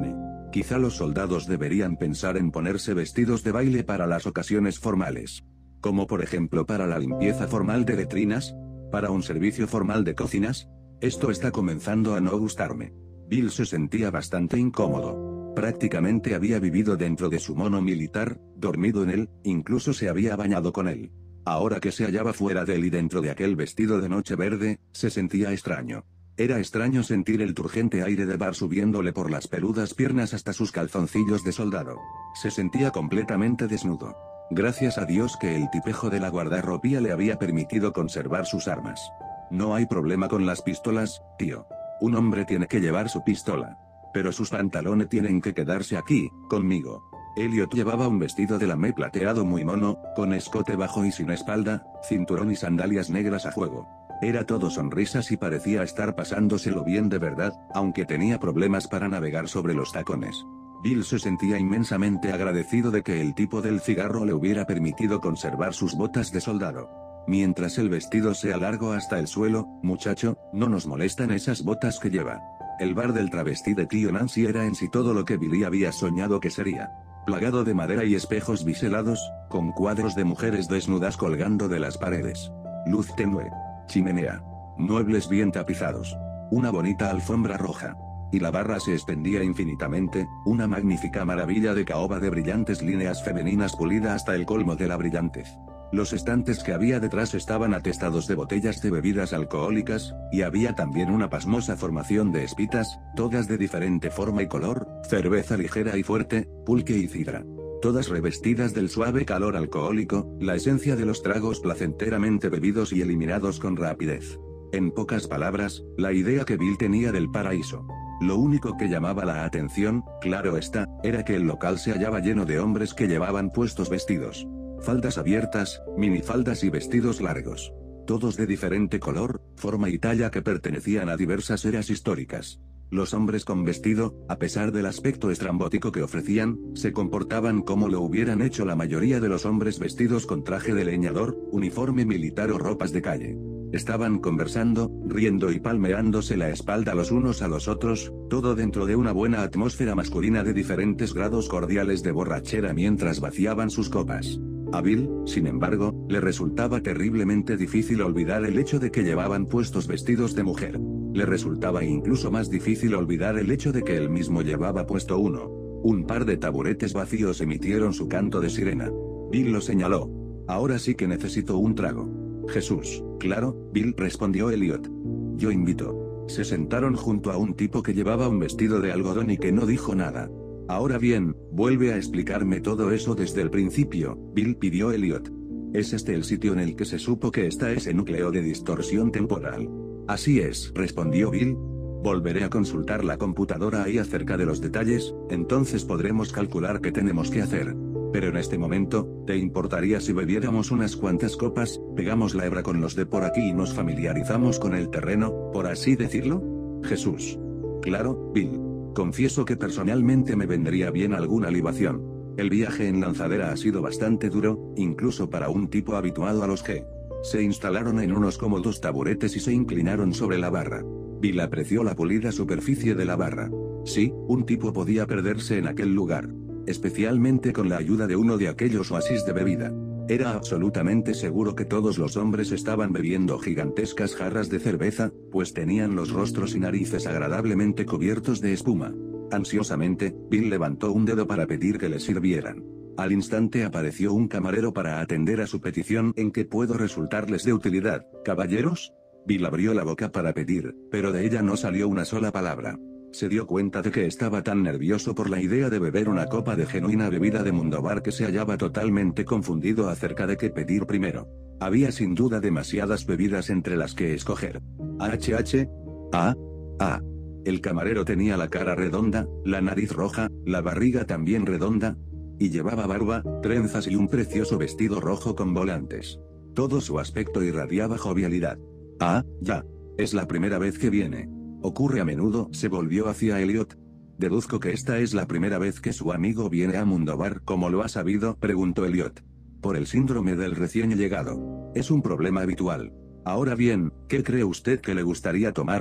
Quizá los soldados deberían pensar en ponerse vestidos de baile para las ocasiones formales. Como por ejemplo para la limpieza formal de letrinas, para un servicio formal de cocinas. Esto está comenzando a no gustarme. Bill se sentía bastante incómodo. Prácticamente había vivido dentro de su mono militar, dormido en él, incluso se había bañado con él. Ahora que se hallaba fuera de él y dentro de aquel vestido de noche verde, se sentía extraño. Era extraño sentir el turgente aire de Bar subiéndole por las peludas piernas hasta sus calzoncillos de soldado. Se sentía completamente desnudo. Gracias a Dios que el tipejo de la guardarropía le había permitido conservar sus armas. No hay problema con las pistolas, tío. Un hombre tiene que llevar su pistola. Pero sus pantalones tienen que quedarse aquí, conmigo. Elliot llevaba un vestido de lamé plateado muy mono, con escote bajo y sin espalda, cinturón y sandalias negras a juego. Era todo sonrisas y parecía estar pasándoselo bien de verdad, aunque tenía problemas para navegar sobre los tacones. Bill se sentía inmensamente agradecido de que el tipo del cigarro le hubiera permitido conservar sus botas de soldado. Mientras el vestido sea largo hasta el suelo, muchacho, no nos molestan esas botas que lleva. El bar del travesti de tío Nancy era en sí todo lo que Billy había soñado que sería. Plagado de madera y espejos biselados, con cuadros de mujeres desnudas colgando de las paredes. Luz tenue. Chimenea. Muebles bien tapizados. Una bonita alfombra roja. Y la barra se extendía infinitamente, una magnífica maravilla de caoba de brillantes líneas femeninas pulida hasta el colmo de la brillantez. Los estantes que había detrás estaban atestados de botellas de bebidas alcohólicas, y había también una pasmosa formación de espitas, todas de diferente forma y color, cerveza ligera y fuerte, pulque y sidra. Todas revestidas del suave calor alcohólico, la esencia de los tragos placenteramente bebidos y eliminados con rapidez. En pocas palabras, la idea que Bill tenía del paraíso. Lo único que llamaba la atención, claro está, era que el local se hallaba lleno de hombres que llevaban puestos vestidos. Faldas abiertas, minifaldas y vestidos largos. Todos de diferente color, forma y talla que pertenecían a diversas eras históricas. Los hombres con vestido, a pesar del aspecto estrambótico que ofrecían, se comportaban como lo hubieran hecho la mayoría de los hombres vestidos con traje de leñador, uniforme militar o ropas de calle. Estaban conversando, riendo y palmeándose la espalda los unos a los otros, todo dentro de una buena atmósfera masculina de diferentes grados cordiales de borrachera mientras vaciaban sus copas. A Bill, sin embargo, le resultaba terriblemente difícil olvidar el hecho de que llevaban puestos vestidos de mujer. Le resultaba incluso más difícil olvidar el hecho de que él mismo llevaba puesto uno. Un par de taburetes vacíos emitieron su canto de sirena. Bill lo señaló. Ahora sí que necesito un trago. Jesús, claro, Bill, respondió Elliot. Yo invito. Se sentaron junto a un tipo que llevaba un vestido de algodón y que no dijo nada. Ahora bien, vuelve a explicarme todo eso desde el principio, Bill, pidió Elliot. ¿Es este el sitio en el que se supo que está ese núcleo de distorsión temporal? Así es, respondió Bill. Volveré a consultar la computadora ahí acerca de los detalles, entonces podremos calcular qué tenemos que hacer. Pero en este momento, ¿te importaría si bebiéramos unas cuantas copas, pegamos la hebra con los de por aquí y nos familiarizamos con el terreno, por así decirlo? Jesús. Claro, Bill. Confieso que personalmente me vendría bien alguna libación. El viaje en lanzadera ha sido bastante duro, incluso para un tipo habituado a los G. Se instalaron en unos cómodos taburetes y se inclinaron sobre la barra. Bill apreció la pulida superficie de la barra. Sí, un tipo podía perderse en aquel lugar. Especialmente con la ayuda de uno de aquellos oasis de bebida. Era absolutamente seguro que todos los hombres estaban bebiendo gigantescas jarras de cerveza, pues tenían los rostros y narices agradablemente cubiertos de espuma. Ansiosamente, Bill levantó un dedo para pedir que le sirvieran. Al instante apareció un camarero para atender a su petición. ¿En qué puedo resultarles de utilidad, caballeros? Bill abrió la boca para pedir, pero de ella no salió una sola palabra. Se dio cuenta de que estaba tan nervioso por la idea de beber una copa de genuina bebida de Mundobar que se hallaba totalmente confundido acerca de qué pedir primero. Había sin duda demasiadas bebidas entre las que escoger. H H. A. A. El camarero tenía la cara redonda, la nariz roja, la barriga también redonda, y llevaba barba, trenzas y un precioso vestido rojo con volantes. Todo su aspecto irradiaba jovialidad. Ah, ya. Es la primera vez que viene. Ocurre a menudo, se volvió hacia Elliot. Deduzco que esta es la primera vez que su amigo viene a Mundobar. ¿Cómo lo ha sabido?, preguntó Elliot. Por el síndrome del recién llegado. Es un problema habitual. Ahora bien, ¿qué cree usted que le gustaría tomar?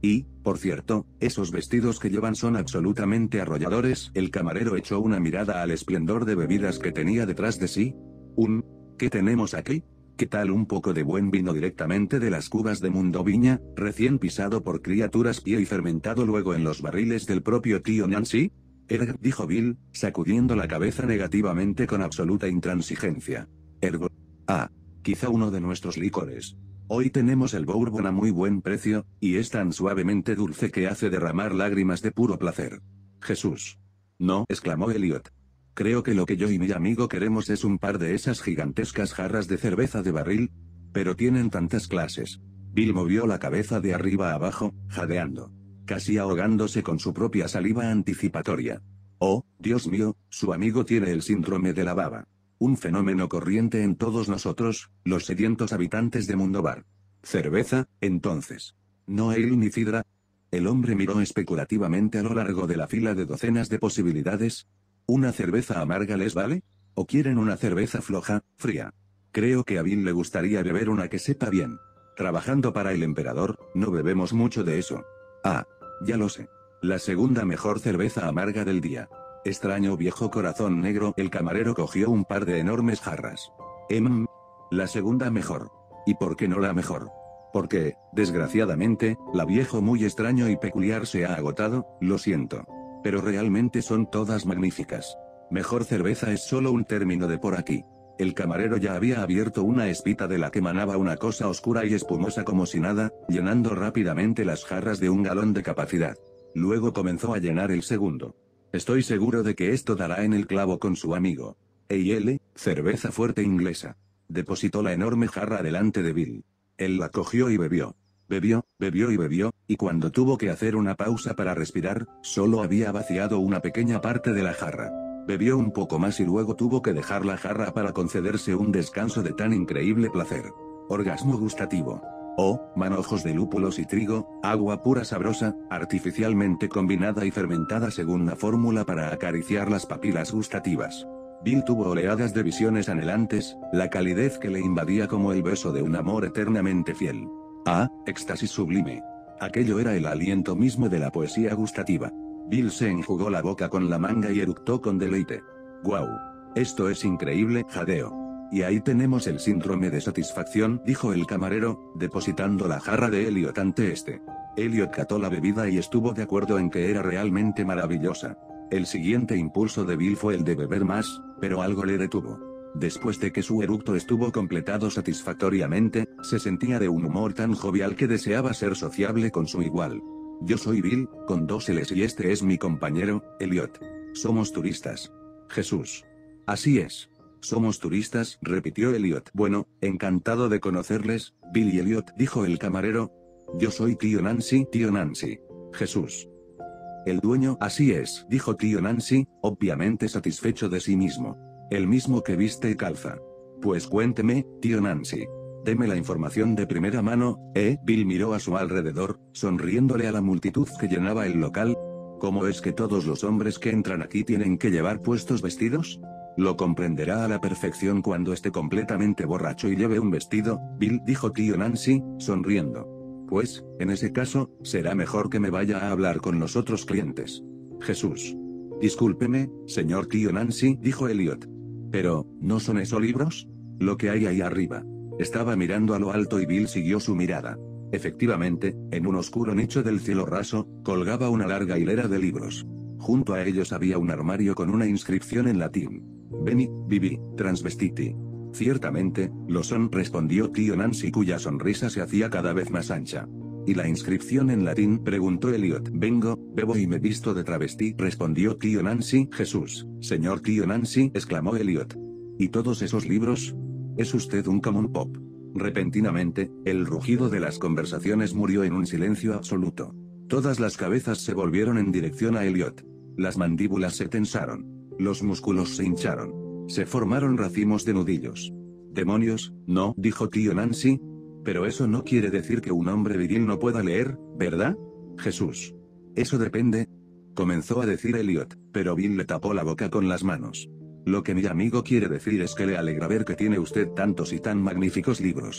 Y, por cierto, esos vestidos que llevan son absolutamente arrolladores. El camarero echó una mirada al esplendor de bebidas que tenía detrás de sí. Un, ¿qué tenemos aquí? ¿Qué tal un poco de buen vino directamente de las cubas de Mundo Viña, recién pisado por criaturas pie y fermentado luego en los barriles del propio tío Nancy? Erg, dijo Bill, sacudiendo la cabeza negativamente con absoluta intransigencia. Ergo. Ah, quizá uno de nuestros licores. Hoy tenemos el bourbon a muy buen precio, y es tan suavemente dulce que hace derramar lágrimas de puro placer. Jesús. No, exclamó Elliot. Creo que lo que yo y mi amigo queremos es un par de esas gigantescas jarras de cerveza de barril. Pero tienen tantas clases. Bill movió la cabeza de arriba a abajo, jadeando. Casi ahogándose con su propia saliva anticipatoria. Oh, Dios mío, su amigo tiene el síndrome de la baba. Un fenómeno corriente en todos nosotros, los sedientos habitantes de Mundo Bar. ¿Cerveza, entonces? ¿No ale ni sidra? El hombre miró especulativamente a lo largo de la fila de docenas de posibilidades. ¿Una cerveza amarga les vale? ¿O quieren una cerveza floja, fría? Creo que a Bill le gustaría beber una que sepa bien. Trabajando para el emperador, no bebemos mucho de eso. Ah, ya lo sé. La segunda mejor cerveza amarga del día. Extraño viejo corazón negro. El camarero cogió un par de enormes jarras. Em, la segunda mejor. ¿Y por qué no la mejor? Porque, desgraciadamente, la viejo muy extraño y peculiar se ha agotado, lo siento. Pero realmente son todas magníficas. Mejor cerveza es solo un término de por aquí. El camarero ya había abierto una espita de la que manaba una cosa oscura y espumosa como si nada, llenando rápidamente las jarras de un galón de capacidad. Luego comenzó a llenar el segundo. Estoy seguro de que esto dará en el clavo con su amigo. Eile, cerveza fuerte inglesa. Depositó la enorme jarra delante de Bill. Él la cogió y bebió. Bebió, bebió y bebió, y cuando tuvo que hacer una pausa para respirar, solo había vaciado una pequeña parte de la jarra. Bebió un poco más y luego tuvo que dejar la jarra para concederse un descanso de tan increíble placer. Orgasmo gustativo. Oh, manojos de lúpulos y trigo, agua pura sabrosa, artificialmente combinada y fermentada según la fórmula para acariciar las papilas gustativas. Bill tuvo oleadas de visiones anhelantes, la calidez que le invadía como el beso de un amor eternamente fiel. Ah, éxtasis sublime. Aquello era el aliento mismo de la poesía gustativa. Bill se enjugó la boca con la manga y eructó con deleite. ¡Guau! Esto es increíble, jadeo. Y ahí tenemos el síndrome de satisfacción, dijo el camarero, depositando la jarra de Elliot ante este. Elliot cató la bebida y estuvo de acuerdo en que era realmente maravillosa. El siguiente impulso de Bill fue el de beber más, pero algo le detuvo. Después de que su eructo estuvo completado satisfactoriamente, se sentía de un humor tan jovial que deseaba ser sociable con su igual. Yo soy Bill, con dos L's y este es mi compañero, Elliot. Somos turistas. Jesús. Así es. Somos turistas, repitió Elliot. Bueno, encantado de conocerles, Bill y Elliot, dijo el camarero. Yo soy tío Nancy, tío Nancy. Jesús. El dueño, así es, dijo tío Nancy, obviamente satisfecho de sí mismo. El mismo que viste y calza. Pues cuénteme, tío Nancy. Deme la información de primera mano, ¿eh? Bill miró a su alrededor, sonriéndole a la multitud que llenaba el local. ¿Cómo es que todos los hombres que entran aquí tienen que llevar puestos vestidos? Lo comprenderá a la perfección cuando esté completamente borracho y lleve un vestido, Bill, dijo tío Nancy, sonriendo. Pues, en ese caso, será mejor que me vaya a hablar con los otros clientes. Jesús. Discúlpeme, señor tío Nancy, dijo Elliot. Pero, ¿no son esos libros? Lo que hay ahí arriba. Estaba mirando a lo alto y Bill siguió su mirada. Efectivamente, en un oscuro nicho del cielo raso, colgaba una larga hilera de libros. Junto a ellos había un armario con una inscripción en latín. Veni, vivi, transvestiti. Ciertamente, lo son, respondió tío Nancy, cuya sonrisa se hacía cada vez más ancha. ¿Y la inscripción en latín?, preguntó Elliot. Vengo, bebo y me visto de travesti, respondió tío Nancy. Jesús, señor tío Nancy, exclamó Elliot. ¿Y todos esos libros? Es usted un common pop. Repentinamente, el rugido de las conversaciones murió en un silencio absoluto. Todas las cabezas se volvieron en dirección a Elliot. Las mandíbulas se tensaron. Los músculos se hincharon. Se formaron racimos de nudillos. Demonios, no, dijo tío Nancy. Pero eso no quiere decir que un hombre viril no pueda leer, ¿verdad? Jesús. Eso depende. Comenzó a decir Elliot, pero Bill le tapó la boca con las manos. Lo que mi amigo quiere decir es que le alegra ver que tiene usted tantos y tan magníficos libros.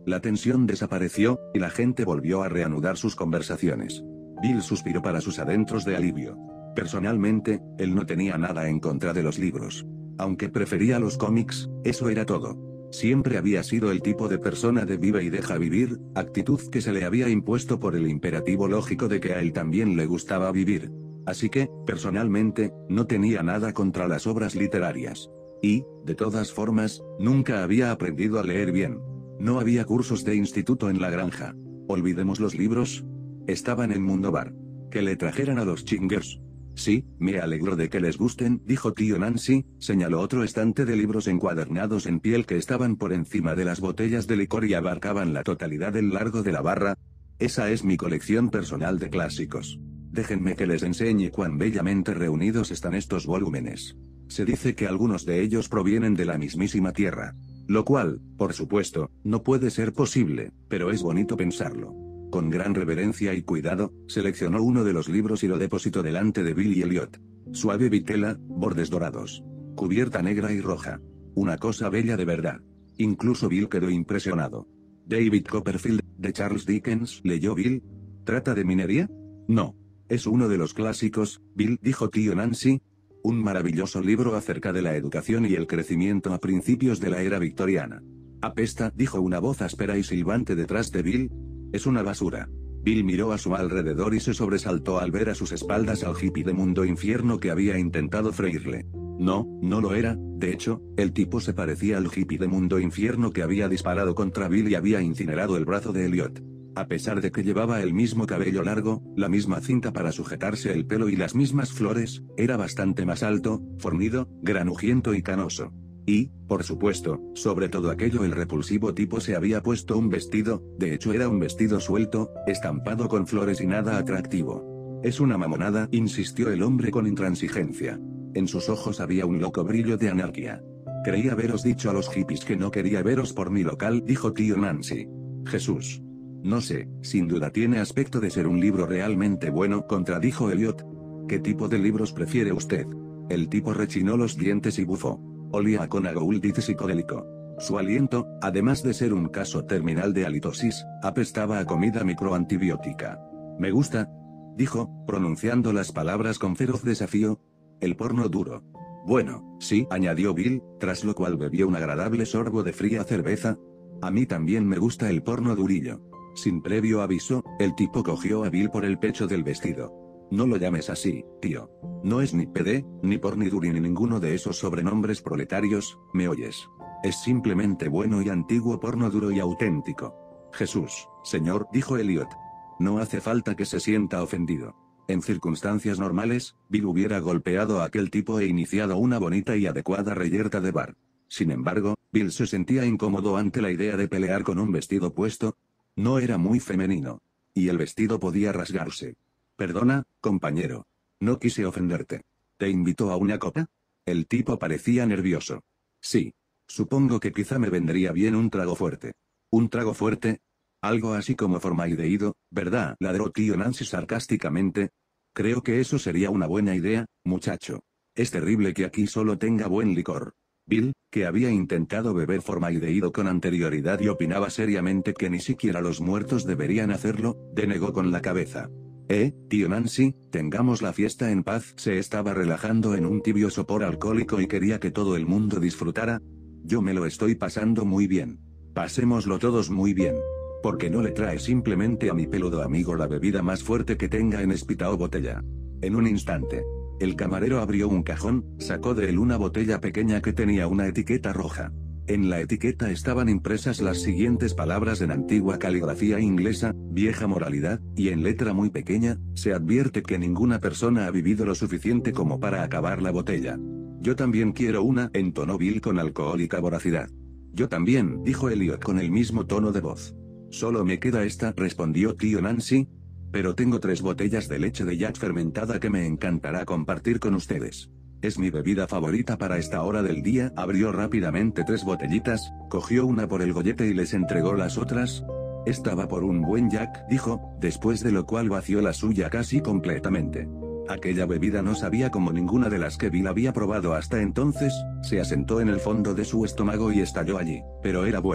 La tensión desapareció, y la gente volvió a reanudar sus conversaciones. Bill suspiró para sus adentros de alivio. Personalmente, él no tenía nada en contra de los libros. Aunque prefería los cómics, eso era todo. Siempre había sido el tipo de persona de vive y deja vivir, actitud que se le había impuesto por el imperativo lógico de que a él también le gustaba vivir. Así que, personalmente, no tenía nada contra las obras literarias. Y, de todas formas, nunca había aprendido a leer bien. No había cursos de instituto en la granja. Olvidemos los libros. Estaban en Mundo Bar. Que le trajeran a los chingers. Sí, me alegro de que les gusten, dijo tío Nancy, señaló otro estante de libros encuadernados en piel que estaban por encima de las botellas de licor y abarcaban la totalidad del largo de la barra. Esa es mi colección personal de clásicos. Déjenme que les enseñe cuán bellamente reunidos están estos volúmenes. Se dice que algunos de ellos provienen de la mismísima Tierra. Lo cual, por supuesto, no puede ser posible, pero es bonito pensarlo. Con gran reverencia y cuidado, seleccionó uno de los libros y lo depositó delante de Bill y Elliot. Suave vitela, bordes dorados. Cubierta negra y roja. Una cosa bella de verdad. Incluso Bill quedó impresionado. David Copperfield, de Charles Dickens, ¿leyó Bill? ¿Trata de minería? No. Es uno de los clásicos, Bill, dijo tío Nancy. Un maravilloso libro acerca de la educación y el crecimiento a principios de la era victoriana. Apesta, dijo una voz áspera y silbante detrás de Bill. Es una basura. Bill miró a su alrededor y se sobresaltó al ver a sus espaldas al hippie de Mundo Infierno que había intentado freírle. No, no lo era, de hecho, el tipo se parecía al hippie de Mundo Infierno que había disparado contra Bill y había incinerado el brazo de Elliot. A pesar de que llevaba el mismo cabello largo, la misma cinta para sujetarse el pelo y las mismas flores, era bastante más alto, fornido, granujiento y canoso. Y, por supuesto, sobre todo aquello el repulsivo tipo se había puesto un vestido, de hecho era un vestido suelto, estampado con flores y nada atractivo. Es una mamonada, insistió el hombre con intransigencia. En sus ojos había un loco brillo de anarquía. Creí haberos dicho a los hippies que no quería veros por mi local, dijo tío Nancy. Jesús. No sé, sin duda tiene aspecto de ser un libro realmente bueno, contradijo Elliot. ¿Qué tipo de libros prefiere usted? El tipo rechinó los dientes y bufó. Olía a Conagould psicodélico. Su aliento, además de ser un caso terminal de halitosis, apestaba a comida microantibiótica. Me gusta, dijo, pronunciando las palabras con feroz desafío. El porno duro. Bueno, sí, añadió Bill, tras lo cual bebió un agradable sorbo de fría cerveza. A mí también me gusta el porno durillo. Sin previo aviso, el tipo cogió a Bill por el pecho del vestido. No lo llames así, tío. No es ni P D, ni porniduri ni ninguno de esos sobrenombres proletarios, ¿me oyes? Es simplemente bueno y antiguo porno duro y auténtico. Jesús, señor, dijo Elliot. No hace falta que se sienta ofendido. En circunstancias normales, Bill hubiera golpeado a aquel tipo e iniciado una bonita y adecuada reyerta de bar. Sin embargo, Bill se sentía incómodo ante la idea de pelear con un vestido puesto. No era muy femenino. Y el vestido podía rasgarse. Perdona, compañero. No quise ofenderte. ¿Te invitó a una copa? El tipo parecía nervioso. Sí. Supongo que quizá me vendría bien un trago fuerte. ¿Un trago fuerte? Algo así como formaldehído, ¿verdad? Ladró tío Nancy sarcásticamente. Creo que eso sería una buena idea, muchacho. Es terrible que aquí solo tenga buen licor. Bill, que había intentado beber formaldehído con anterioridad y opinaba seriamente que ni siquiera los muertos deberían hacerlo, denegó con la cabeza. Eh, tío Nancy, tengamos la fiesta en paz. Se estaba relajando en un tibio sopor alcohólico y quería que todo el mundo disfrutara. Yo me lo estoy pasando muy bien. Pasémoslo todos muy bien. ¿Por qué no le trae simplemente a mi peludo amigo la bebida más fuerte que tenga en espita o botella? En un instante. El camarero abrió un cajón, sacó de él una botella pequeña que tenía una etiqueta roja. En la etiqueta estaban impresas las siguientes palabras en antigua caligrafía inglesa, vieja moralidad, y en letra muy pequeña, se advierte que ninguna persona ha vivido lo suficiente como para acabar la botella. Yo también quiero una, entonó Bill con alcohólica voracidad. Yo también, dijo Elliot con el mismo tono de voz. Solo me queda esta, respondió tío Nancy. Pero tengo tres botellas de leche de yak fermentada que me encantará compartir con ustedes. Es mi bebida favorita para esta hora del día. Abrió rápidamente tres botellitas, cogió una por el gollete y les entregó las otras. Esta va por un buen yak, dijo, después de lo cual vació la suya casi completamente. Aquella bebida no sabía como ninguna de las que Bill había probado hasta entonces, se asentó en el fondo de su estómago y estalló allí, pero era buena.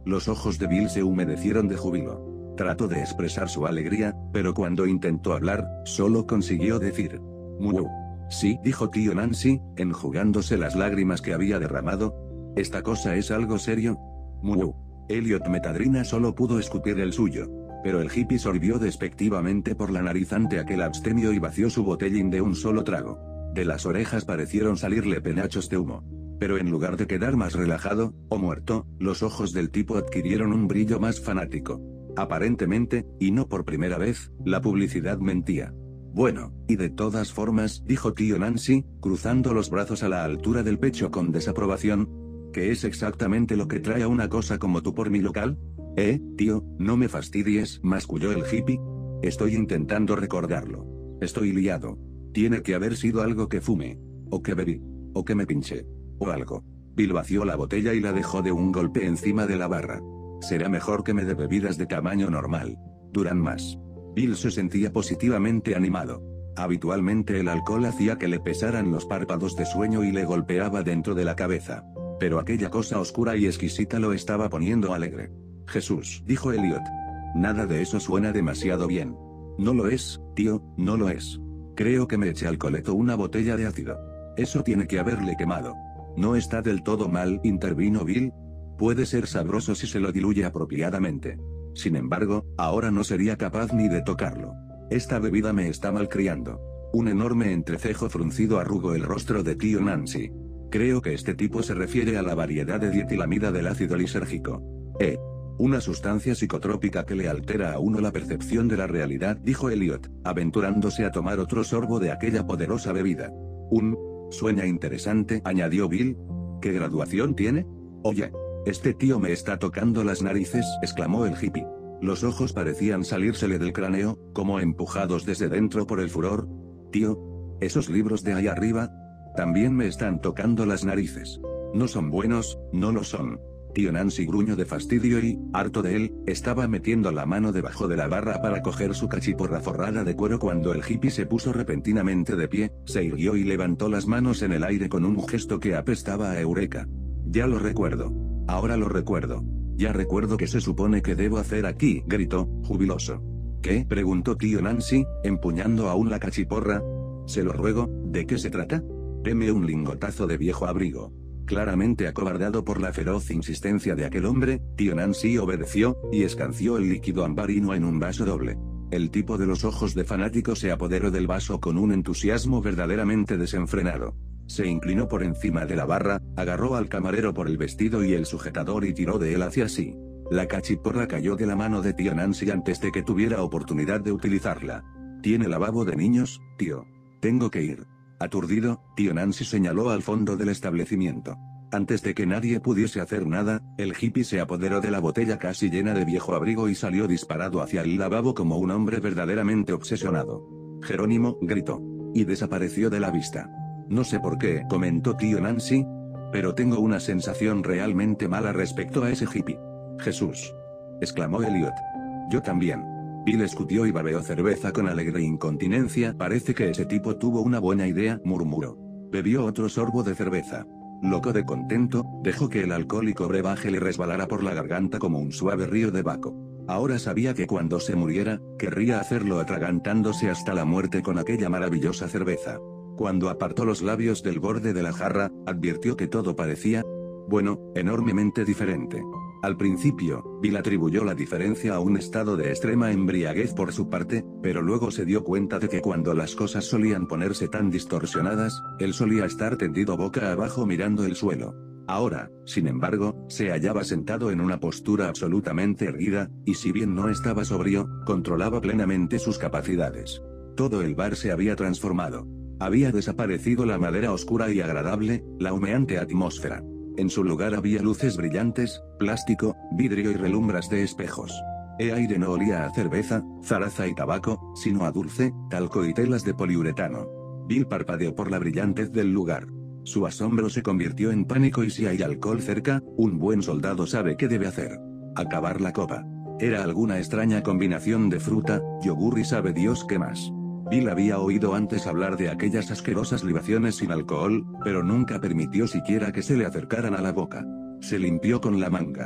Los ojos de Bill se humedecieron de júbilo. Trató de expresar su alegría, pero cuando intentó hablar, solo consiguió decir: «Mu». «Sí», dijo tío Nancy, enjugándose las lágrimas que había derramado. «¿Esta cosa es algo serio?» «Mu». Elliot Metadrina solo pudo escupir el suyo. Pero el hippie sorbió despectivamente por la nariz ante aquel abstemio y vació su botellín de un solo trago. De las orejas parecieron salirle penachos de humo. Pero en lugar de quedar más relajado, o muerto, los ojos del tipo adquirieron un brillo más fanático. Aparentemente, y no por primera vez, la publicidad mentía. «Bueno, y de todas formas», dijo tío Nancy, cruzando los brazos a la altura del pecho con desaprobación, «¿qué es exactamente lo que trae a una cosa como tú por mi local?» «Eh, tío, no me fastidies», masculló el hippie. «Estoy intentando recordarlo. Estoy liado. Tiene que haber sido algo que fume. O que bebí. O que me pinché. O algo». Bill vació la botella y la dejó de un golpe encima de la barra. «Será mejor que me dé bebidas de tamaño normal. Duran más». Bill se sentía positivamente animado. Habitualmente el alcohol hacía que le pesaran los párpados de sueño y le golpeaba dentro de la cabeza. Pero aquella cosa oscura y exquisita lo estaba poniendo alegre. «Jesús», dijo Elliot. «Nada de eso suena demasiado bien». «No lo es, tío, no lo es. Creo que me eché al coleto una botella de ácido. Eso tiene que haberle quemado». «No está del todo mal», intervino Bill. «Puede ser sabroso si se lo diluye apropiadamente. Sin embargo, ahora no sería capaz ni de tocarlo. Esta bebida me está malcriando». Un enorme entrecejo fruncido arrugó el rostro de tío Nancy. «Creo que este tipo se refiere a la variedad de dietilamida del ácido lisérgico». «Eh. Una sustancia psicotrópica que le altera a uno la percepción de la realidad», dijo Elliot, aventurándose a tomar otro sorbo de aquella poderosa bebida. «Un. Sueña interesante», añadió Bill. «¿Qué graduación tiene?» «Oye. Este tío me está tocando las narices», exclamó el hippie. Los ojos parecían salírsele del cráneo, como empujados desde dentro por el furor. «Tío. Esos libros de ahí arriba. También me están tocando las narices. No son buenos, no lo son». Tío Nancy gruñó de fastidio y, harto de él, estaba metiendo la mano debajo de la barra para coger su cachiporra forrada de cuero cuando el hippie se puso repentinamente de pie, se irguió y levantó las manos en el aire con un gesto que apestaba a eureka. «Ya lo recuerdo. Ahora lo recuerdo. Ya recuerdo qué se supone que debo hacer aquí», gritó, jubiloso. «¿Qué?», preguntó tío Nancy, empuñando aún la cachiporra. «Se lo ruego, ¿de qué se trata?» «Deme un lingotazo de viejo abrigo». Claramente acobardado por la feroz insistencia de aquel hombre, tío Nancy obedeció, y escanció el líquido ambarino en un vaso doble. El tipo de los ojos de fanático se apoderó del vaso con un entusiasmo verdaderamente desenfrenado. Se inclinó por encima de la barra, agarró al camarero por el vestido y el sujetador y tiró de él hacia sí. La cachiporra cayó de la mano de tío Nancy antes de que tuviera oportunidad de utilizarla. «¿Tiene lavabo de niños, tío?» «Tengo que ir». Aturdido, tío Nancy señaló al fondo del establecimiento. Antes de que nadie pudiese hacer nada, el hippie se apoderó de la botella casi llena de viejo abrigo y salió disparado hacia el lavabo como un hombre verdaderamente obsesionado. «Jerónimo», gritó. Y desapareció de la vista. «No sé por qué», comentó tío Nancy, «pero tengo una sensación realmente mala respecto a ese hippie». «Jesús», exclamó Elliot. «Yo también». Bill escupió y babeó cerveza con alegre incontinencia. «Parece que ese tipo tuvo una buena idea», murmuró. Bebió otro sorbo de cerveza. Loco de contento, dejó que el alcohólico brebaje le resbalara por la garganta como un suave río de Baco. Ahora sabía que cuando se muriera, querría hacerlo atragantándose hasta la muerte con aquella maravillosa cerveza. Cuando apartó los labios del borde de la jarra, advirtió que todo parecía, bueno, enormemente diferente. Al principio, Bill atribuyó la diferencia a un estado de extrema embriaguez por su parte, pero luego se dio cuenta de que cuando las cosas solían ponerse tan distorsionadas, él solía estar tendido boca abajo mirando el suelo. Ahora, sin embargo, se hallaba sentado en una postura absolutamente erguida, y si bien no estaba sobrio, controlaba plenamente sus capacidades. Todo el bar se había transformado. Había desaparecido la madera oscura y agradable, la humeante atmósfera. En su lugar había luces brillantes, plástico, vidrio y relumbras de espejos. El aire no olía a cerveza, zaraza y tabaco, sino a dulce, talco y telas de poliuretano. Bill parpadeó por la brillantez del lugar. Su asombro se convirtió en pánico y si hay alcohol cerca, un buen soldado sabe qué debe hacer. Acabar la copa. Era alguna extraña combinación de fruta, yogur y sabe Dios qué más. Bill había oído antes hablar de aquellas asquerosas libaciones sin alcohol, pero nunca permitió siquiera que se le acercaran a la boca. Se limpió con la manga.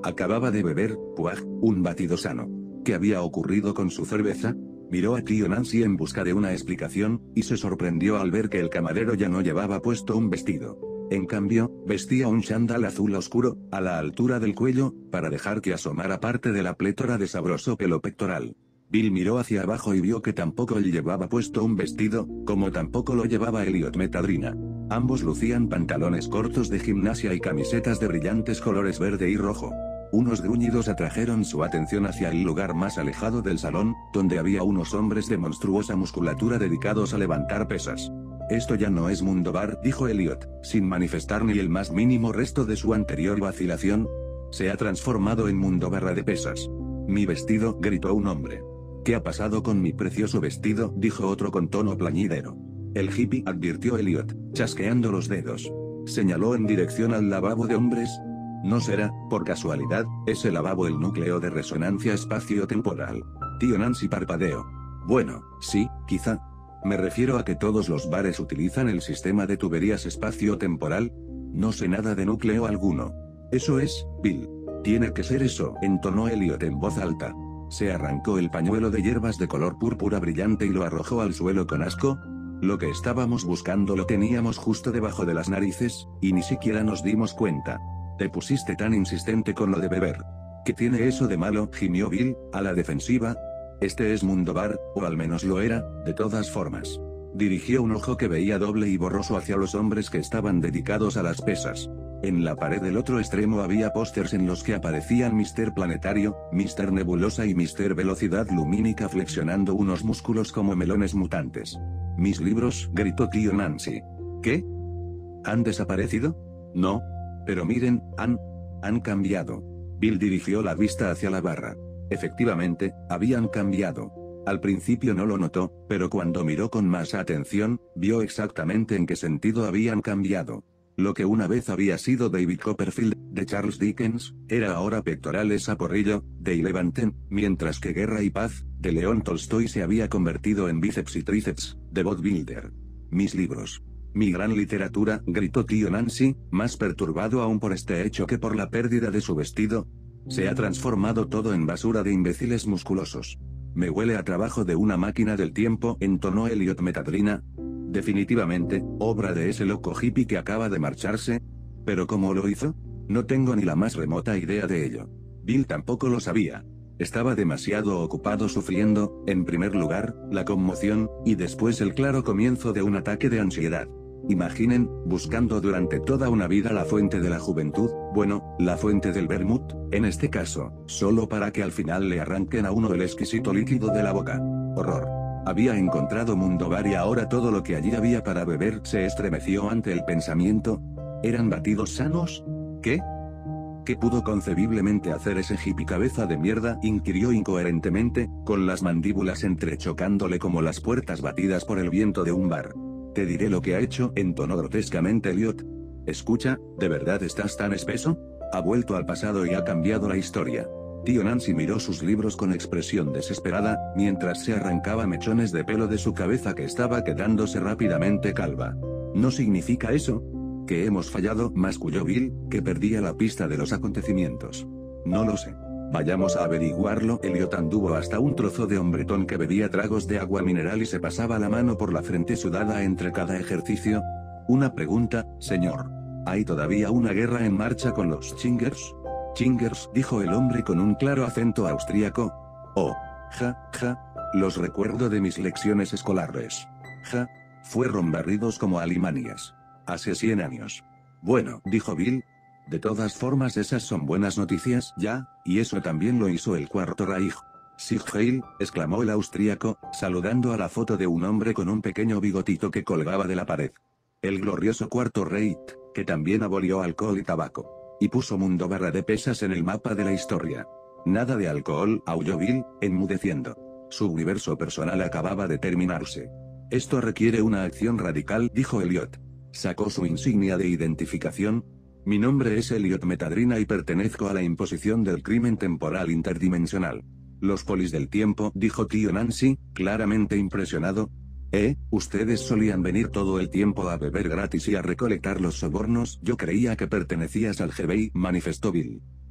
Acababa de beber, puaj, un batido sano. ¿Qué había ocurrido con su cerveza? Miró a tío Nancy en busca de una explicación, y se sorprendió al ver que el camarero ya no llevaba puesto un vestido. En cambio, vestía un chándal azul oscuro, a la altura del cuello, para dejar que asomara parte de la plétora de sabroso pelo pectoral. Bill miró hacia abajo y vio que tampoco él llevaba puesto un vestido, como tampoco lo llevaba Elliot Metadrina. Ambos lucían pantalones cortos de gimnasia y camisetas de brillantes colores verde y rojo. Unos gruñidos atrajeron su atención hacia el lugar más alejado del salón, donde había unos hombres de monstruosa musculatura dedicados a levantar pesas. Esto ya no es Mundo Bar, dijo Elliot, sin manifestar ni el más mínimo resto de su anterior vacilación. Se ha transformado en Mundo Barra de pesas. Mi vestido, gritó un hombre. ¿Qué ha pasado con mi precioso vestido?, dijo otro con tono plañidero. El hippie, advirtió Elliot, chasqueando los dedos. Señaló en dirección al lavabo de hombres. No será, por casualidad, ese lavabo el núcleo de resonancia espacio-temporal. Tío Nancy parpadeó. Bueno, sí, quizá. Me refiero a que todos los bares utilizan el sistema de tuberías espacio-temporal. No sé nada de núcleo alguno. Eso es, Bill. Tiene que ser eso, entonó Elliot en voz alta. Se arrancó el pañuelo de hierbas de color púrpura brillante y lo arrojó al suelo con asco. Lo que estábamos buscando lo teníamos justo debajo de las narices, y ni siquiera nos dimos cuenta. Te pusiste tan insistente con lo de beber. ¿Qué tiene eso de malo?, gimió Bill, a la defensiva. Este es Mundo Bar, o al menos lo era, de todas formas. Dirigió un ojo que veía doble y borroso hacia los hombres que estaban dedicados a las pesas. En la pared del otro extremo había pósters en los que aparecían míster Planetario, míster Nebulosa y míster Velocidad Lumínica flexionando unos músculos como melones mutantes. Mis libros, gritó tío Nancy. ¿Qué? ¿Han desaparecido? No. Pero miren, han... han cambiado. Bill dirigió la vista hacia la barra. Efectivamente, habían cambiado. Al principio no lo notó, pero cuando miró con más atención, vio exactamente en qué sentido habían cambiado. Lo que una vez había sido David Copperfield, de Charles Dickens, era ahora Pectorales a Porrillo, de Levanten, mientras que Guerra y Paz, de León Tolstoy se había convertido en Bíceps y Tríceps, de Bob Wilder. Mis libros. Mi gran literatura, gritó tío Nancy, más perturbado aún por este hecho que por la pérdida de su vestido. Se ha transformado todo en basura de imbéciles musculosos. Me huele a trabajo de una máquina del tiempo, entonó Elliot Metadrina. Definitivamente, obra de ese loco hippie que acaba de marcharse. ¿Pero cómo lo hizo? No tengo ni la más remota idea de ello. Bill tampoco lo sabía. Estaba demasiado ocupado sufriendo, en primer lugar, la conmoción, y después el claro comienzo de un ataque de ansiedad. Imaginen, buscando durante toda una vida la fuente de la juventud, bueno, la fuente del vermut, en este caso, solo para que al final le arranquen a uno el exquisito líquido de la boca. Horror. Había encontrado Mundo Bar y ahora todo lo que allí había para beber se estremeció ante el pensamiento. ¿Eran batidos sanos? ¿Qué? ¿Qué pudo concebiblemente hacer ese hippie cabeza de mierda?, inquirió incoherentemente, con las mandíbulas entrechocándole como las puertas batidas por el viento de un bar. Te diré lo que ha hecho, entonó grotescamente Elliot. Escucha, ¿de verdad estás tan espeso? Ha vuelto al pasado y ha cambiado la historia. Tío Nancy miró sus libros con expresión desesperada, mientras se arrancaba mechones de pelo de su cabeza que estaba quedándose rápidamente calva. ¿No significa eso? ¿Que hemos fallado?, masculló Bill, que perdía la pista de los acontecimientos. No lo sé. Vayamos a averiguarlo. Elliot anduvo hasta un trozo de hombretón que bebía tragos de agua mineral y se pasaba la mano por la frente sudada entre cada ejercicio. Una pregunta, señor. ¿Hay todavía una guerra en marcha con los Chingers? Chingers, dijo el hombre con un claro acento austríaco. Oh, ja, ja, los recuerdo de mis lecciones escolares. Ja, fueron barridos como alimanías. Hace cien años. Bueno, dijo Bill. De todas formas esas son buenas noticias, ya, y eso también lo hizo el Cuarto Reich. Sieg Heil, exclamó el austríaco, saludando a la foto de un hombre con un pequeño bigotito que colgaba de la pared. El glorioso Cuarto Reich, que también abolió alcohol y tabaco. Y puso Mundo Barra de pesas en el mapa de la historia. Nada de alcohol, aulló Bill, enmudeciendo. Su universo personal acababa de terminarse. Esto requiere una acción radical, dijo Elliot. Sacó su insignia de identificación. Mi nombre es Elliot Metadrina y pertenezco a la imposición del crimen temporal interdimensional. Los polis del tiempo, dijo tío Nancy, claramente impresionado. ¿Eh? ¿Ustedes solían venir todo el tiempo a beber gratis y a recolectar los sobornos? Yo creía que pertenecías al G B I, manifestó Bill.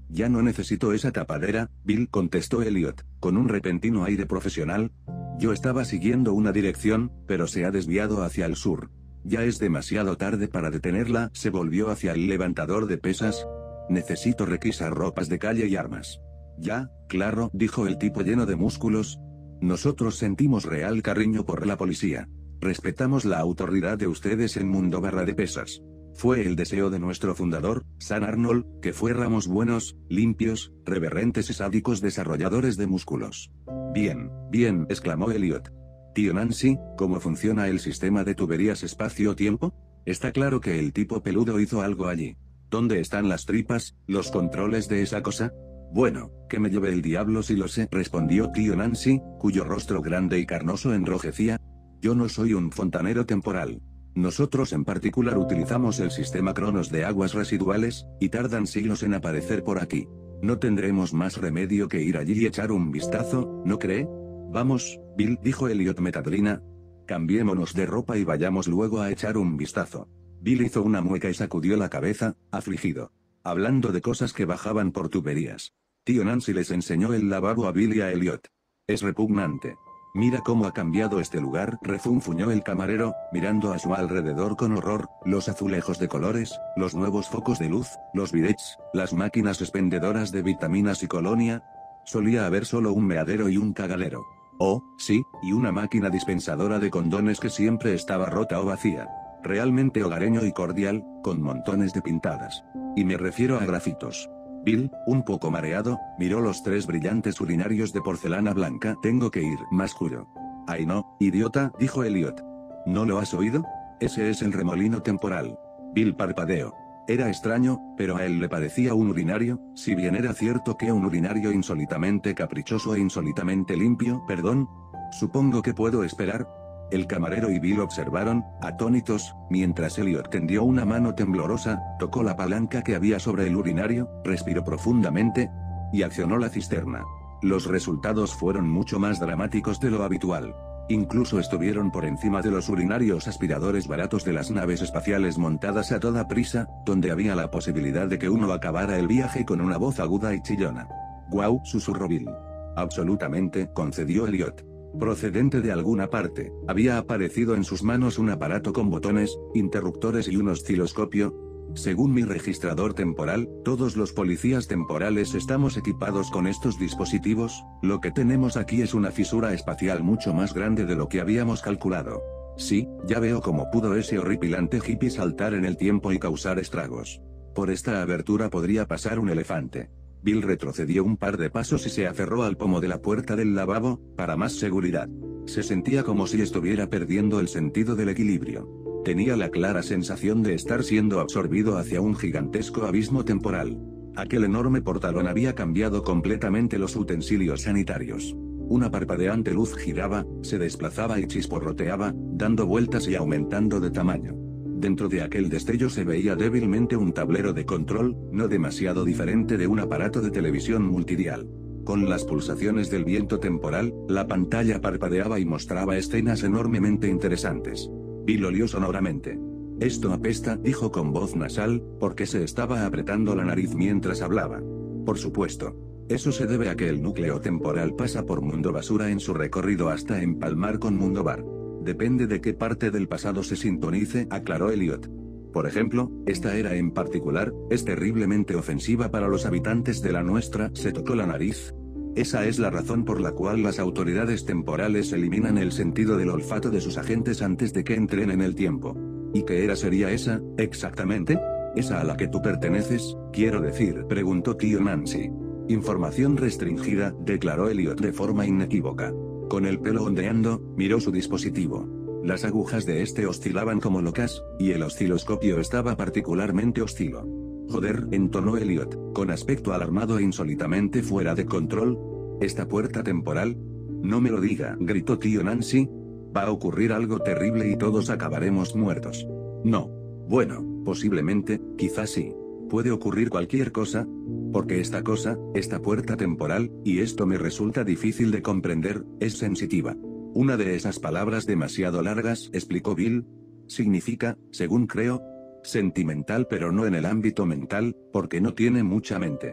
Ya no necesito esa tapadera, Bill, contestó Elliot, con un repentino aire profesional. Yo estaba siguiendo una dirección, pero se ha desviado hacia el sur. Ya es demasiado tarde para detenerla. Se volvió hacia el levantador de pesas. Necesito requisar ropas de calle y armas. Ya, claro, dijo el tipo lleno de músculos. Nosotros sentimos real cariño por la policía. Respetamos la autoridad de ustedes en mundo barra de pesas. Fue el deseo de nuestro fundador, Sam Arnold, que fuéramos buenos, limpios, reverentes y sádicos desarrolladores de músculos. Bien, bien, exclamó Elliot. Tío Nancy, ¿cómo funciona el sistema de tuberías espacio-tiempo? Está claro que el tipo peludo hizo algo allí. ¿Dónde están las tripas, los controles de esa cosa? Bueno, que me lleve el diablo si lo sé, respondió tío Nancy, cuyo rostro grande y carnoso enrojecía. Yo no soy un fontanero temporal. Nosotros en particular utilizamos el sistema Cronos de aguas residuales, y tardan siglos en aparecer por aquí. No tendremos más remedio que ir allí y echar un vistazo, ¿no cree? Vamos, Bill, dijo Elliot Metadrina. Cambiémonos de ropa y vayamos luego a echar un vistazo. Bill hizo una mueca y sacudió la cabeza, afligido. Hablando de cosas que bajaban por tuberías. Tío Nancy les enseñó el lavabo a Bill y a Elliot. Es repugnante. Mira cómo ha cambiado este lugar, refunfuñó el camarero, mirando a su alrededor con horror, los azulejos de colores, los nuevos focos de luz, los bidets, las máquinas expendedoras de vitaminas y colonia. Solía haber solo un meadero y un cagadero. Oh, sí, y una máquina dispensadora de condones que siempre estaba rota o vacía. Realmente hogareño y cordial, con montones de pintadas. Y me refiero a grafitos. Bill, un poco mareado, miró los tres brillantes urinarios de porcelana blanca. Tengo que ir, masculló. Ay no, idiota, dijo Elliot. ¿No lo has oído? Ese es el remolino temporal. Bill parpadeó. Era extraño, pero a él le parecía un urinario, si bien era cierto que un urinario insólitamente caprichoso e insólitamente limpio. Perdón. Supongo que puedo esperar. El camarero y Bill observaron, atónitos, mientras Elliot tendió una mano temblorosa, tocó la palanca que había sobre el urinario, respiró profundamente y accionó la cisterna. Los resultados fueron mucho más dramáticos de lo habitual. Incluso estuvieron por encima de los urinarios aspiradores baratos de las naves espaciales montadas a toda prisa, donde había la posibilidad de que uno acabara el viaje con una voz aguda y chillona. «Guau», susurró Bill. «Absolutamente», concedió Elliot. Procedente de alguna parte, había aparecido en sus manos un aparato con botones, interruptores y un osciloscopio. Según mi registrador temporal, todos los policías temporales estamos equipados con estos dispositivos. Lo que tenemos aquí es una fisura espacial mucho más grande de lo que habíamos calculado. Sí, ya veo cómo pudo ese horripilante hippie saltar en el tiempo y causar estragos. Por esta abertura podría pasar un elefante. Bill retrocedió un par de pasos y se aferró al pomo de la puerta del lavabo, para más seguridad. Se sentía como si estuviera perdiendo el sentido del equilibrio. Tenía la clara sensación de estar siendo absorbido hacia un gigantesco abismo temporal. Aquel enorme portalón había cambiado completamente los utensilios sanitarios. Una parpadeante luz giraba, se desplazaba y chisporroteaba, dando vueltas y aumentando de tamaño. Dentro de aquel destello se veía débilmente un tablero de control, no demasiado diferente de un aparato de televisión multidial. Con las pulsaciones del viento temporal, la pantalla parpadeaba y mostraba escenas enormemente interesantes. Bill olió sonoramente. «Esto apesta», dijo con voz nasal, porque se estaba apretando la nariz mientras hablaba. Por supuesto. Eso se debe a que el núcleo temporal pasa por Mundo Basura en su recorrido hasta empalmar con Mundo Bar. Depende de qué parte del pasado se sintonice, aclaró Elliot. Por ejemplo, esta era en particular, es terriblemente ofensiva para los habitantes de la nuestra. Se tocó la nariz. Esa es la razón por la cual las autoridades temporales eliminan el sentido del olfato de sus agentes antes de que entren en el tiempo. ¿Y qué era sería esa, exactamente? ¿Esa a la que tú perteneces, quiero decir?, preguntó tío Nancy. Información restringida, declaró Elliot de forma inequívoca. Con el pelo ondeando, miró su dispositivo. Las agujas de este oscilaban como locas, y el osciloscopio estaba particularmente hostilo. Joder, entonó Elliot, con aspecto alarmado e insólitamente fuera de control. ¿Esta puerta temporal? No me lo diga, gritó tío Nancy. Va a ocurrir algo terrible y todos acabaremos muertos. No. Bueno, posiblemente, quizás sí. Puede ocurrir cualquier cosa. Porque esta cosa, esta puerta temporal, y esto me resulta difícil de comprender, es sensitiva. Una de esas palabras demasiado largas, explicó Bill. Significa, según creo, sentimental, pero no en el ámbito mental, porque no tiene mucha mente.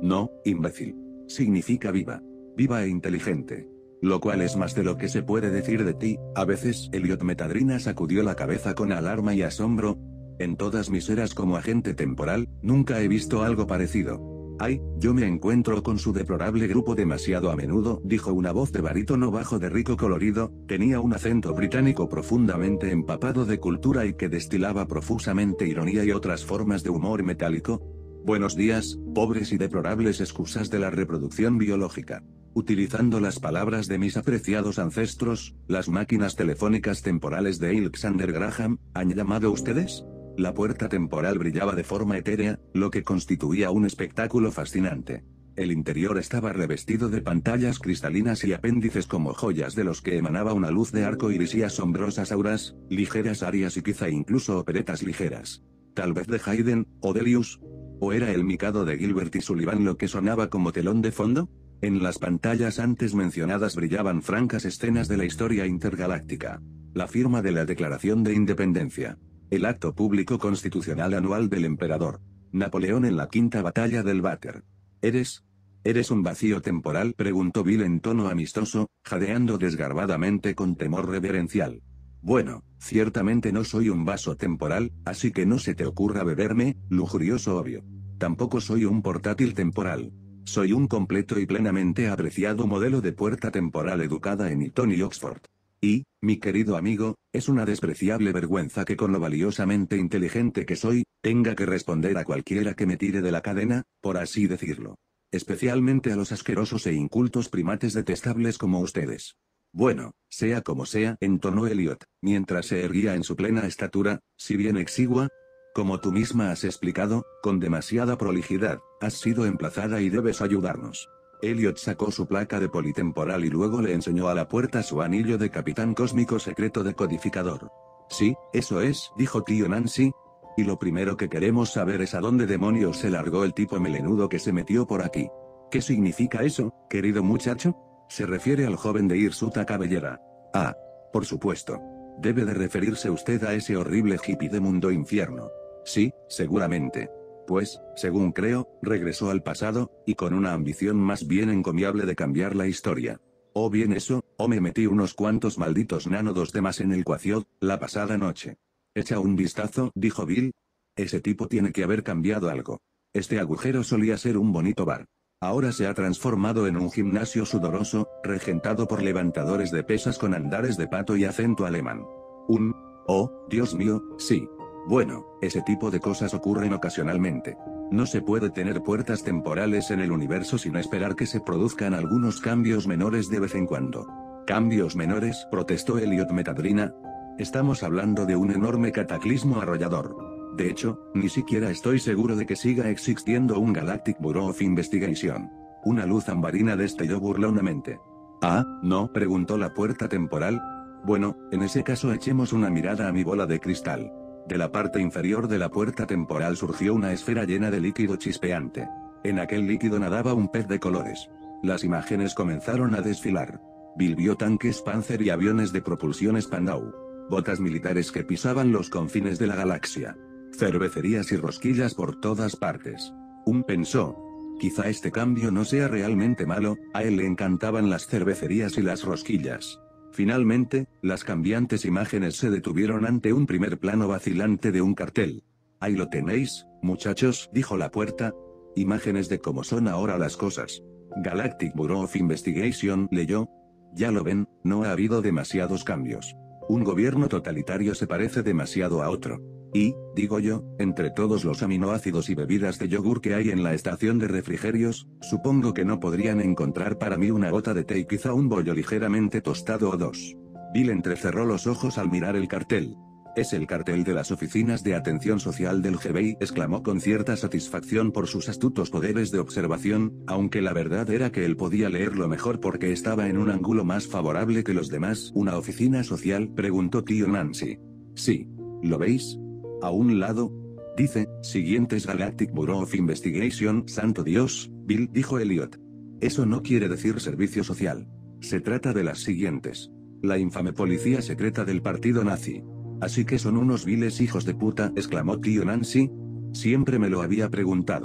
No, imbécil. Significa viva. Viva e inteligente. Lo cual es más de lo que se puede decir de ti. A veces, Elliot Metadrina sacudió la cabeza con alarma y asombro. En todas mis eras como agente temporal, nunca he visto algo parecido. Ay, yo me encuentro con su deplorable grupo demasiado a menudo, dijo una voz de barítono bajo de rico colorido, tenía un acento británico profundamente empapado de cultura y que destilaba profusamente ironía y otras formas de humor metálico. Buenos días, pobres y deplorables excusas de la reproducción biológica. Utilizando las palabras de mis apreciados ancestros, las máquinas telefónicas temporales de Alexander Graham, ¿han llamado ustedes? La puerta temporal brillaba de forma etérea, lo que constituía un espectáculo fascinante. El interior estaba revestido de pantallas cristalinas y apéndices como joyas de los que emanaba una luz de arco iris y asombrosas auras, ligeras arias y quizá incluso operetas ligeras. Tal vez de Haydn, o Delius. ¿O era el Mikado de Gilbert y Sullivan lo que sonaba como telón de fondo? En las pantallas antes mencionadas brillaban francas escenas de la historia intergaláctica. La firma de la Declaración de Independencia. El acto público constitucional anual del emperador. Napoleón en la quinta batalla del Váter. ¿Eres? ¿Eres un vacío temporal?, preguntó Bill en tono amistoso, jadeando desgarbadamente con temor reverencial. Bueno, ciertamente no soy un vaso temporal, así que no se te ocurra beberme, lujurioso obvio. Tampoco soy un portátil temporal. Soy un completo y plenamente apreciado modelo de puerta temporal educada en Eton y Oxford. Y, mi querido amigo, es una despreciable vergüenza que con lo valiosamente inteligente que soy, tenga que responder a cualquiera que me tire de la cadena, por así decirlo. Especialmente a los asquerosos e incultos primates detestables como ustedes. Bueno, sea como sea, entonó Elliot, mientras se erguía en su plena estatura, si bien exigua. Como tú misma has explicado, con demasiada prolijidad, has sido emplazada y debes ayudarnos. Elliot sacó su placa de politemporal y luego le enseñó a la puerta su anillo de capitán cósmico secreto decodificador. Sí, eso es, dijo tío Nancy. Y lo primero que queremos saber es a dónde demonios se largó el tipo melenudo que se metió por aquí. ¿Qué significa eso, querido muchacho? Se refiere al joven de hirsuta cabellera. Ah, por supuesto. Debe de referirse usted a ese horrible hippie de mundo infierno. Sí, seguramente. Pues, según creo, regresó al pasado, y con una ambición más bien encomiable de cambiar la historia. O bien eso, o me metí unos cuantos malditos nánodos de más en el Quaziot, la pasada noche. Echa un vistazo, dijo Bill. Ese tipo tiene que haber cambiado algo. Este agujero solía ser un bonito bar. Ahora se ha transformado en un gimnasio sudoroso, regentado por levantadores de pesas con andares de pato y acento alemán. Un... oh, Dios mío, sí. Bueno, ese tipo de cosas ocurren ocasionalmente. No se puede tener puertas temporales en el universo sin esperar que se produzcan algunos cambios menores de vez en cuando. ¿Cambios menores?, protestó Elliot Metadrina. Estamos hablando de un enorme cataclismo arrollador. De hecho, ni siquiera estoy seguro de que siga existiendo un Galactic Bureau of Investigation. Una luz ambarina destelló burlonamente. ¿Ah, no?, preguntó la puerta temporal. Bueno, en ese caso echemos una mirada a mi bola de cristal. De la parte inferior de la puerta temporal surgió una esfera llena de líquido chispeante. En aquel líquido nadaba un pez de colores. Las imágenes comenzaron a desfilar. Bill vio tanques Panzer y aviones de propulsión Spandau. Botas militares que pisaban los confines de la galaxia. Cervecerías y rosquillas por todas partes. Un pensó. Quizá este cambio no sea realmente malo, a él le encantaban las cervecerías y las rosquillas. Finalmente, las cambiantes imágenes se detuvieron ante un primer plano vacilante de un cartel. Ahí lo tenéis, muchachos, dijo la puerta. Imágenes de cómo son ahora las cosas. Galactic Bureau of Investigation, leyó. Ya lo ven, no ha habido demasiados cambios. Un gobierno totalitario se parece demasiado a otro. Y, digo yo, entre todos los aminoácidos y bebidas de yogur que hay en la estación de refrigerios, supongo que no podrían encontrar para mí una gota de té y quizá un bollo ligeramente tostado o dos. Bill entrecerró los ojos al mirar el cartel. Es el cartel de las oficinas de atención social del G B I, exclamó con cierta satisfacción por sus astutos poderes de observación, aunque la verdad era que él podía leerlo mejor porque estaba en un ángulo más favorable que los demás. ¿Una oficina social?, preguntó tío Nancy. Sí. ¿Lo veis? A un lado. Dice, siguientes Galactic Bureau of Investigation. Santo Dios, Bill, dijo Elliot. Eso no quiere decir servicio social. Se trata de las siguientes. La infame policía secreta del partido nazi. Así que son unos viles hijos de puta, exclamó tío Nancy. Siempre me lo había preguntado.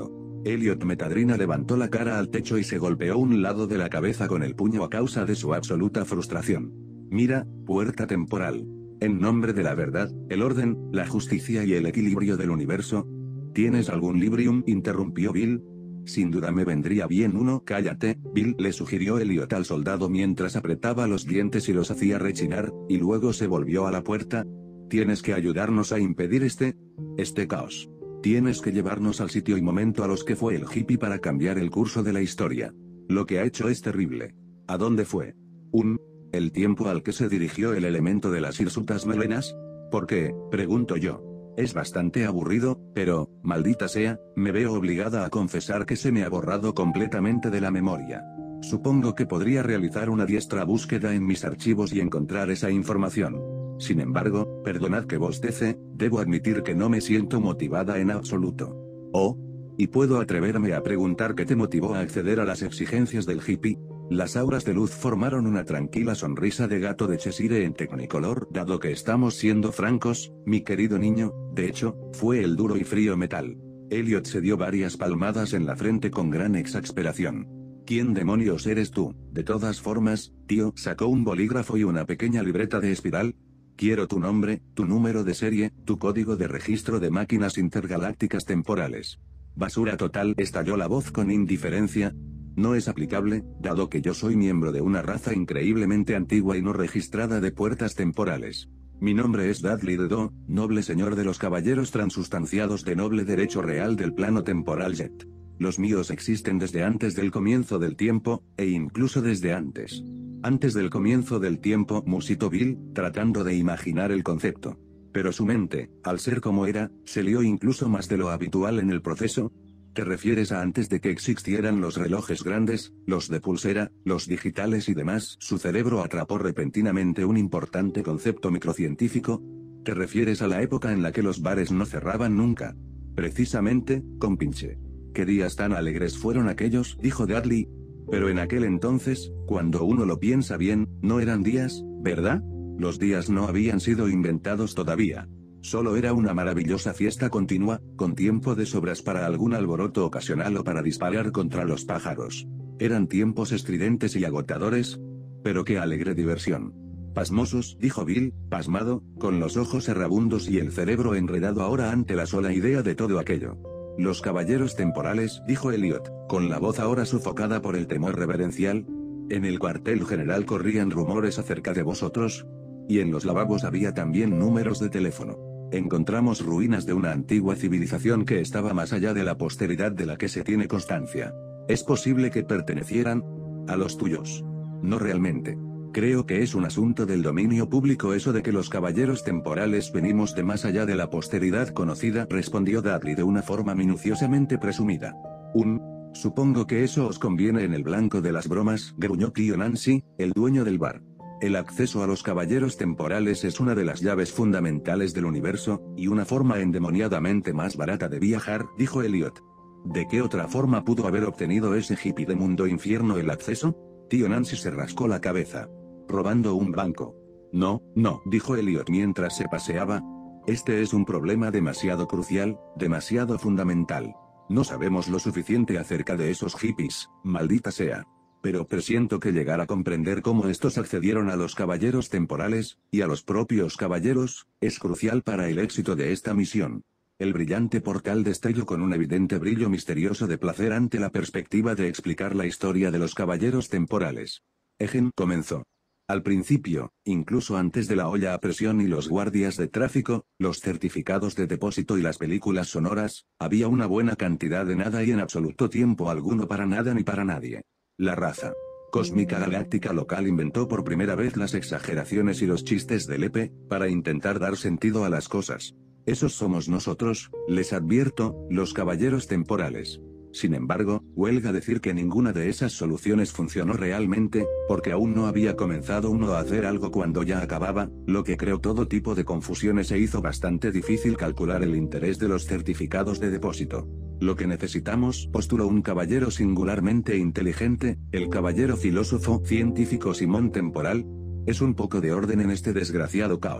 Elliot Metadrina levantó la cara al techo y se golpeó un lado de la cabeza con el puño a causa de su absoluta frustración. Mira, puerta temporal. En nombre de la verdad, el orden, la justicia y el equilibrio del universo. ¿Tienes algún librium?, interrumpió Bill. Sin duda me vendría bien uno. Cállate, Bill, le sugirió Elliot al soldado mientras apretaba los dientes y los hacía rechinar, y luego se volvió a la puerta. Tienes que ayudarnos a impedir este... este caos. Tienes que llevarnos al sitio y momento a los que fue el hippie para cambiar el curso de la historia. Lo que ha hecho es terrible. ¿A dónde fue? Un... ¿El tiempo al que se dirigió el elemento de las hirsutas melenas? ¿Por qué?, pregunto yo. Es bastante aburrido, pero, maldita sea, me veo obligada a confesar que se me ha borrado completamente de la memoria. Supongo que podría realizar una diestra búsqueda en mis archivos y encontrar esa información. Sin embargo, perdonad que bostece, debo admitir que no me siento motivada en absoluto. Oh, ¿y puedo atreverme a preguntar qué te motivó a acceder a las exigencias del hippie? Las auras de luz formaron una tranquila sonrisa de gato de Cheshire en Technicolor. Dado que estamos siendo francos, mi querido niño, de hecho, fue el duro y frío metal. Elliot se dio varias palmadas en la frente con gran exasperación. ¿Quién demonios eres tú? De todas formas, tío, sacó un bolígrafo y una pequeña libreta de espiral. Quiero tu nombre, tu número de serie, tu código de registro de máquinas intergalácticas temporales. Basura total, estalló la voz con indiferencia. No es aplicable, dado que yo soy miembro de una raza increíblemente antigua y no registrada de puertas temporales. Mi nombre es Dudley Dedo, noble señor de los caballeros transustanciados de noble derecho real del plano temporal Jet. Los míos existen desde antes del comienzo del tiempo, e incluso desde antes. Antes del comienzo del tiempo, musitó Bill, tratando de imaginar el concepto. Pero su mente, al ser como era, se lió incluso más de lo habitual en el proceso. ¿Te refieres a antes de que existieran los relojes grandes, los de pulsera, los digitales y demás? Su cerebro atrapó repentinamente un importante concepto microcientífico. ¿Te refieres a la época en la que los bares no cerraban nunca? Precisamente, compinche. ¿Qué días tan alegres fueron aquellos?, dijo Dudley. Pero en aquel entonces, cuando uno lo piensa bien, no eran días, ¿verdad? Los días no habían sido inventados todavía. Solo era una maravillosa fiesta continua, con tiempo de sobras para algún alboroto ocasional o para disparar contra los pájaros. Eran tiempos estridentes y agotadores. Pero qué alegre diversión. Pasmosos, dijo Bill, pasmado, con los ojos errabundos y el cerebro enredado ahora ante la sola idea de todo aquello. Los caballeros temporales, dijo Elliot, con la voz ahora sofocada por el temor reverencial. En el cuartel general corrían rumores acerca de vosotros. Y en los lavabos había también números de teléfono. Encontramos ruinas de una antigua civilización que estaba más allá de la posteridad de la que se tiene constancia. ¿Es posible que pertenecieran a los tuyos? No realmente. Creo que es un asunto del dominio público eso de que los caballeros temporales venimos de más allá de la posteridad conocida, respondió Dudley de una forma minuciosamente presumida. Un... Supongo que eso os conviene en el blanco de las bromas, gruñó tío Nancy, el dueño del bar. El acceso a los caballeros temporales es una de las llaves fundamentales del universo, y una forma endemoniadamente más barata de viajar, dijo Elliot. ¿De qué otra forma pudo haber obtenido ese hippie de mundo infierno el acceso? Tío Nancy se rascó la cabeza. Robando un banco. No, no, dijo Elliot mientras se paseaba. Este es un problema demasiado crucial, demasiado fundamental. No sabemos lo suficiente acerca de esos hippies, maldita sea. Pero presiento que llegar a comprender cómo estos accedieron a los caballeros temporales, y a los propios caballeros, es crucial para el éxito de esta misión. El brillante portal destelló con un evidente brillo misterioso de placer ante la perspectiva de explicar la historia de los caballeros temporales. Egen comenzó. Al principio, incluso antes de la olla a presión y los guardias de tráfico, los certificados de depósito y las películas sonoras, había una buena cantidad de nada y en absoluto tiempo alguno para nada ni para nadie. La raza cósmica galáctica local inventó por primera vez las exageraciones y los chistes de Lepe, para intentar dar sentido a las cosas. Esos somos nosotros, les advierto, los caballeros temporales. Sin embargo, huelga decir que ninguna de esas soluciones funcionó realmente, porque aún no había comenzado uno a hacer algo cuando ya acababa, lo que creó todo tipo de confusiones e hizo bastante difícil calcular el interés de los certificados de depósito. Lo que necesitamos, postuló un caballero singularmente inteligente, el caballero filósofo científico Simón Temporal, es un poco de orden en este desgraciado caos.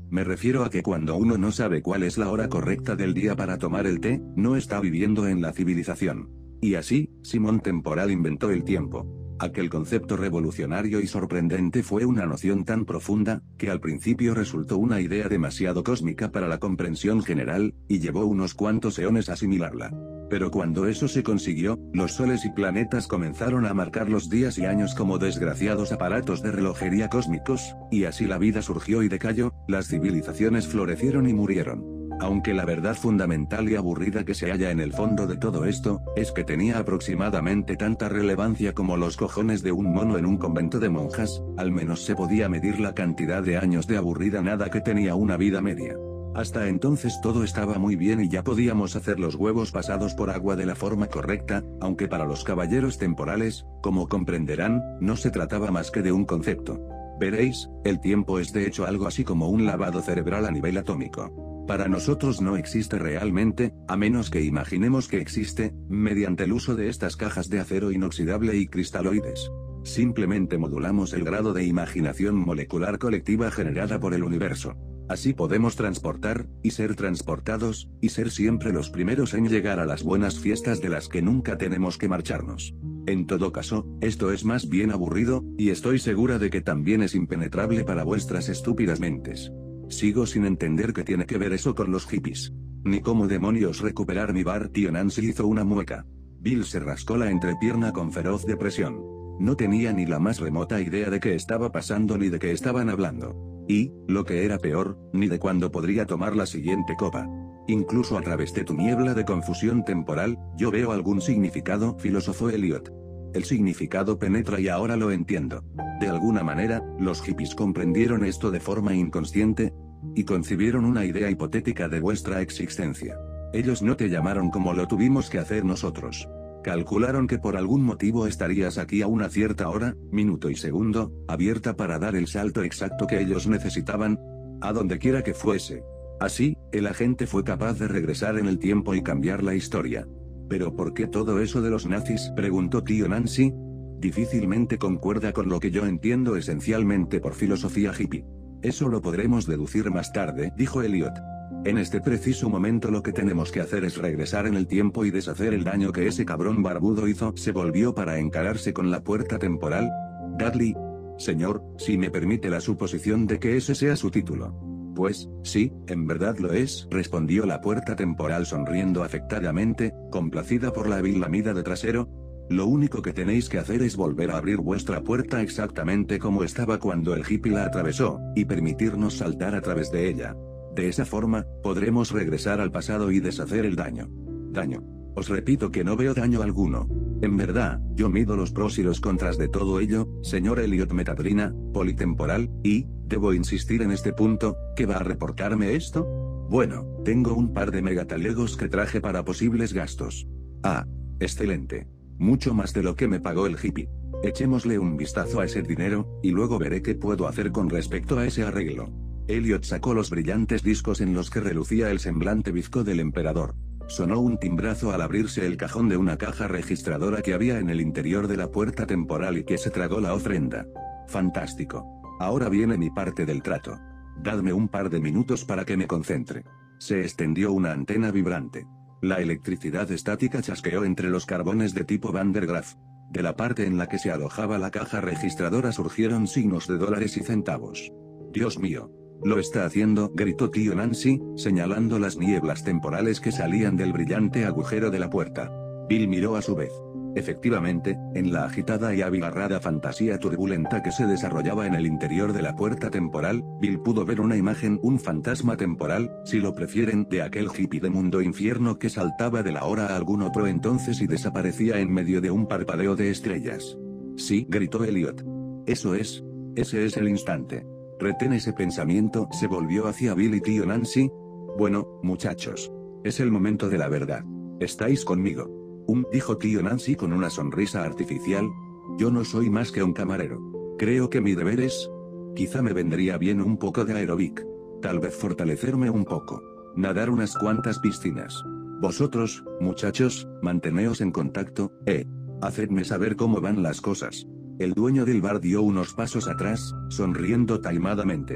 Me refiero a que cuando uno no sabe cuál es la hora correcta del día para tomar el té, no está viviendo en la civilización. Y así, Simón Temporal inventó el tiempo. Aquel concepto revolucionario y sorprendente fue una noción tan profunda, que al principio resultó una idea demasiado cósmica para la comprensión general, y llevó unos cuantos eones asimilarla. Pero cuando eso se consiguió, los soles y planetas comenzaron a marcar los días y años como desgraciados aparatos de relojería cósmicos, y así la vida surgió y decayó, las civilizaciones florecieron y murieron. Aunque la verdad fundamental y aburrida que se halla en el fondo de todo esto, es que tenía aproximadamente tanta relevancia como los cojones de un mono en un convento de monjas, al menos se podía medir la cantidad de años de aburrida nada que tenía una vida media. Hasta entonces todo estaba muy bien y ya podíamos hacer los huevos pasados por agua de la forma correcta, aunque para los caballeros temporales, como comprenderán, no se trataba más que de un concepto. Veréis, el tiempo es de hecho algo así como un lavado cerebral a nivel atómico. Para nosotros no existe realmente, a menos que imaginemos que existe, mediante el uso de estas cajas de acero inoxidable y cristaloides. Simplemente modulamos el grado de imaginación molecular colectiva generada por el universo. Así podemos transportar, y ser transportados, y ser siempre los primeros en llegar a las buenas fiestas de las que nunca tenemos que marcharnos. En todo caso, esto es más bien aburrido, y estoy segura de que también es impenetrable para vuestras estúpidas mentes. Sigo sin entender qué tiene que ver eso con los hippies. Ni cómo demonios recuperar mi bar. Tío Nancy hizo una mueca. Bill se rascó la entrepierna con feroz depresión. No tenía ni la más remota idea de qué estaba pasando ni de qué estaban hablando. Y, lo que era peor, ni de cuándo podría tomar la siguiente copa. Incluso a través de tu niebla de confusión temporal, yo veo algún significado, filosofó Elliot. El significado penetra y ahora lo entiendo. De alguna manera, los hippies comprendieron esto de forma inconsciente, y concibieron una idea hipotética de vuestra existencia. Ellos no te llamaron como lo tuvimos que hacer nosotros. Calcularon que por algún motivo estarías aquí a una cierta hora, minuto y segundo, abierta para dar el salto exacto que ellos necesitaban, a donde quiera que fuese. Así, el agente fue capaz de regresar en el tiempo y cambiar la historia. ¿Pero por qué todo eso de los nazis?, preguntó tío Nancy. Difícilmente concuerda con lo que yo entiendo esencialmente por filosofía hippie. Eso lo podremos deducir más tarde, dijo Elliot. En este preciso momento lo que tenemos que hacer es regresar en el tiempo y deshacer el daño que ese cabrón barbudo hizo. Se volvió para encararse con la puerta temporal. Dudley. Señor, si me permite la suposición de que ese sea su título. Pues, sí, en verdad lo es, respondió la puerta temporal sonriendo afectadamente, complacida por la vil lamida de trasero. Lo único que tenéis que hacer es volver a abrir vuestra puerta exactamente como estaba cuando el hippie la atravesó, y permitirnos saltar a través de ella. De esa forma, podremos regresar al pasado y deshacer el daño. Daño. Os repito que no veo daño alguno. En verdad, yo mido los pros y los contras de todo ello, señor Elliot Metadrina, politemporal, y, debo insistir en este punto, ¿qué va a reportarme esto? Bueno, tengo un par de megatalegos que traje para posibles gastos. Ah, excelente. Mucho más de lo que me pagó el hippie. Echémosle un vistazo a ese dinero, y luego veré qué puedo hacer con respecto a ese arreglo. Elliot sacó los brillantes discos en los que relucía el semblante bizco del emperador. Sonó un timbrazo al abrirse el cajón de una caja registradora que había en el interior de la puerta temporal y que se tragó la ofrenda. Fantástico. Ahora viene mi parte del trato. Dadme un par de minutos para que me concentre. Se extendió una antena vibrante. La electricidad estática chasqueó entre los carbones de tipo Van der Graaf. De la parte en la que se alojaba la caja registradora surgieron signos de dólares y centavos. Dios mío. Lo está haciendo, gritó tío Nancy, señalando las nieblas temporales que salían del brillante agujero de la puerta. Bill miró a su vez. Efectivamente, en la agitada y abigarrada fantasía turbulenta que se desarrollaba en el interior de la puerta temporal, Bill pudo ver una imagen, un fantasma temporal, si lo prefieren, de aquel hippie de mundo infierno que saltaba de la hora a algún otro entonces y desaparecía en medio de un parpadeo de estrellas. Sí, gritó Elliot. Eso es. Ese es el instante. Retén ese pensamiento. Se volvió hacia Bill y tío Nancy. Bueno, muchachos. Es el momento de la verdad. ¿Estáis conmigo? Um, dijo tío Nancy con una sonrisa artificial. Yo no soy más que un camarero. Creo que mi deber es... Quizá me vendría bien un poco de aeróbic. Tal vez fortalecerme un poco. Nadar unas cuantas piscinas. Vosotros, muchachos, manteneos en contacto, eh. Hacedme saber cómo van las cosas. El dueño del bar dio unos pasos atrás, sonriendo taimadamente.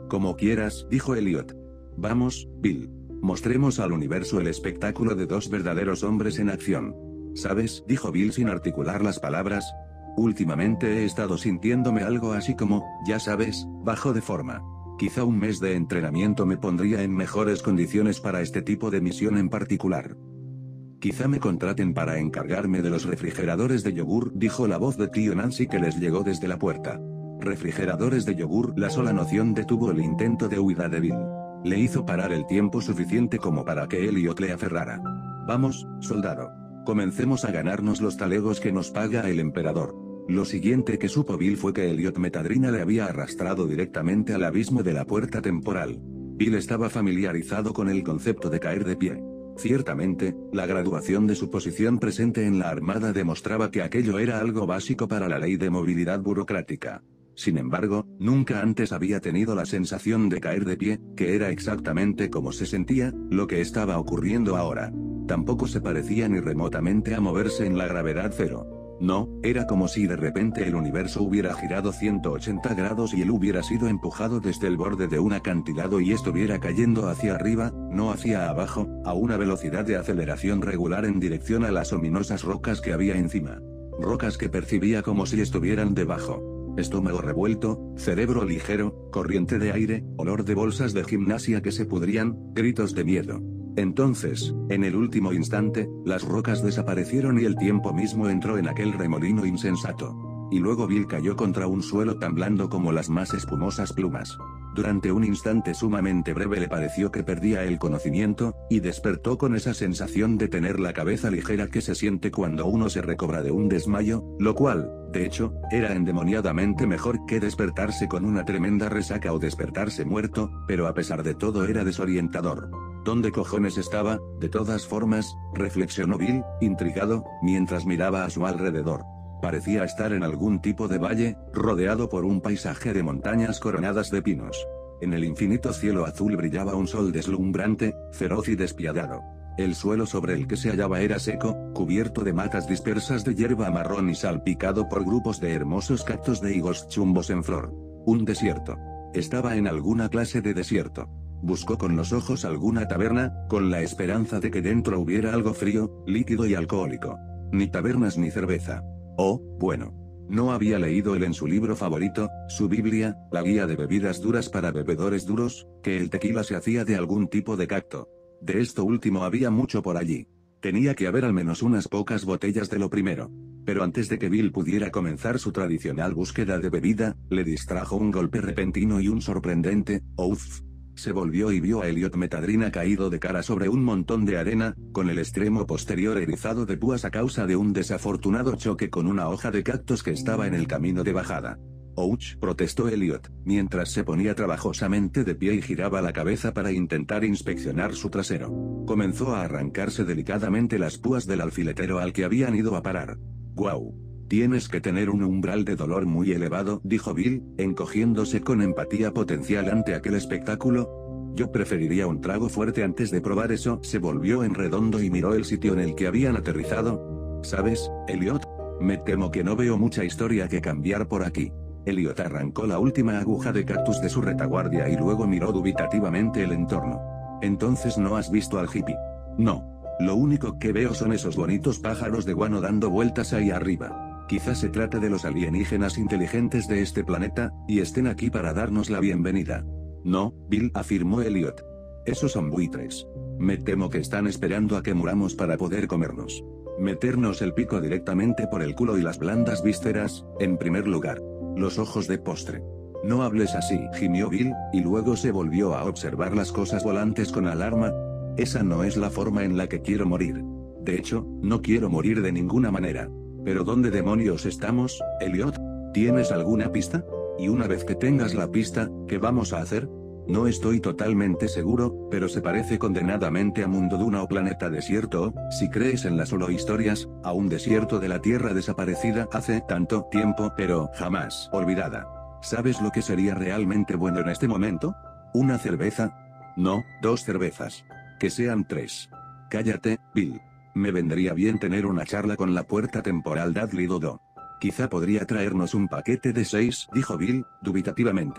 Como quieras, dijo Elliot. Vamos, Bill. Mostremos al universo el espectáculo de dos verdaderos hombres en acción. ¿Sabes?, dijo Bill sin articular las palabras. Últimamente he estado sintiéndome algo así como, ya sabes, bajo de forma. Quizá un mes de entrenamiento me pondría en mejores condiciones para este tipo de misión en particular. Quizá me contraten para encargarme de los refrigeradores de yogur, dijo la voz de tío Nancy que les llegó desde la puerta. Refrigeradores de yogur. La sola noción detuvo el intento de huida de Bill. Le hizo parar el tiempo suficiente como para que Elliot le aferrara. Vamos, soldado. Comencemos a ganarnos los talegos que nos paga el emperador. Lo siguiente que supo Bill fue que Elliot Metadrina le había arrastrado directamente al abismo de la puerta temporal. Bill estaba familiarizado con el concepto de caer de pie. Ciertamente, la graduación de su posición presente en la Armada demostraba que aquello era algo básico para la ley de movilidad burocrática. Sin embargo, nunca antes había tenido la sensación de caer de pie, que era exactamente como se sentía, lo que estaba ocurriendo ahora. Tampoco se parecía ni remotamente a moverse en la gravedad cero. No, era como si de repente el universo hubiera girado ciento ochenta grados y él hubiera sido empujado desde el borde de un acantilado y estuviera cayendo hacia arriba, no hacia abajo, a una velocidad de aceleración regular en dirección a las ominosas rocas que había encima. Rocas que percibía como si estuvieran debajo. Estómago revuelto, cerebro ligero, corriente de aire, olor de bolsas de gimnasia que se pudrían, gritos de miedo. Entonces, en el último instante, las rocas desaparecieron y el tiempo mismo entró en aquel remolino insensato. Y luego Bill cayó contra un suelo tan blando como las más espumosas plumas. Durante un instante sumamente breve le pareció que perdía el conocimiento, y despertó con esa sensación de tener la cabeza ligera que se siente cuando uno se recobra de un desmayo, lo cual, de hecho, era endemoniadamente mejor que despertarse con una tremenda resaca o despertarse muerto, pero a pesar de todo era desorientador. ¿Dónde cojones estaba? De todas formas, reflexionó Bill, intrigado, mientras miraba a su alrededor. Parecía estar en algún tipo de valle, rodeado por un paisaje de montañas coronadas de pinos. En el infinito cielo azul brillaba un sol deslumbrante, feroz y despiadado. El suelo sobre el que se hallaba era seco, cubierto de matas dispersas de hierba marrón y salpicado por grupos de hermosos cactos de higos chumbos en flor. Un desierto. Estaba en alguna clase de desierto. Buscó con los ojos alguna taberna, con la esperanza de que dentro hubiera algo frío, líquido y alcohólico. Ni tabernas ni cerveza. Oh, bueno. No había leído él en su libro favorito, su Biblia, la guía de bebidas duras para bebedores duros, que el tequila se hacía de algún tipo de cacto. De esto último había mucho por allí. Tenía que haber al menos unas pocas botellas de lo primero. Pero antes de que Bill pudiera comenzar su tradicional búsqueda de bebida, le distrajo un golpe repentino y un sorprendente, ¡ouf! Se volvió y vio a Elliot Metadrina caído de cara sobre un montón de arena, con el extremo posterior erizado de púas a causa de un desafortunado choque con una hoja de cactus que estaba en el camino de bajada. «Ouch», protestó Elliot, mientras se ponía trabajosamente de pie y giraba la cabeza para intentar inspeccionar su trasero. Comenzó a arrancarse delicadamente las púas del alfiletero al que habían ido a parar. «Guau. Tienes que tener un umbral de dolor muy elevado», dijo Bill, encogiéndose con empatía potencial ante aquel espectáculo. «Yo preferiría un trago fuerte antes de probar eso». Se volvió en redondo y miró el sitio en el que habían aterrizado. «¿Sabes, Elliot? Me temo que no veo mucha historia que cambiar por aquí». Elliot arrancó la última aguja de cactus de su retaguardia y luego miró dubitativamente el entorno. «¿Entonces no has visto al hippie?» «No. Lo único que veo son esos bonitos pájaros de guano dando vueltas ahí arriba. Quizás se trate de los alienígenas inteligentes de este planeta, y estén aquí para darnos la bienvenida». «No, Bill», afirmó Elliot. «Esos son buitres. Me temo que están esperando a que muramos para poder comernos. Meternos el pico directamente por el culo y las blandas vísceras, en primer lugar. Los ojos de postre». «No hables así», gimió Bill, y luego se volvió a observar las cosas volantes con alarma. «Esa no es la forma en la que quiero morir. De hecho, no quiero morir de ninguna manera». «¿Pero dónde demonios estamos, Elliot? ¿Tienes alguna pista? Y una vez que tengas la pista, ¿qué vamos a hacer?» «No estoy totalmente seguro, pero se parece condenadamente a Mundo Duna o Planeta Desierto, si crees en las solo historias, a un desierto de la Tierra desaparecida hace tanto tiempo, pero jamás olvidada. ¿Sabes lo que sería realmente bueno en este momento? ¿Una cerveza? No, dos cervezas. Que sean tres. Cállate, Bill. Me vendría bien tener una charla con la puerta temporal Dudley Dodo. Quizá podría traernos un paquete de seis», dijo Bill, dubitativamente.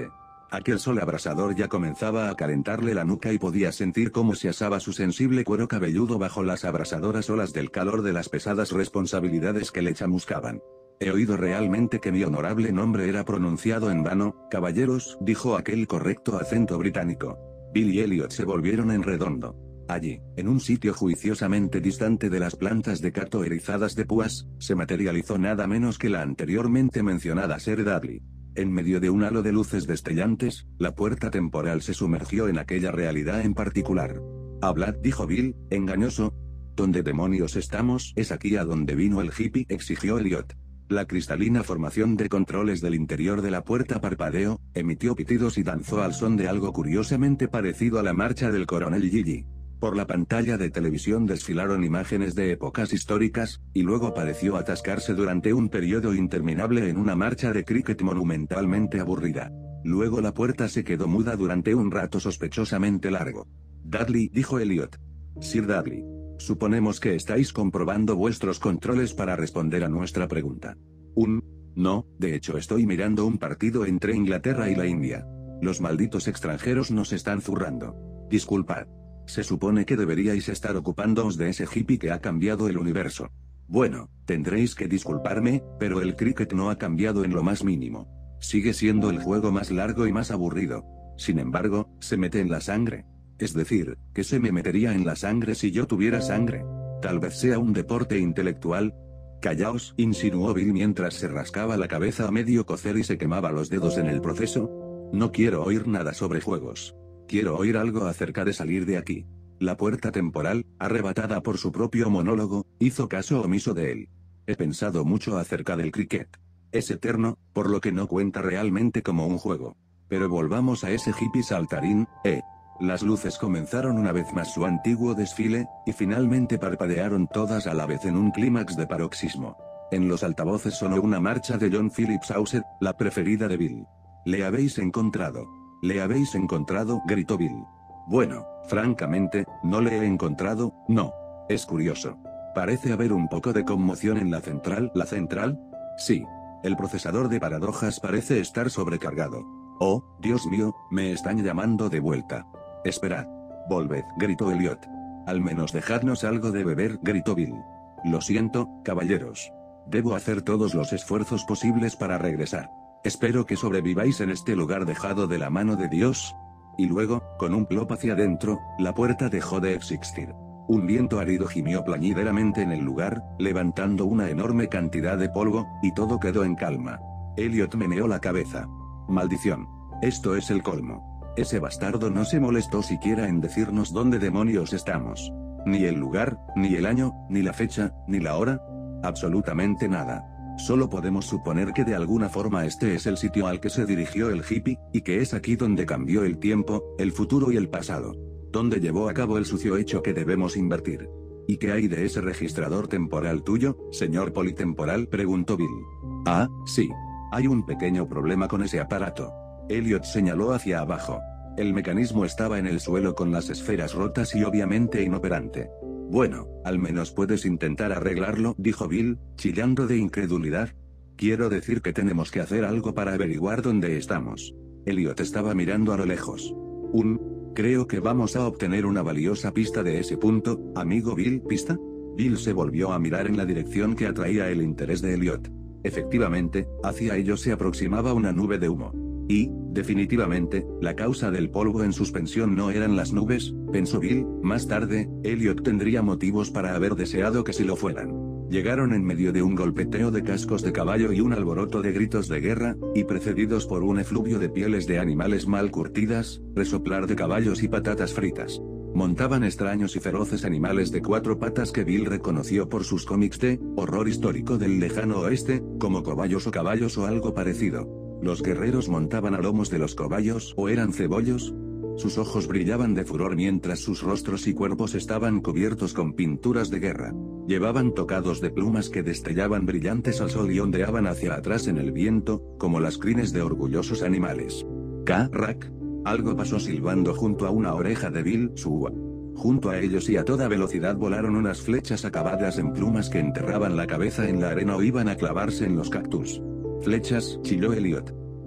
Aquel sol abrasador ya comenzaba a calentarle la nuca y podía sentir cómo se asaba su sensible cuero cabelludo bajo las abrasadoras olas del calor de las pesadas responsabilidades que le chamuscaban. He oído realmente que mi honorable nombre era pronunciado en vano, caballeros, dijo aquel correcto acento británico. Bill y Elliot se volvieron en redondo. Allí, en un sitio juiciosamente distante de las plantas de cato erizadas de púas, se materializó nada menos que la anteriormente mencionada Sir Dudley. En medio de un halo de luces destellantes, la puerta temporal se sumergió en aquella realidad en particular. Hablad, dijo Bill, engañoso. ¿Dónde demonios estamos? Es aquí a donde vino el hippie, exigió Elliot. La cristalina formación de controles del interior de la puerta parpadeó, emitió pitidos y danzó al son de algo curiosamente parecido a la marcha del coronel Gigi. Por la pantalla de televisión desfilaron imágenes de épocas históricas, y luego pareció atascarse durante un periodo interminable en una marcha de cricket monumentalmente aburrida. Luego la puerta se quedó muda durante un rato sospechosamente largo. Dudley, dijo Elliot. Sir Dudley. Suponemos que estáis comprobando vuestros controles para responder a nuestra pregunta. Un... No, de hecho estoy mirando un partido entre Inglaterra y la India. Los malditos extranjeros nos están zurrando. Disculpad. Se supone que deberíais estar ocupándoos de ese hippie que ha cambiado el universo. Bueno, tendréis que disculparme, pero el cricket no ha cambiado en lo más mínimo. Sigue siendo el juego más largo y más aburrido. Sin embargo, se mete en la sangre. Es decir, que se me metería en la sangre si yo tuviera sangre. Tal vez sea un deporte intelectual. Callaos, insinuó Bill mientras se rascaba la cabeza a medio cocer y se quemaba los dedos en el proceso. No quiero oír nada sobre juegos. Quiero oír algo acerca de salir de aquí. La puerta temporal, arrebatada por su propio monólogo, hizo caso omiso de él. He pensado mucho acerca del cricket. Es eterno, por lo que no cuenta realmente como un juego. Pero volvamos a ese hippie saltarín, eh. Las luces comenzaron una vez más su antiguo desfile, y finalmente parpadearon todas a la vez en un clímax de paroxismo. En los altavoces sonó una marcha de John Philip Sousa, la preferida de Bill. Le habéis encontrado. Le habéis encontrado, gritó Bill. Bueno, francamente, no le he encontrado, no. Es curioso. Parece haber un poco de conmoción en la central. ¿La central? Sí. El procesador de paradojas parece estar sobrecargado. Oh, Dios mío, me están llamando de vuelta. Esperad. Volved, gritó Elliot. Al menos dejadnos algo de beber, gritó Bill. Lo siento, caballeros. Debo hacer todos los esfuerzos posibles para regresar. Espero que sobreviváis en este lugar dejado de la mano de Dios. Y luego, con un plop hacia adentro, la puerta dejó de existir. Un viento árido gimió plañideramente en el lugar, levantando una enorme cantidad de polvo, y todo quedó en calma. Elliot meneó la cabeza. Maldición. Esto es el colmo. Ese bastardo no se molestó siquiera en decirnos dónde demonios estamos. Ni el lugar, ni el año, ni la fecha, ni la hora. Absolutamente nada. Solo podemos suponer que de alguna forma este es el sitio al que se dirigió el hippie, y que es aquí donde cambió el tiempo, el futuro y el pasado. Donde llevó a cabo el sucio hecho que debemos invertir. ¿Y qué hay de ese registrador temporal tuyo, señor politemporal?, preguntó Bill. Ah, sí. Hay un pequeño problema con ese aparato. Elliot señaló hacia abajo. El mecanismo estaba en el suelo con las esferas rotas y obviamente inoperante. Bueno, al menos puedes intentar arreglarlo, dijo Bill, chillando de incredulidad. Quiero decir que tenemos que hacer algo para averiguar dónde estamos. Elliot estaba mirando a lo lejos. Un... Creo que vamos a obtener una valiosa pista de ese punto, amigo Bill. ¿Pista? Bill se volvió a mirar en la dirección que atraía el interés de Elliot. Efectivamente, hacia ellos se aproximaba una nube de humo. Y, definitivamente, la causa del polvo en suspensión no eran las nubes, pensó Bill. Más tarde, Elliot tendría motivos para haber deseado que sí lo fueran. Llegaron en medio de un golpeteo de cascos de caballo y un alboroto de gritos de guerra, y precedidos por un efluvio de pieles de animales mal curtidas, resoplar de caballos y patatas fritas. Montaban extraños y feroces animales de cuatro patas que Bill reconoció por sus cómics de horror histórico del lejano oeste, como cobayos o caballos o algo parecido. Los guerreros montaban a lomos de los cobayos o eran cebollos. Sus ojos brillaban de furor mientras sus rostros y cuerpos estaban cubiertos con pinturas de guerra. Llevaban tocados de plumas que destellaban brillantes al sol y ondeaban hacia atrás en el viento, como las crines de orgullosos animales. ¡Ca-rac! Algo pasó silbando junto a una oreja de Bill Sua. Junto a ellos y a toda velocidad volaron unas flechas acabadas en plumas que enterraban la cabeza en la arena o iban a clavarse en los cactus. Flechas, chilló Elliot.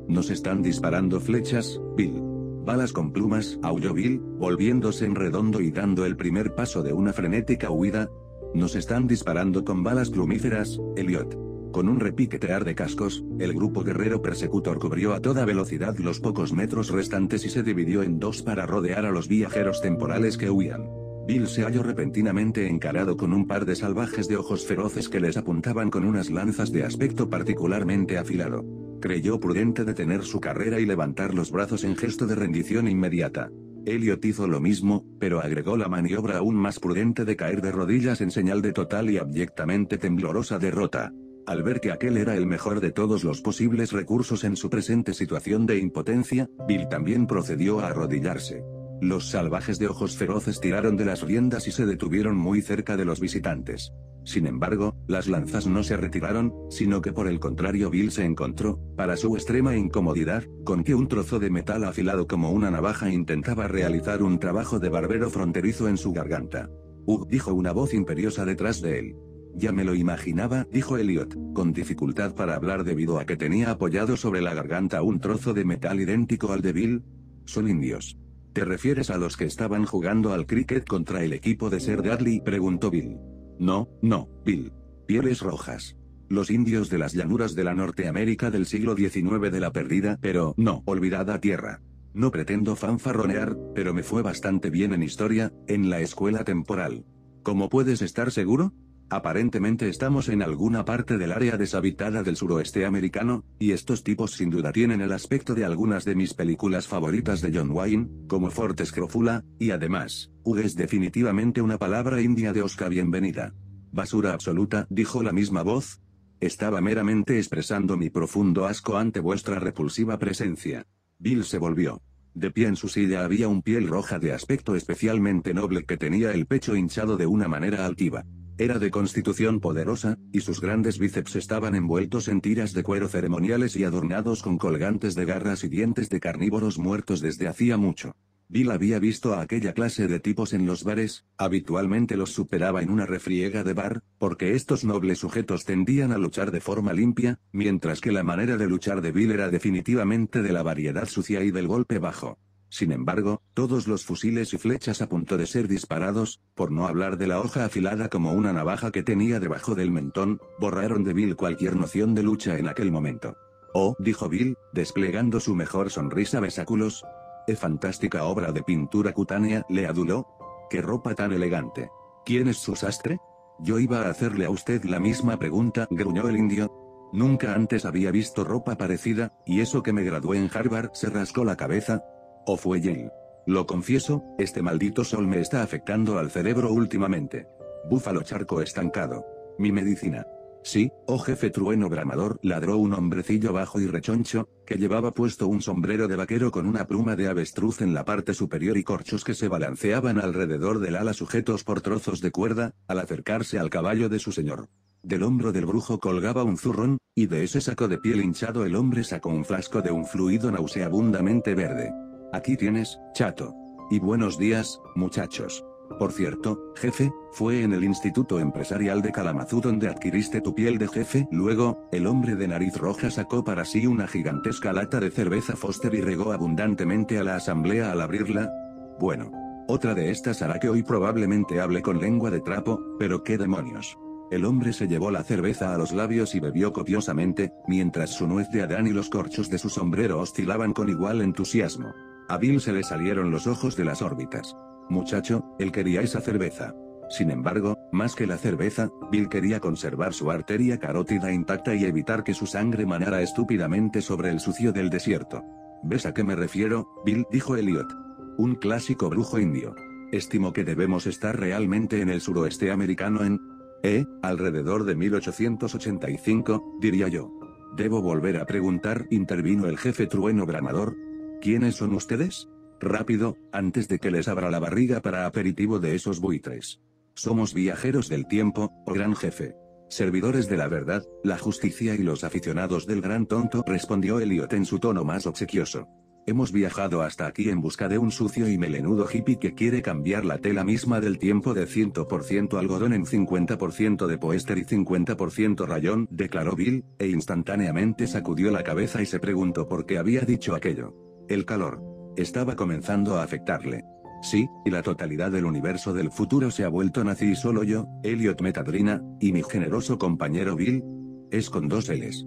Nos están disparando flechas, Bill. Balas con plumas, aulló Bill, volviéndose en redondo y dando el primer paso de una frenética huida. Nos están disparando con balas plumíferas, Elliot. Con un repiquetear de cascos, el grupo guerrero persecutor cubrió a toda velocidad los pocos metros restantes y se dividió en dos para rodear a los viajeros temporales que huían. Bill se halló repentinamente encarado con un par de salvajes de ojos feroces que les apuntaban con unas lanzas de aspecto particularmente afilado. Creyó prudente detener su carrera y levantar los brazos en gesto de rendición inmediata. Elliot hizo lo mismo, pero agregó la maniobra aún más prudente de caer de rodillas en señal de total y abyectamente temblorosa derrota. Al ver que aquel era el mejor de todos los posibles recursos en su presente situación de impotencia, Bill también procedió a arrodillarse. Los salvajes de ojos feroces tiraron de las riendas y se detuvieron muy cerca de los visitantes. Sin embargo, las lanzas no se retiraron, sino que por el contrario Bill se encontró, para su extrema incomodidad, con que un trozo de metal afilado como una navaja intentaba realizar un trabajo de barbero fronterizo en su garganta. ¡Ugh!, dijo una voz imperiosa detrás de él. Ya me lo imaginaba, dijo Elliot, con dificultad para hablar debido a que tenía apoyado sobre la garganta un trozo de metal idéntico al de Bill. Son indios. ¿Te refieres a los que estaban jugando al cricket contra el equipo de Sir Dudley?, preguntó Bill. No, no, Bill. Pieles rojas. Los indios de las llanuras de la Norteamérica del siglo diecinueve de la perdida pero no olvidada tierra. No pretendo fanfarronear, pero me fue bastante bien en historia, en la escuela temporal. ¿Cómo puedes estar seguro? Aparentemente estamos en alguna parte del área deshabitada del suroeste americano, y estos tipos sin duda tienen el aspecto de algunas de mis películas favoritas de John Wayne, como Fort Scrofula, y además, Hugh es definitivamente una palabra india de Oscar bienvenida. Basura absoluta, dijo la misma voz. Estaba meramente expresando mi profundo asco ante vuestra repulsiva presencia. Bill se volvió. De pie en su silla había un piel roja de aspecto especialmente noble que tenía el pecho hinchado de una manera altiva. Era de constitución poderosa, y sus grandes bíceps estaban envueltos en tiras de cuero ceremoniales y adornados con colgantes de garras y dientes de carnívoros muertos desde hacía mucho. Bill había visto a aquella clase de tipos en los bares, habitualmente los superaba en una refriega de bar, porque estos nobles sujetos tendían a luchar de forma limpia, mientras que la manera de luchar de Bill era definitivamente de la variedad sucia y del golpe bajo. Sin embargo, todos los fusiles y flechas a punto de ser disparados, por no hablar de la hoja afilada como una navaja que tenía debajo del mentón, borraron de Bill cualquier noción de lucha en aquel momento. Oh, dijo Bill, desplegando su mejor sonrisa besáculos. ¡Qué fantástica obra de pintura cutánea!, le aduló. ¡Qué ropa tan elegante! ¿Quién es su sastre? Yo iba a hacerle a usted la misma pregunta, gruñó el indio. Nunca antes había visto ropa parecida, y eso que me gradué en Harvard. Se rascó la cabeza. ¿O fue Yale? Lo confieso, este maldito sol me está afectando al cerebro últimamente. Búfalo charco estancado. Mi medicina. Sí, oh jefe trueno bramador, ladró un hombrecillo bajo y rechoncho, que llevaba puesto un sombrero de vaquero con una pluma de avestruz en la parte superior y corchos que se balanceaban alrededor del ala sujetos por trozos de cuerda, al acercarse al caballo de su señor. Del hombro del brujo colgaba un zurrón, y de ese saco de piel hinchado el hombre sacó un flasco de un fluido nauseabundamente verde. Aquí tienes, chato. Y buenos días, muchachos. Por cierto, jefe, ¿fue en el Instituto Empresarial de Kalamazoo donde adquiriste tu piel de jefe? Luego, el hombre de nariz roja sacó para sí una gigantesca lata de cerveza Foster y regó abundantemente a la asamblea al abrirla. Bueno. Otra de estas hará que hoy probablemente hable con lengua de trapo, pero qué demonios. El hombre se llevó la cerveza a los labios y bebió copiosamente, mientras su nuez de Adán y los corchos de su sombrero oscilaban con igual entusiasmo. A Bill se le salieron los ojos de las órbitas. Muchacho, él quería esa cerveza. Sin embargo, más que la cerveza, Bill quería conservar su arteria carótida intacta y evitar que su sangre manara estúpidamente sobre el sucio del desierto. ¿Ves a qué me refiero, Bill?, dijo Elliot. Un clásico brujo indio. Estimo que debemos estar realmente en el suroeste americano en... Eh, alrededor de mil ochocientos ochenta y cinco, diría yo. Debo volver a preguntar, intervino el jefe trueno bramador. ¿Quiénes son ustedes? Rápido, antes de que les abra la barriga para aperitivo de esos buitres. Somos viajeros del tiempo, oh gran jefe. Servidores de la verdad, la justicia y los aficionados del gran tonto, respondió Elliot en su tono más obsequioso. Hemos viajado hasta aquí en busca de un sucio y melenudo hippie que quiere cambiar la tela misma del tiempo de cien por ciento algodón en cincuenta por ciento de poéster y cincuenta por ciento rayón, declaró Bill, e instantáneamente sacudió la cabeza y se preguntó por qué había dicho aquello. El calor estaba comenzando a afectarle. Sí, y la totalidad del universo del futuro se ha vuelto nazi y solo yo, Elliot Metadrina, y mi generoso compañero Bill, es con dos L's.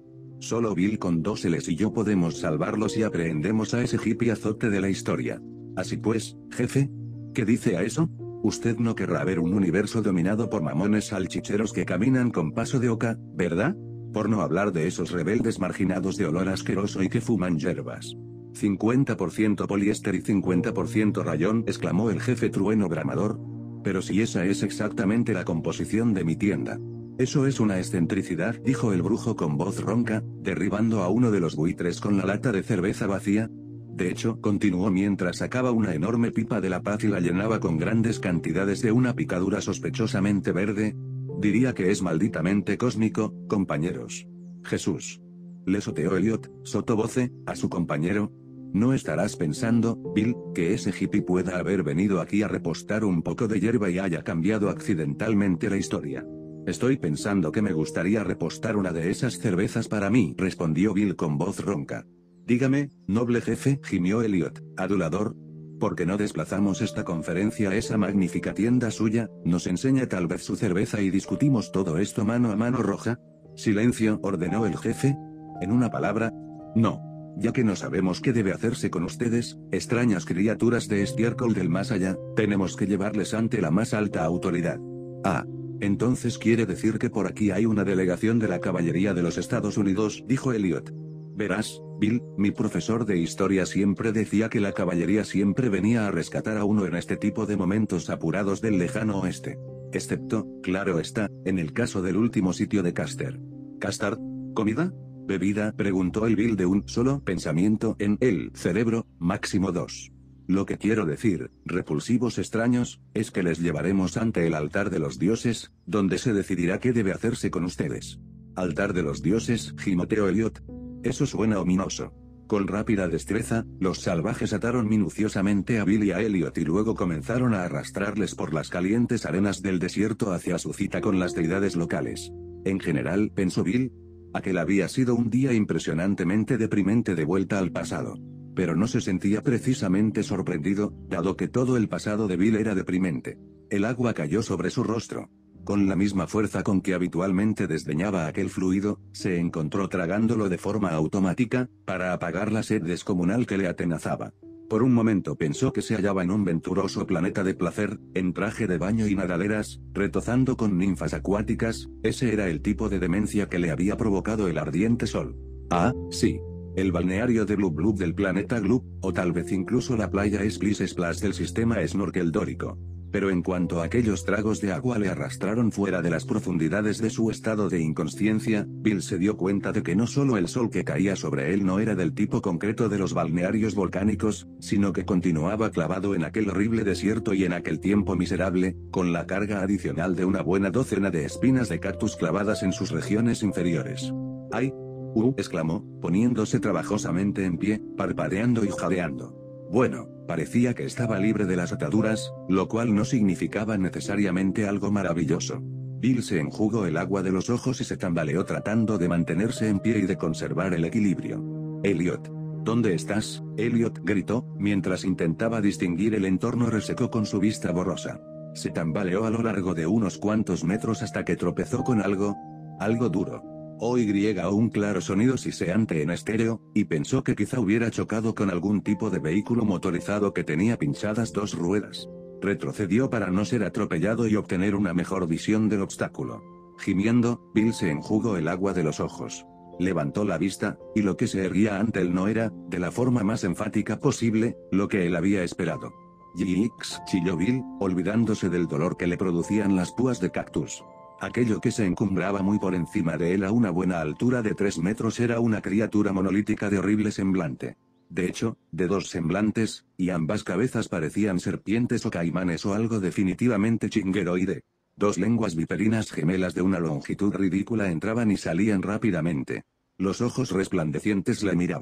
Solo Bill con dos L's y yo podemos salvarlos y aprehendemos a ese hippie azote de la historia. Así pues, jefe, ¿qué dice a eso? Usted no querrá ver un universo dominado por mamones salchicheros que caminan con paso de oca, ¿verdad? Por no hablar de esos rebeldes marginados de olor asqueroso y que fuman hierbas. cincuenta por ciento poliéster y cincuenta por ciento rayón, exclamó el jefe trueno bramador. Pero si esa es exactamente la composición de mi tienda. Eso es una excentricidad, dijo el brujo con voz ronca, derribando a uno de los buitres con la lata de cerveza vacía. De hecho, continuó mientras sacaba una enorme pipa de la paz y la llenaba con grandes cantidades de una picadura sospechosamente verde. Diría que es malditamente cósmico, compañeros. Jesús. Le soteó Elliot, sotovoce, a su compañero. No estarás pensando, Bill, que ese hippie pueda haber venido aquí a repostar un poco de hierba y haya cambiado accidentalmente la historia. Estoy pensando que me gustaría repostar una de esas cervezas para mí, respondió Bill con voz ronca. Dígame, noble jefe, gimió Elliot, adulador. ¿Por qué no desplazamos esta conferencia a esa magnífica tienda suya? Nos enseña tal vez su cerveza y discutimos todo esto mano a mano roja. Silencio, ordenó el jefe. En una palabra, no. Ya que no sabemos qué debe hacerse con ustedes, extrañas criaturas de estiércol del más allá, tenemos que llevarles ante la más alta autoridad. Ah. Entonces quiere decir que por aquí hay una delegación de la caballería de los Estados Unidos, dijo Elliot. Verás, Bill, mi profesor de historia siempre decía que la caballería siempre venía a rescatar a uno en este tipo de momentos apurados del lejano oeste. Excepto, claro está, en el caso del último sitio de Custer. ¿Custard? ¿Comida? ¿Bebida? Preguntó el Bill de un solo pensamiento en el cerebro, máximo dos. Lo que quiero decir, repulsivos extraños, es que les llevaremos ante el altar de los dioses, donde se decidirá qué debe hacerse con ustedes. Altar de los dioses, gimoteó Elliot. Eso suena ominoso. Con rápida destreza, los salvajes ataron minuciosamente a Bill y a Elliot y luego comenzaron a arrastrarles por las calientes arenas del desierto hacia su cita con las deidades locales. En general, pensó Bill, aquel había sido un día impresionantemente deprimente de vuelta al pasado. Pero no se sentía precisamente sorprendido, dado que todo el pasado de Bill era deprimente. El agua cayó sobre su rostro. Con la misma fuerza con que habitualmente desdeñaba aquel fluido, se encontró tragándolo de forma automática, para apagar la sed descomunal que le atenazaba. Por un momento pensó que se hallaba en un venturoso planeta de placer, en traje de baño y nadaderas, retozando con ninfas acuáticas. Ese era el tipo de demencia que le había provocado el ardiente sol. Ah, sí. El balneario de Blub Blub del planeta Glub, o tal vez incluso la playa Splish Splash del sistema Snorkel dórico. Pero en cuanto aquellos tragos de agua le arrastraron fuera de las profundidades de su estado de inconsciencia, Bill se dio cuenta de que no solo el sol que caía sobre él no era del tipo concreto de los balnearios volcánicos, sino que continuaba clavado en aquel horrible desierto y en aquel tiempo miserable, con la carga adicional de una buena docena de espinas de cactus clavadas en sus regiones inferiores. ¡Ay! Uh, exclamó, poniéndose trabajosamente en pie, parpadeando y jadeando. Bueno, parecía que estaba libre de las ataduras, lo cual no significaba necesariamente algo maravilloso. Bill se enjugó el agua de los ojos y se tambaleó tratando de mantenerse en pie y de conservar el equilibrio. Elliot. ¿Dónde estás? Elliot gritó, mientras intentaba distinguir el entorno reseco con su vista borrosa. Se tambaleó a lo largo de unos cuantos metros hasta que tropezó con algo, algo duro. O Y o un claro sonido siseante en estéreo, y pensó que quizá hubiera chocado con algún tipo de vehículo motorizado que tenía pinchadas dos ruedas. Retrocedió para no ser atropellado y obtener una mejor visión del obstáculo. Gimiendo, Bill se enjugó el agua de los ojos. Levantó la vista, y lo que se erguía ante él no era, de la forma más enfática posible, lo que él había esperado. Yix, chilló Bill, olvidándose del dolor que le producían las púas de cactus. Aquello que se encumbraba muy por encima de él a una buena altura de tres metros era una criatura monolítica de horrible semblante. De hecho, de dos semblantes, y ambas cabezas parecían serpientes o caimanes o algo definitivamente chingueroide. Dos lenguas viperinas gemelas de una longitud ridícula entraban y salían rápidamente. Los ojos resplandecientes le miraban.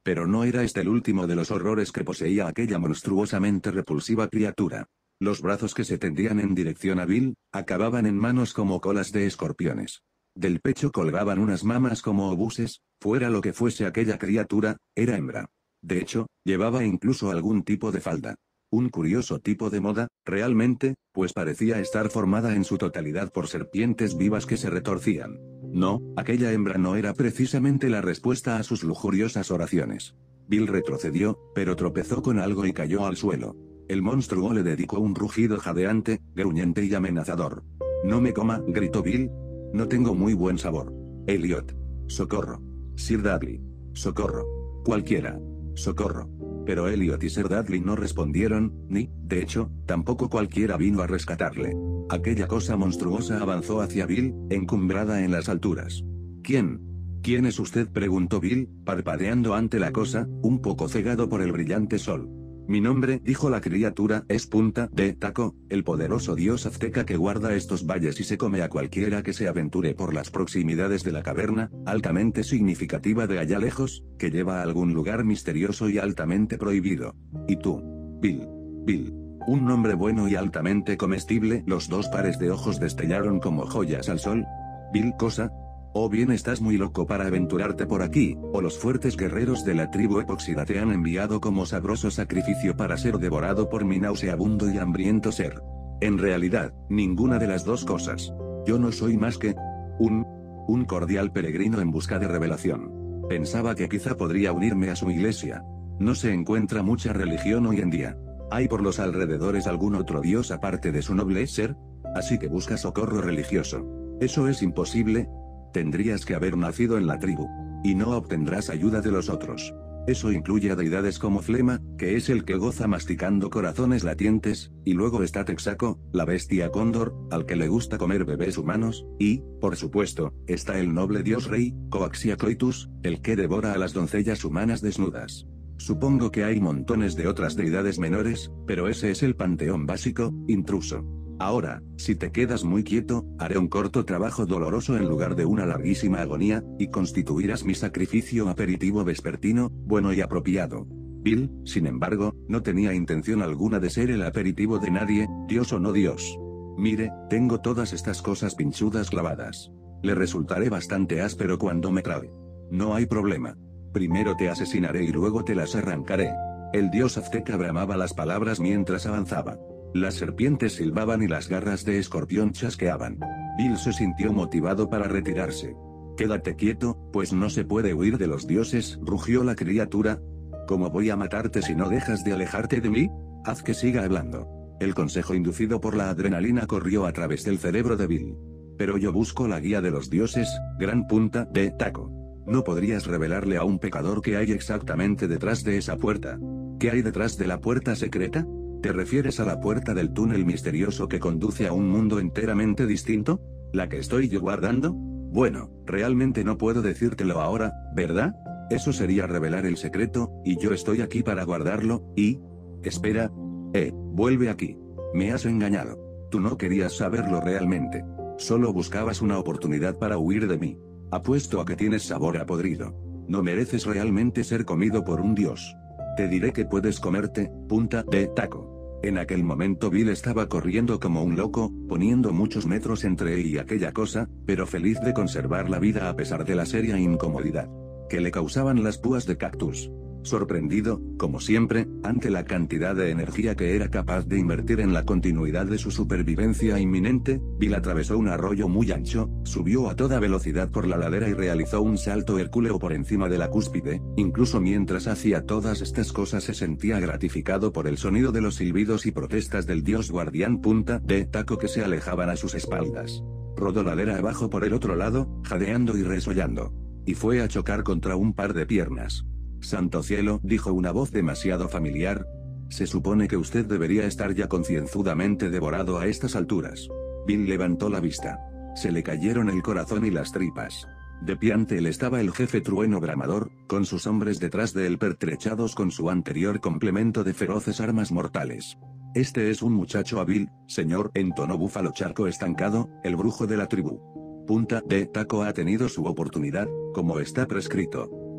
Pero no era este el último de los horrores que poseía aquella monstruosamente repulsiva criatura. Los brazos que se tendían en dirección a Bill, acababan en manos como colas de escorpiones. Del pecho colgaban unas mamas como obuses, fuera lo que fuese aquella criatura, era hembra. De hecho, llevaba incluso algún tipo de falda. Un curioso tipo de moda, realmente, pues parecía estar formada en su totalidad por serpientes vivas que se retorcían. No, aquella hembra no era precisamente la respuesta a sus lujuriosas oraciones. Bill retrocedió, pero tropezó con algo y cayó al suelo. El monstruo le dedicó un rugido jadeante, gruñente y amenazador. «No me coma», gritó Bill. «No tengo muy buen sabor». «Elliot. Socorro». «Sir Dudley. Socorro». «Cualquiera. Socorro». Pero Elliot y Sir Dudley no respondieron, ni, de hecho, tampoco cualquiera vino a rescatarle. Aquella cosa monstruosa avanzó hacia Bill, encumbrada en las alturas. «¿Quién? ¿Quién es usted?», preguntó Bill, parpadeando ante la cosa, un poco cegado por el brillante sol. «Mi nombre», dijo la criatura, «es Punta de Taco, el poderoso dios azteca que guarda estos valles y se come a cualquiera que se aventure por las proximidades de la caverna, altamente significativa de allá lejos, que lleva a algún lugar misterioso y altamente prohibido. Y tú, Bill. Bill. Un nombre bueno y altamente comestible». Los dos pares de ojos destellaron como joyas al sol. «Bill cosa. O bien estás muy loco para aventurarte por aquí, o los fuertes guerreros de la tribu epóxida te han enviado como sabroso sacrificio para ser devorado por mi nauseabundo y hambriento ser. En realidad, ninguna de las dos cosas. Yo no soy más que un, un cordial peregrino en busca de revelación. Pensaba que quizá podría unirme a su iglesia. No se encuentra mucha religión hoy en día. ¿Hay por los alrededores algún otro dios aparte de su noble ser? Así que busca socorro religioso. Eso es imposible. Tendrías que haber nacido en la tribu. Y no obtendrás ayuda de los otros. Eso incluye a deidades como Flema, que es el que goza masticando corazones latientes, y luego está Texaco, la bestia cóndor, al que le gusta comer bebés humanos, y, por supuesto, está el noble dios rey, Coaxiacoitus, el que devora a las doncellas humanas desnudas. Supongo que hay montones de otras deidades menores, pero ese es el panteón básico, intruso. Ahora, si te quedas muy quieto, haré un corto trabajo doloroso en lugar de una larguísima agonía, y constituirás mi sacrificio aperitivo vespertino, bueno y apropiado. Bill, sin embargo, no tenía intención alguna de ser el aperitivo de nadie, dios o no dios. Mire, tengo todas estas cosas pinchudas clavadas. Le resultaré bastante áspero cuando me trabe. No hay problema. Primero te asesinaré y luego te las arrancaré. El dios azteca bramaba las palabras mientras avanzaba. Las serpientes silbaban y las garras de escorpión chasqueaban. Bill se sintió motivado para retirarse. «Quédate quieto, pues no se puede huir de los dioses», rugió la criatura. «¿Cómo voy a matarte si no dejas de alejarte de mí? Haz que siga hablando». El consejo inducido por la adrenalina corrió a través del cerebro de Bill. «Pero yo busco la guía de los dioses, gran Punta de Taco. ¿No podrías revelarle a un pecador qué hay exactamente detrás de esa puerta? ¿Qué hay detrás de la puerta secreta? ¿Te refieres a la puerta del túnel misterioso que conduce a un mundo enteramente distinto? ¿La que estoy yo guardando? Bueno, realmente no puedo decírtelo ahora, ¿verdad? Eso sería revelar el secreto, y yo estoy aquí para guardarlo, y... Espera. Eh, vuelve aquí. Me has engañado. Tú no querías saberlo realmente. Solo buscabas una oportunidad para huir de mí. Apuesto a que tienes sabor a podrido. No mereces realmente ser comido por un dios. Te diré que puedes comerte, Punta de Taco. En aquel momento Bill estaba corriendo como un loco, poniendo muchos metros entre él y aquella cosa, pero feliz de conservar la vida a pesar de la seria incomodidad que le causaban las púas de cactus. Sorprendido, como siempre, ante la cantidad de energía que era capaz de invertir en la continuidad de su supervivencia inminente, Bill atravesó un arroyo muy ancho, subió a toda velocidad por la ladera y realizó un salto hercúleo por encima de la cúspide. Incluso mientras hacía todas estas cosas se sentía gratificado por el sonido de los silbidos y protestas del dios guardián Punta de Taco que se alejaban a sus espaldas. Rodó ladera abajo por el otro lado, jadeando y resollando. Y fue a chocar contra un par de piernas. «Santo cielo», dijo una voz demasiado familiar. «Se supone que usted debería estar ya concienzudamente devorado a estas alturas». Bill levantó la vista. Se le cayeron el corazón y las tripas. De pie ante él estaba el jefe trueno bramador, con sus hombres detrás de él pertrechados con su anterior complemento de feroces armas mortales. «Este es un muchacho hábil, señor», entonó Búfalo Charco estancado, el brujo de la tribu. «Punta de Taco ha tenido su oportunidad, como está prescrito.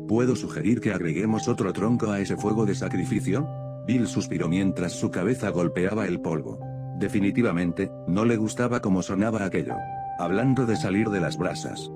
¿Puedo sugerir que agreguemos otro tronco a ese fuego de sacrificio? Bill suspiró mientras su cabeza golpeaba el polvo. Definitivamente, no le gustaba cómo sonaba aquello. Hablando de salir de las brasas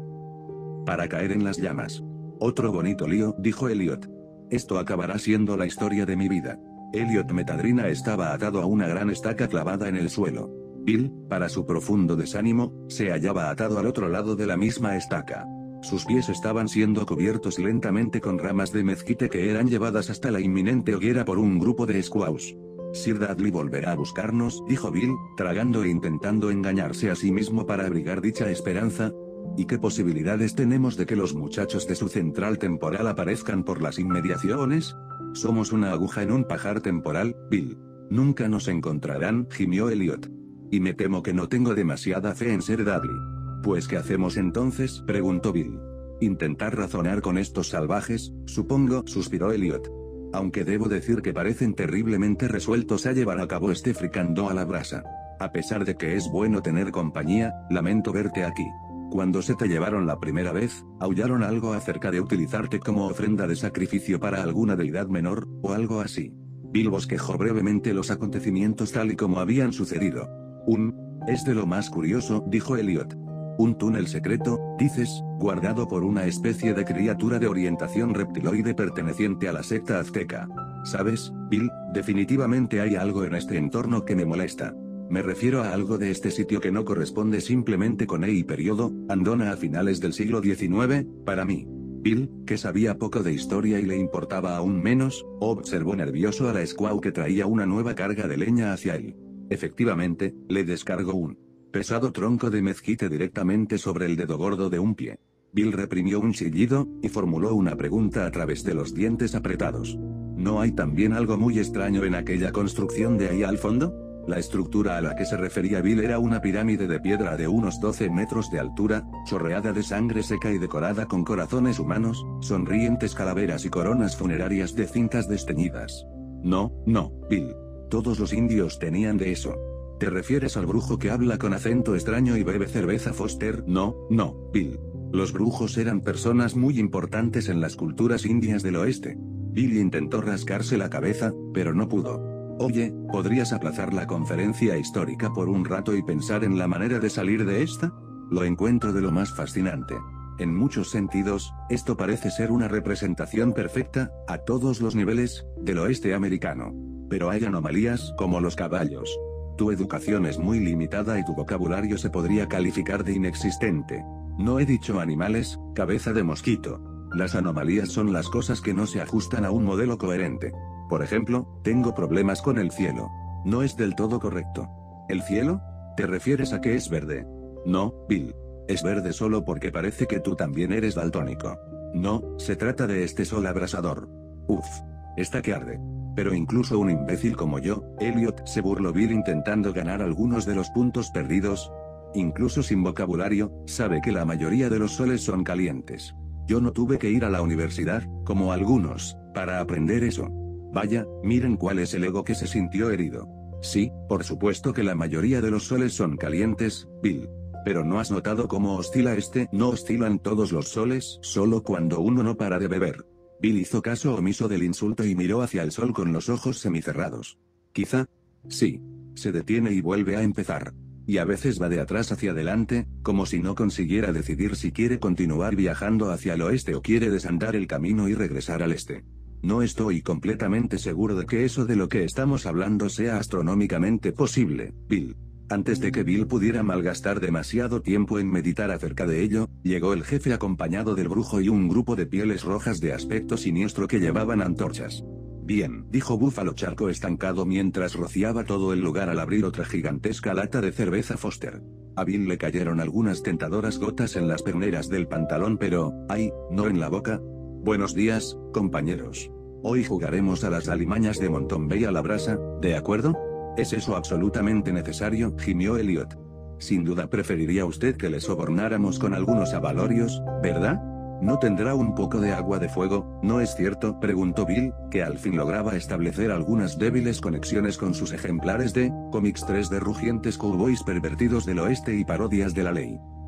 para caer en las llamas. Otro bonito lío, dijo Elliot. Esto acabará siendo la historia de mi vida. Elliot Metadrina estaba atado a una gran estaca clavada en el suelo. Bill, para su profundo desánimo, se hallaba atado al otro lado de la misma estaca. Sus pies estaban siendo cubiertos lentamente con ramas de mezquite que eran llevadas hasta la inminente hoguera por un grupo de squaws. Sir Dudley volverá a buscarnos, dijo Bill, tragando e intentando engañarse a sí mismo para abrigar dicha esperanza. ¿Y qué posibilidades tenemos de que los muchachos de su central temporal aparezcan por las inmediaciones? Somos una aguja en un pajar temporal, Bill. Nunca nos encontrarán, gimió Elliot. Y me temo que no tengo demasiada fe en Sir Dudley. ¿Pues qué hacemos entonces?, preguntó Bill. Intentar razonar con estos salvajes, supongo, suspiró Elliot. Aunque debo decir que parecen terriblemente resueltos a llevar a cabo este fricando a la brasa. A pesar de que es bueno tener compañía, lamento verte aquí. Cuando se te llevaron la primera vez, aullaron algo acerca de utilizarte como ofrenda de sacrificio para alguna deidad menor, o algo así. Bill bosquejó brevemente los acontecimientos tal y como habían sucedido. Un... es de lo más curioso, dijo Elliot. Un túnel secreto, dices, guardado por una especie de criatura de orientación reptiloide perteneciente a la secta azteca. ¿Sabes, Bill? Definitivamente hay algo en este entorno que me molesta. Me refiero a algo de este sitio que no corresponde simplemente con E y periodo, Andona a finales del siglo diecinueve, para mí. Bill, que sabía poco de historia y le importaba aún menos, observó nervioso a la squaw que traía una nueva carga de leña hacia él. Efectivamente, le descargó un pesado tronco de mezquite directamente sobre el dedo gordo de un pie. Bill reprimió un chillido, y formuló una pregunta a través de los dientes apretados. ¿No hay también algo muy extraño en aquella construcción de ahí al fondo? La estructura a la que se refería Bill era una pirámide de piedra de unos doce metros de altura, chorreada de sangre seca y decorada con corazones humanos, sonrientes calaveras y coronas funerarias de cintas desteñidas. No, no, Bill. Todos los indios tenían de eso. ¿Te refieres al brujo que habla con acento extraño y bebe cerveza Foster? No, no, Bill. Los brujos eran personas muy importantes en las culturas indias del oeste. Bill intentó rascarse la cabeza, pero no pudo. Oye, ¿podrías aplazar la conferencia histórica por un rato y pensar en la manera de salir de esta? Lo encuentro de lo más fascinante. En muchos sentidos, esto parece ser una representación perfecta, a todos los niveles, del oeste americano. Pero hay anomalías, como los caballos. Tu educación es muy limitada y tu vocabulario se podría calificar de inexistente. No he dicho animales, cabeza de mosquito. Las anomalías son las cosas que no se ajustan a un modelo coherente. Por ejemplo, tengo problemas con el cielo. No es del todo correcto. ¿El cielo? ¿Te refieres a que es verde? No, Bill. Es verde solo porque parece que tú también eres daltónico. No, se trata de este sol abrasador. Uf. Está que arde. Pero incluso un imbécil como yo, Elliot, se burló Bill intentando ganar algunos de los puntos perdidos. Incluso sin vocabulario, sabe que la mayoría de los soles son calientes. Yo no tuve que ir a la universidad, como algunos, para aprender eso. Vaya, miren cuál es el ego que se sintió herido. Sí, por supuesto que la mayoría de los soles son calientes, Bill. Pero ¿no has notado cómo oscila este? No oscilan todos los soles, solo cuando uno no para de beber. Bill hizo caso omiso del insulto y miró hacia el sol con los ojos semicerrados. Quizá. Sí. Se detiene y vuelve a empezar. Y a veces va de atrás hacia adelante, como si no consiguiera decidir si quiere continuar viajando hacia el oeste o quiere desandar el camino y regresar al este. No estoy completamente seguro de que eso de lo que estamos hablando sea astronómicamente posible, Bill. Antes de que Bill pudiera malgastar demasiado tiempo en meditar acerca de ello, llegó el jefe acompañado del brujo y un grupo de pieles rojas de aspecto siniestro que llevaban antorchas. Bien, dijo Búfalo Charco estancado mientras rociaba todo el lugar al abrir otra gigantesca lata de cerveza Foster. A Bill le cayeron algunas tentadoras gotas en las perneras del pantalón pero, ¡ay!, no en la boca. Buenos días, compañeros. Hoy jugaremos a las alimañas de Montón Bay a la brasa, ¿de acuerdo? ¿Es eso absolutamente necesario?, gimió Elliot. Sin duda preferiría usted que le sobornáramos con algunos avalorios, ¿verdad? ¿No tendrá un poco de agua de fuego, no es cierto?, preguntó Bill, que al fin lograba establecer algunas débiles conexiones con sus ejemplares de cómics tres de rugientes cowboys pervertidos del oeste y parodias de la ley.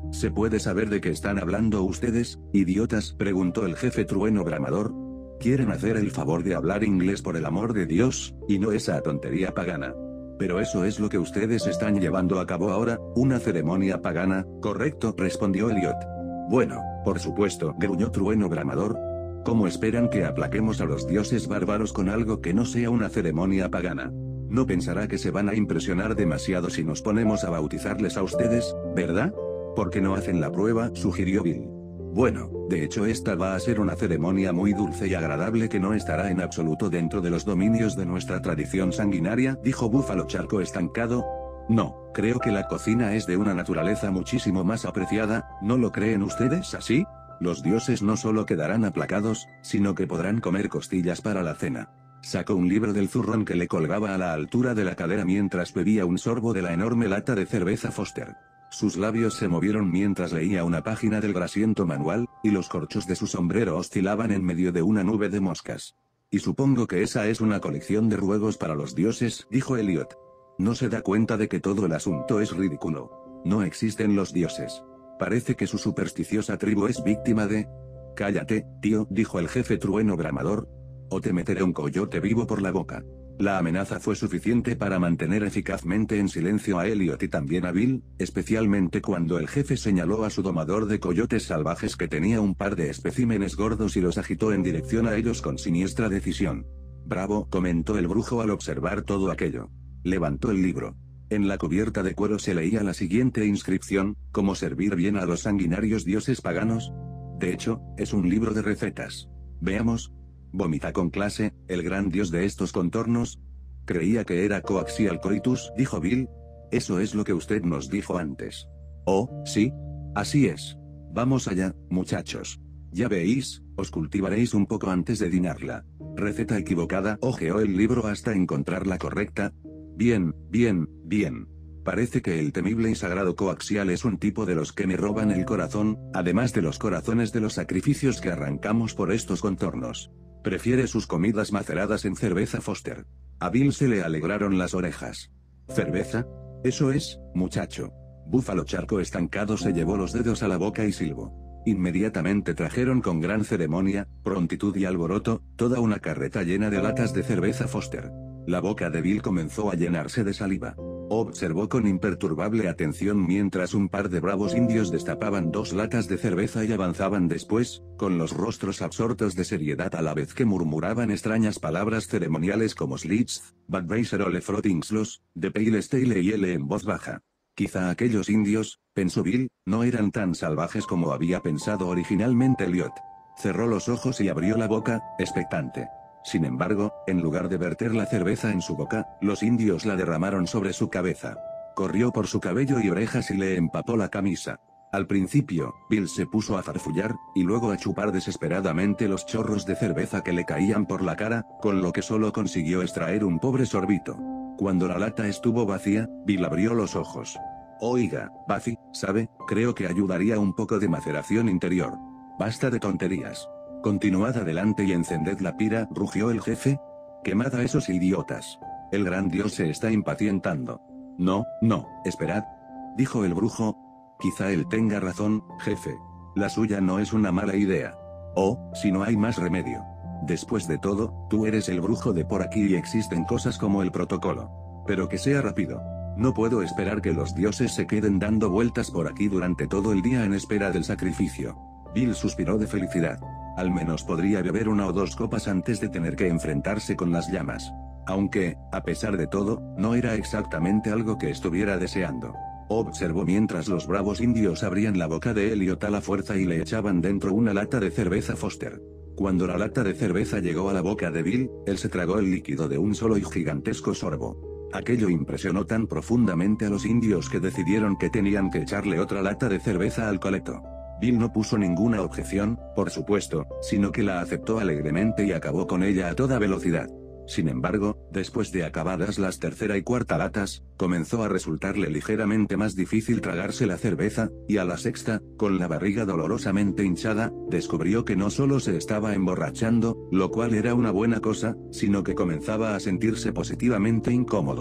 ¿Se puede saber de qué están hablando ustedes, idiotas?, preguntó el jefe trueno bramador. Quieren hacer el favor de hablar inglés por el amor de Dios, y no esa tontería pagana. Pero eso es lo que ustedes están llevando a cabo ahora, una ceremonia pagana, ¿correcto?, respondió Elliot. Bueno, por supuesto, gruñó trueno bramador. ¿Cómo esperan que aplaquemos a los dioses bárbaros con algo que no sea una ceremonia pagana? No pensará que se van a impresionar demasiado si nos ponemos a bautizarles a ustedes, ¿verdad? ¿Por qué no hacen la prueba?, sugirió Bill. Bueno, de hecho esta va a ser una ceremonia muy dulce y agradable que no estará en absoluto dentro de los dominios de nuestra tradición sanguinaria, dijo Búfalo Charco estancado. No, creo que la cocina es de una naturaleza muchísimo más apreciada, ¿no lo creen ustedes así? Los dioses no solo quedarán aplacados, sino que podrán comer costillas para la cena. Sacó un libro del zurrón que le colgaba a la altura de la cadera mientras bebía un sorbo de la enorme lata de cerveza Foster. Sus labios se movieron mientras leía una página del grasiento manual, y los corchos de su sombrero oscilaban en medio de una nube de moscas. Y supongo que esa es una colección de ruegos para los dioses, dijo Elliot. No se da cuenta de que todo el asunto es ridículo. No existen los dioses. Parece que su supersticiosa tribu es víctima de... Cállate, tío, dijo el jefe trueno bramador. O te meteré un coyote vivo por la boca. La amenaza fue suficiente para mantener eficazmente en silencio a Elliot y también a Bill, especialmente cuando el jefe señaló a su domador de coyotes salvajes que tenía un par de especímenes gordos y los agitó en dirección a ellos con siniestra decisión. Bravo, comentó el brujo al observar todo aquello. Levantó el libro. En la cubierta de cuero se leía la siguiente inscripción: ¿Cómo servir bien a los sanguinarios dioses paganos? De hecho, es un libro de recetas. Veamos. Vomita con clase, el gran dios de estos contornos. Creía que era coaxial coitus, dijo Bill. Eso es lo que usted nos dijo antes. Oh, sí. Así es. Vamos allá, muchachos. Ya veis, os cultivaréis un poco antes de dinarla. Receta equivocada, ojeó el libro hasta encontrar la correcta. Bien, bien, bien. Parece que el temible y sagrado coaxial es un tipo de los que me roban el corazón, además de los corazones de los sacrificios que arrancamos por estos contornos. Prefiere sus comidas maceradas en cerveza Foster. A Bill se le alegraron las orejas. ¿Cerveza? Eso es, muchacho. Búfalo Charco estancado se llevó los dedos a la boca y silbó. Inmediatamente trajeron con gran ceremonia, prontitud y alboroto, toda una carreta llena de latas de cerveza Foster. La boca de Bill comenzó a llenarse de saliva. Observó con imperturbable atención mientras un par de bravos indios destapaban dos latas de cerveza y avanzaban después, con los rostros absortos de seriedad a la vez que murmuraban extrañas palabras ceremoniales como Slits, Badweiser o Lefrotingslos, de Pale Stale y L en voz baja. Quizá aquellos indios, pensó Bill, no eran tan salvajes como había pensado originalmente Elliot. Cerró los ojos y abrió la boca, expectante. Sin embargo, en lugar de verter la cerveza en su boca, los indios la derramaron sobre su cabeza. Corrió por su cabello y orejas y le empapó la camisa. Al principio, Bill se puso a farfullar, y luego a chupar desesperadamente los chorros de cerveza que le caían por la cara, con lo que solo consiguió extraer un pobre sorbito. Cuando la lata estuvo vacía, Bill abrió los ojos. Oiga, Buffy, ¿sabe? Creo que ayudaría un poco de maceración interior. Basta de tonterías. Continuad adelante y encended la pira, rugió el jefe. Quemad a esos idiotas. El gran dios se está impacientando. No, no, esperad, dijo el brujo. Quizá él tenga razón, jefe. La suya no es una mala idea. Oh, si no hay más remedio. Después de todo, tú eres el brujo de por aquí y existen cosas como el protocolo. Pero que sea rápido. No puedo esperar que los dioses se queden dando vueltas por aquí durante todo el día en espera del sacrificio. Bill suspiró de felicidad. Al menos podría beber una o dos copas antes de tener que enfrentarse con las llamas. Aunque, a pesar de todo, no era exactamente algo que estuviera deseando. Observó mientras los bravos indios abrían la boca de Elliot a la fuerza y le echaban dentro una lata de cerveza Foster. Cuando la lata de cerveza llegó a la boca de Bill, él se tragó el líquido de un solo y gigantesco sorbo. Aquello impresionó tan profundamente a los indios que decidieron que tenían que echarle otra lata de cerveza al coleto. Bill no puso ninguna objeción, por supuesto, sino que la aceptó alegremente y acabó con ella a toda velocidad. Sin embargo, después de acabadas las tercera y cuarta latas, comenzó a resultarle ligeramente más difícil tragarse la cerveza, y a la sexta, con la barriga dolorosamente hinchada, descubrió que no solo se estaba emborrachando, lo cual era una buena cosa, sino que comenzaba a sentirse positivamente incómodo.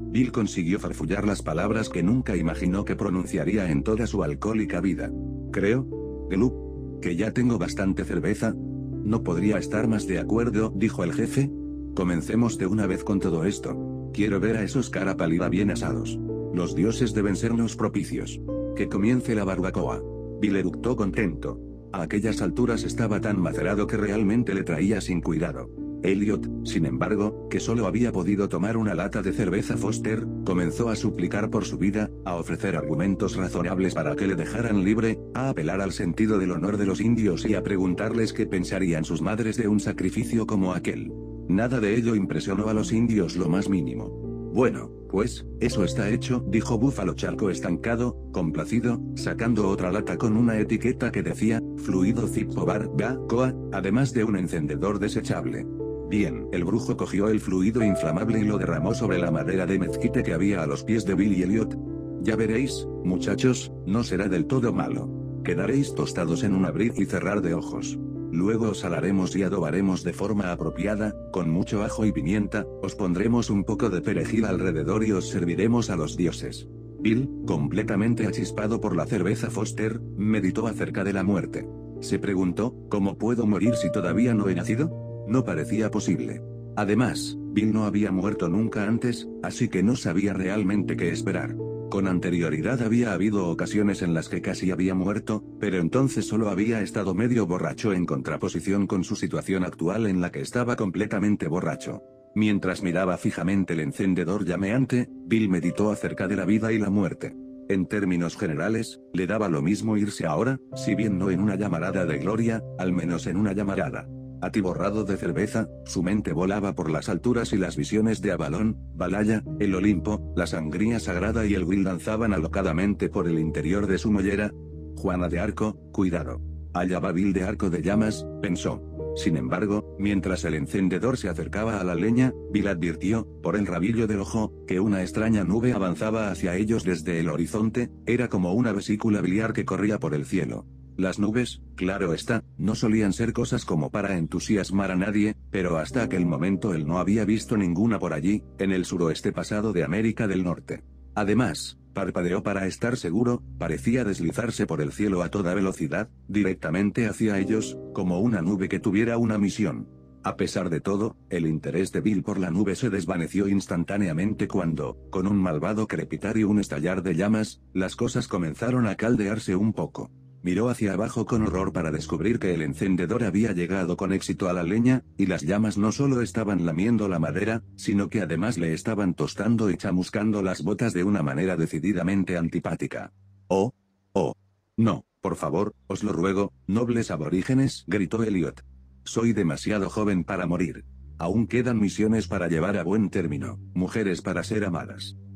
Bill consiguió farfullar las palabras que nunca imaginó que pronunciaría en toda su alcohólica vida. Creo, Glup, que ya tengo bastante cerveza. No podría estar más de acuerdo, dijo el jefe. Comencemos de una vez con todo esto. Quiero ver a esos cara pálida bien asados. Los dioses deben ser los propicios. Que comience la barbacoa. Bill eructó contento. A aquellas alturas estaba tan macerado que realmente le traía sin cuidado. Elliot, sin embargo, que solo había podido tomar una lata de cerveza Foster, comenzó a suplicar por su vida, a ofrecer argumentos razonables para que le dejaran libre, a apelar al sentido del honor de los indios y a preguntarles qué pensarían sus madres de un sacrificio como aquel. Nada de ello impresionó a los indios lo más mínimo. Bueno, pues, eso está hecho, dijo Búfalo Charco estancado, complacido, sacando otra lata con una etiqueta que decía, fluido Zippo Barbacoa, además de un encendedor desechable. Bien, el brujo cogió el fluido inflamable y lo derramó sobre la madera de mezquite que había a los pies de Bill y Elliot. Ya veréis, muchachos, no será del todo malo. Quedaréis tostados en un abrir y cerrar de ojos. Luego os salaremos y adobaremos de forma apropiada, con mucho ajo y pimienta, os pondremos un poco de perejil alrededor y os serviremos a los dioses. Bill, completamente achispado por la cerveza Foster, meditó acerca de la muerte. Se preguntó, ¿cómo puedo morir si todavía no he nacido? No parecía posible. Además, Bill no había muerto nunca antes, así que no sabía realmente qué esperar. Con anterioridad había habido ocasiones en las que casi había muerto, pero entonces solo había estado medio borracho en contraposición con su situación actual en la que estaba completamente borracho. Mientras miraba fijamente el encendedor llameante, Bill meditó acerca de la vida y la muerte. En términos generales, le daba lo mismo irse ahora, si bien no en una llamarada de gloria, al menos en una llamarada. Atiborrado de cerveza, su mente volaba por las alturas y las visiones de Avalón, Valhalla, el Olimpo, la sangría sagrada y el Will danzaban alocadamente por el interior de su mollera. Juana de Arco, cuidado. Allá va Bill de Arco de Llamas, pensó. Sin embargo, mientras el encendedor se acercaba a la leña, Bill advirtió, por el rabillo del ojo, que una extraña nube avanzaba hacia ellos desde el horizonte, era como una vesícula biliar que corría por el cielo. Las nubes, claro está, no solían ser cosas como para entusiasmar a nadie, pero hasta aquel momento él no había visto ninguna por allí, en el suroeste pasado de América del Norte. Además, parpadeó para estar seguro, parecía deslizarse por el cielo a toda velocidad, directamente hacia ellos, como una nube que tuviera una misión. A pesar de todo, el interés de Bill por la nube se desvaneció instantáneamente cuando, con un malvado crepitar y un estallar de llamas, las cosas comenzaron a caldearse un poco. Miró hacia abajo con horror para descubrir que el encendedor había llegado con éxito a la leña, y las llamas no solo estaban lamiendo la madera, sino que además le estaban tostando y chamuscando las botas de una manera decididamente antipática. ¡Oh! ¡Oh! No, por favor, os lo ruego, nobles aborígenes, gritó Elliot. Soy demasiado joven para morir. Aún quedan misiones para llevar a buen término, mujeres para ser amadas.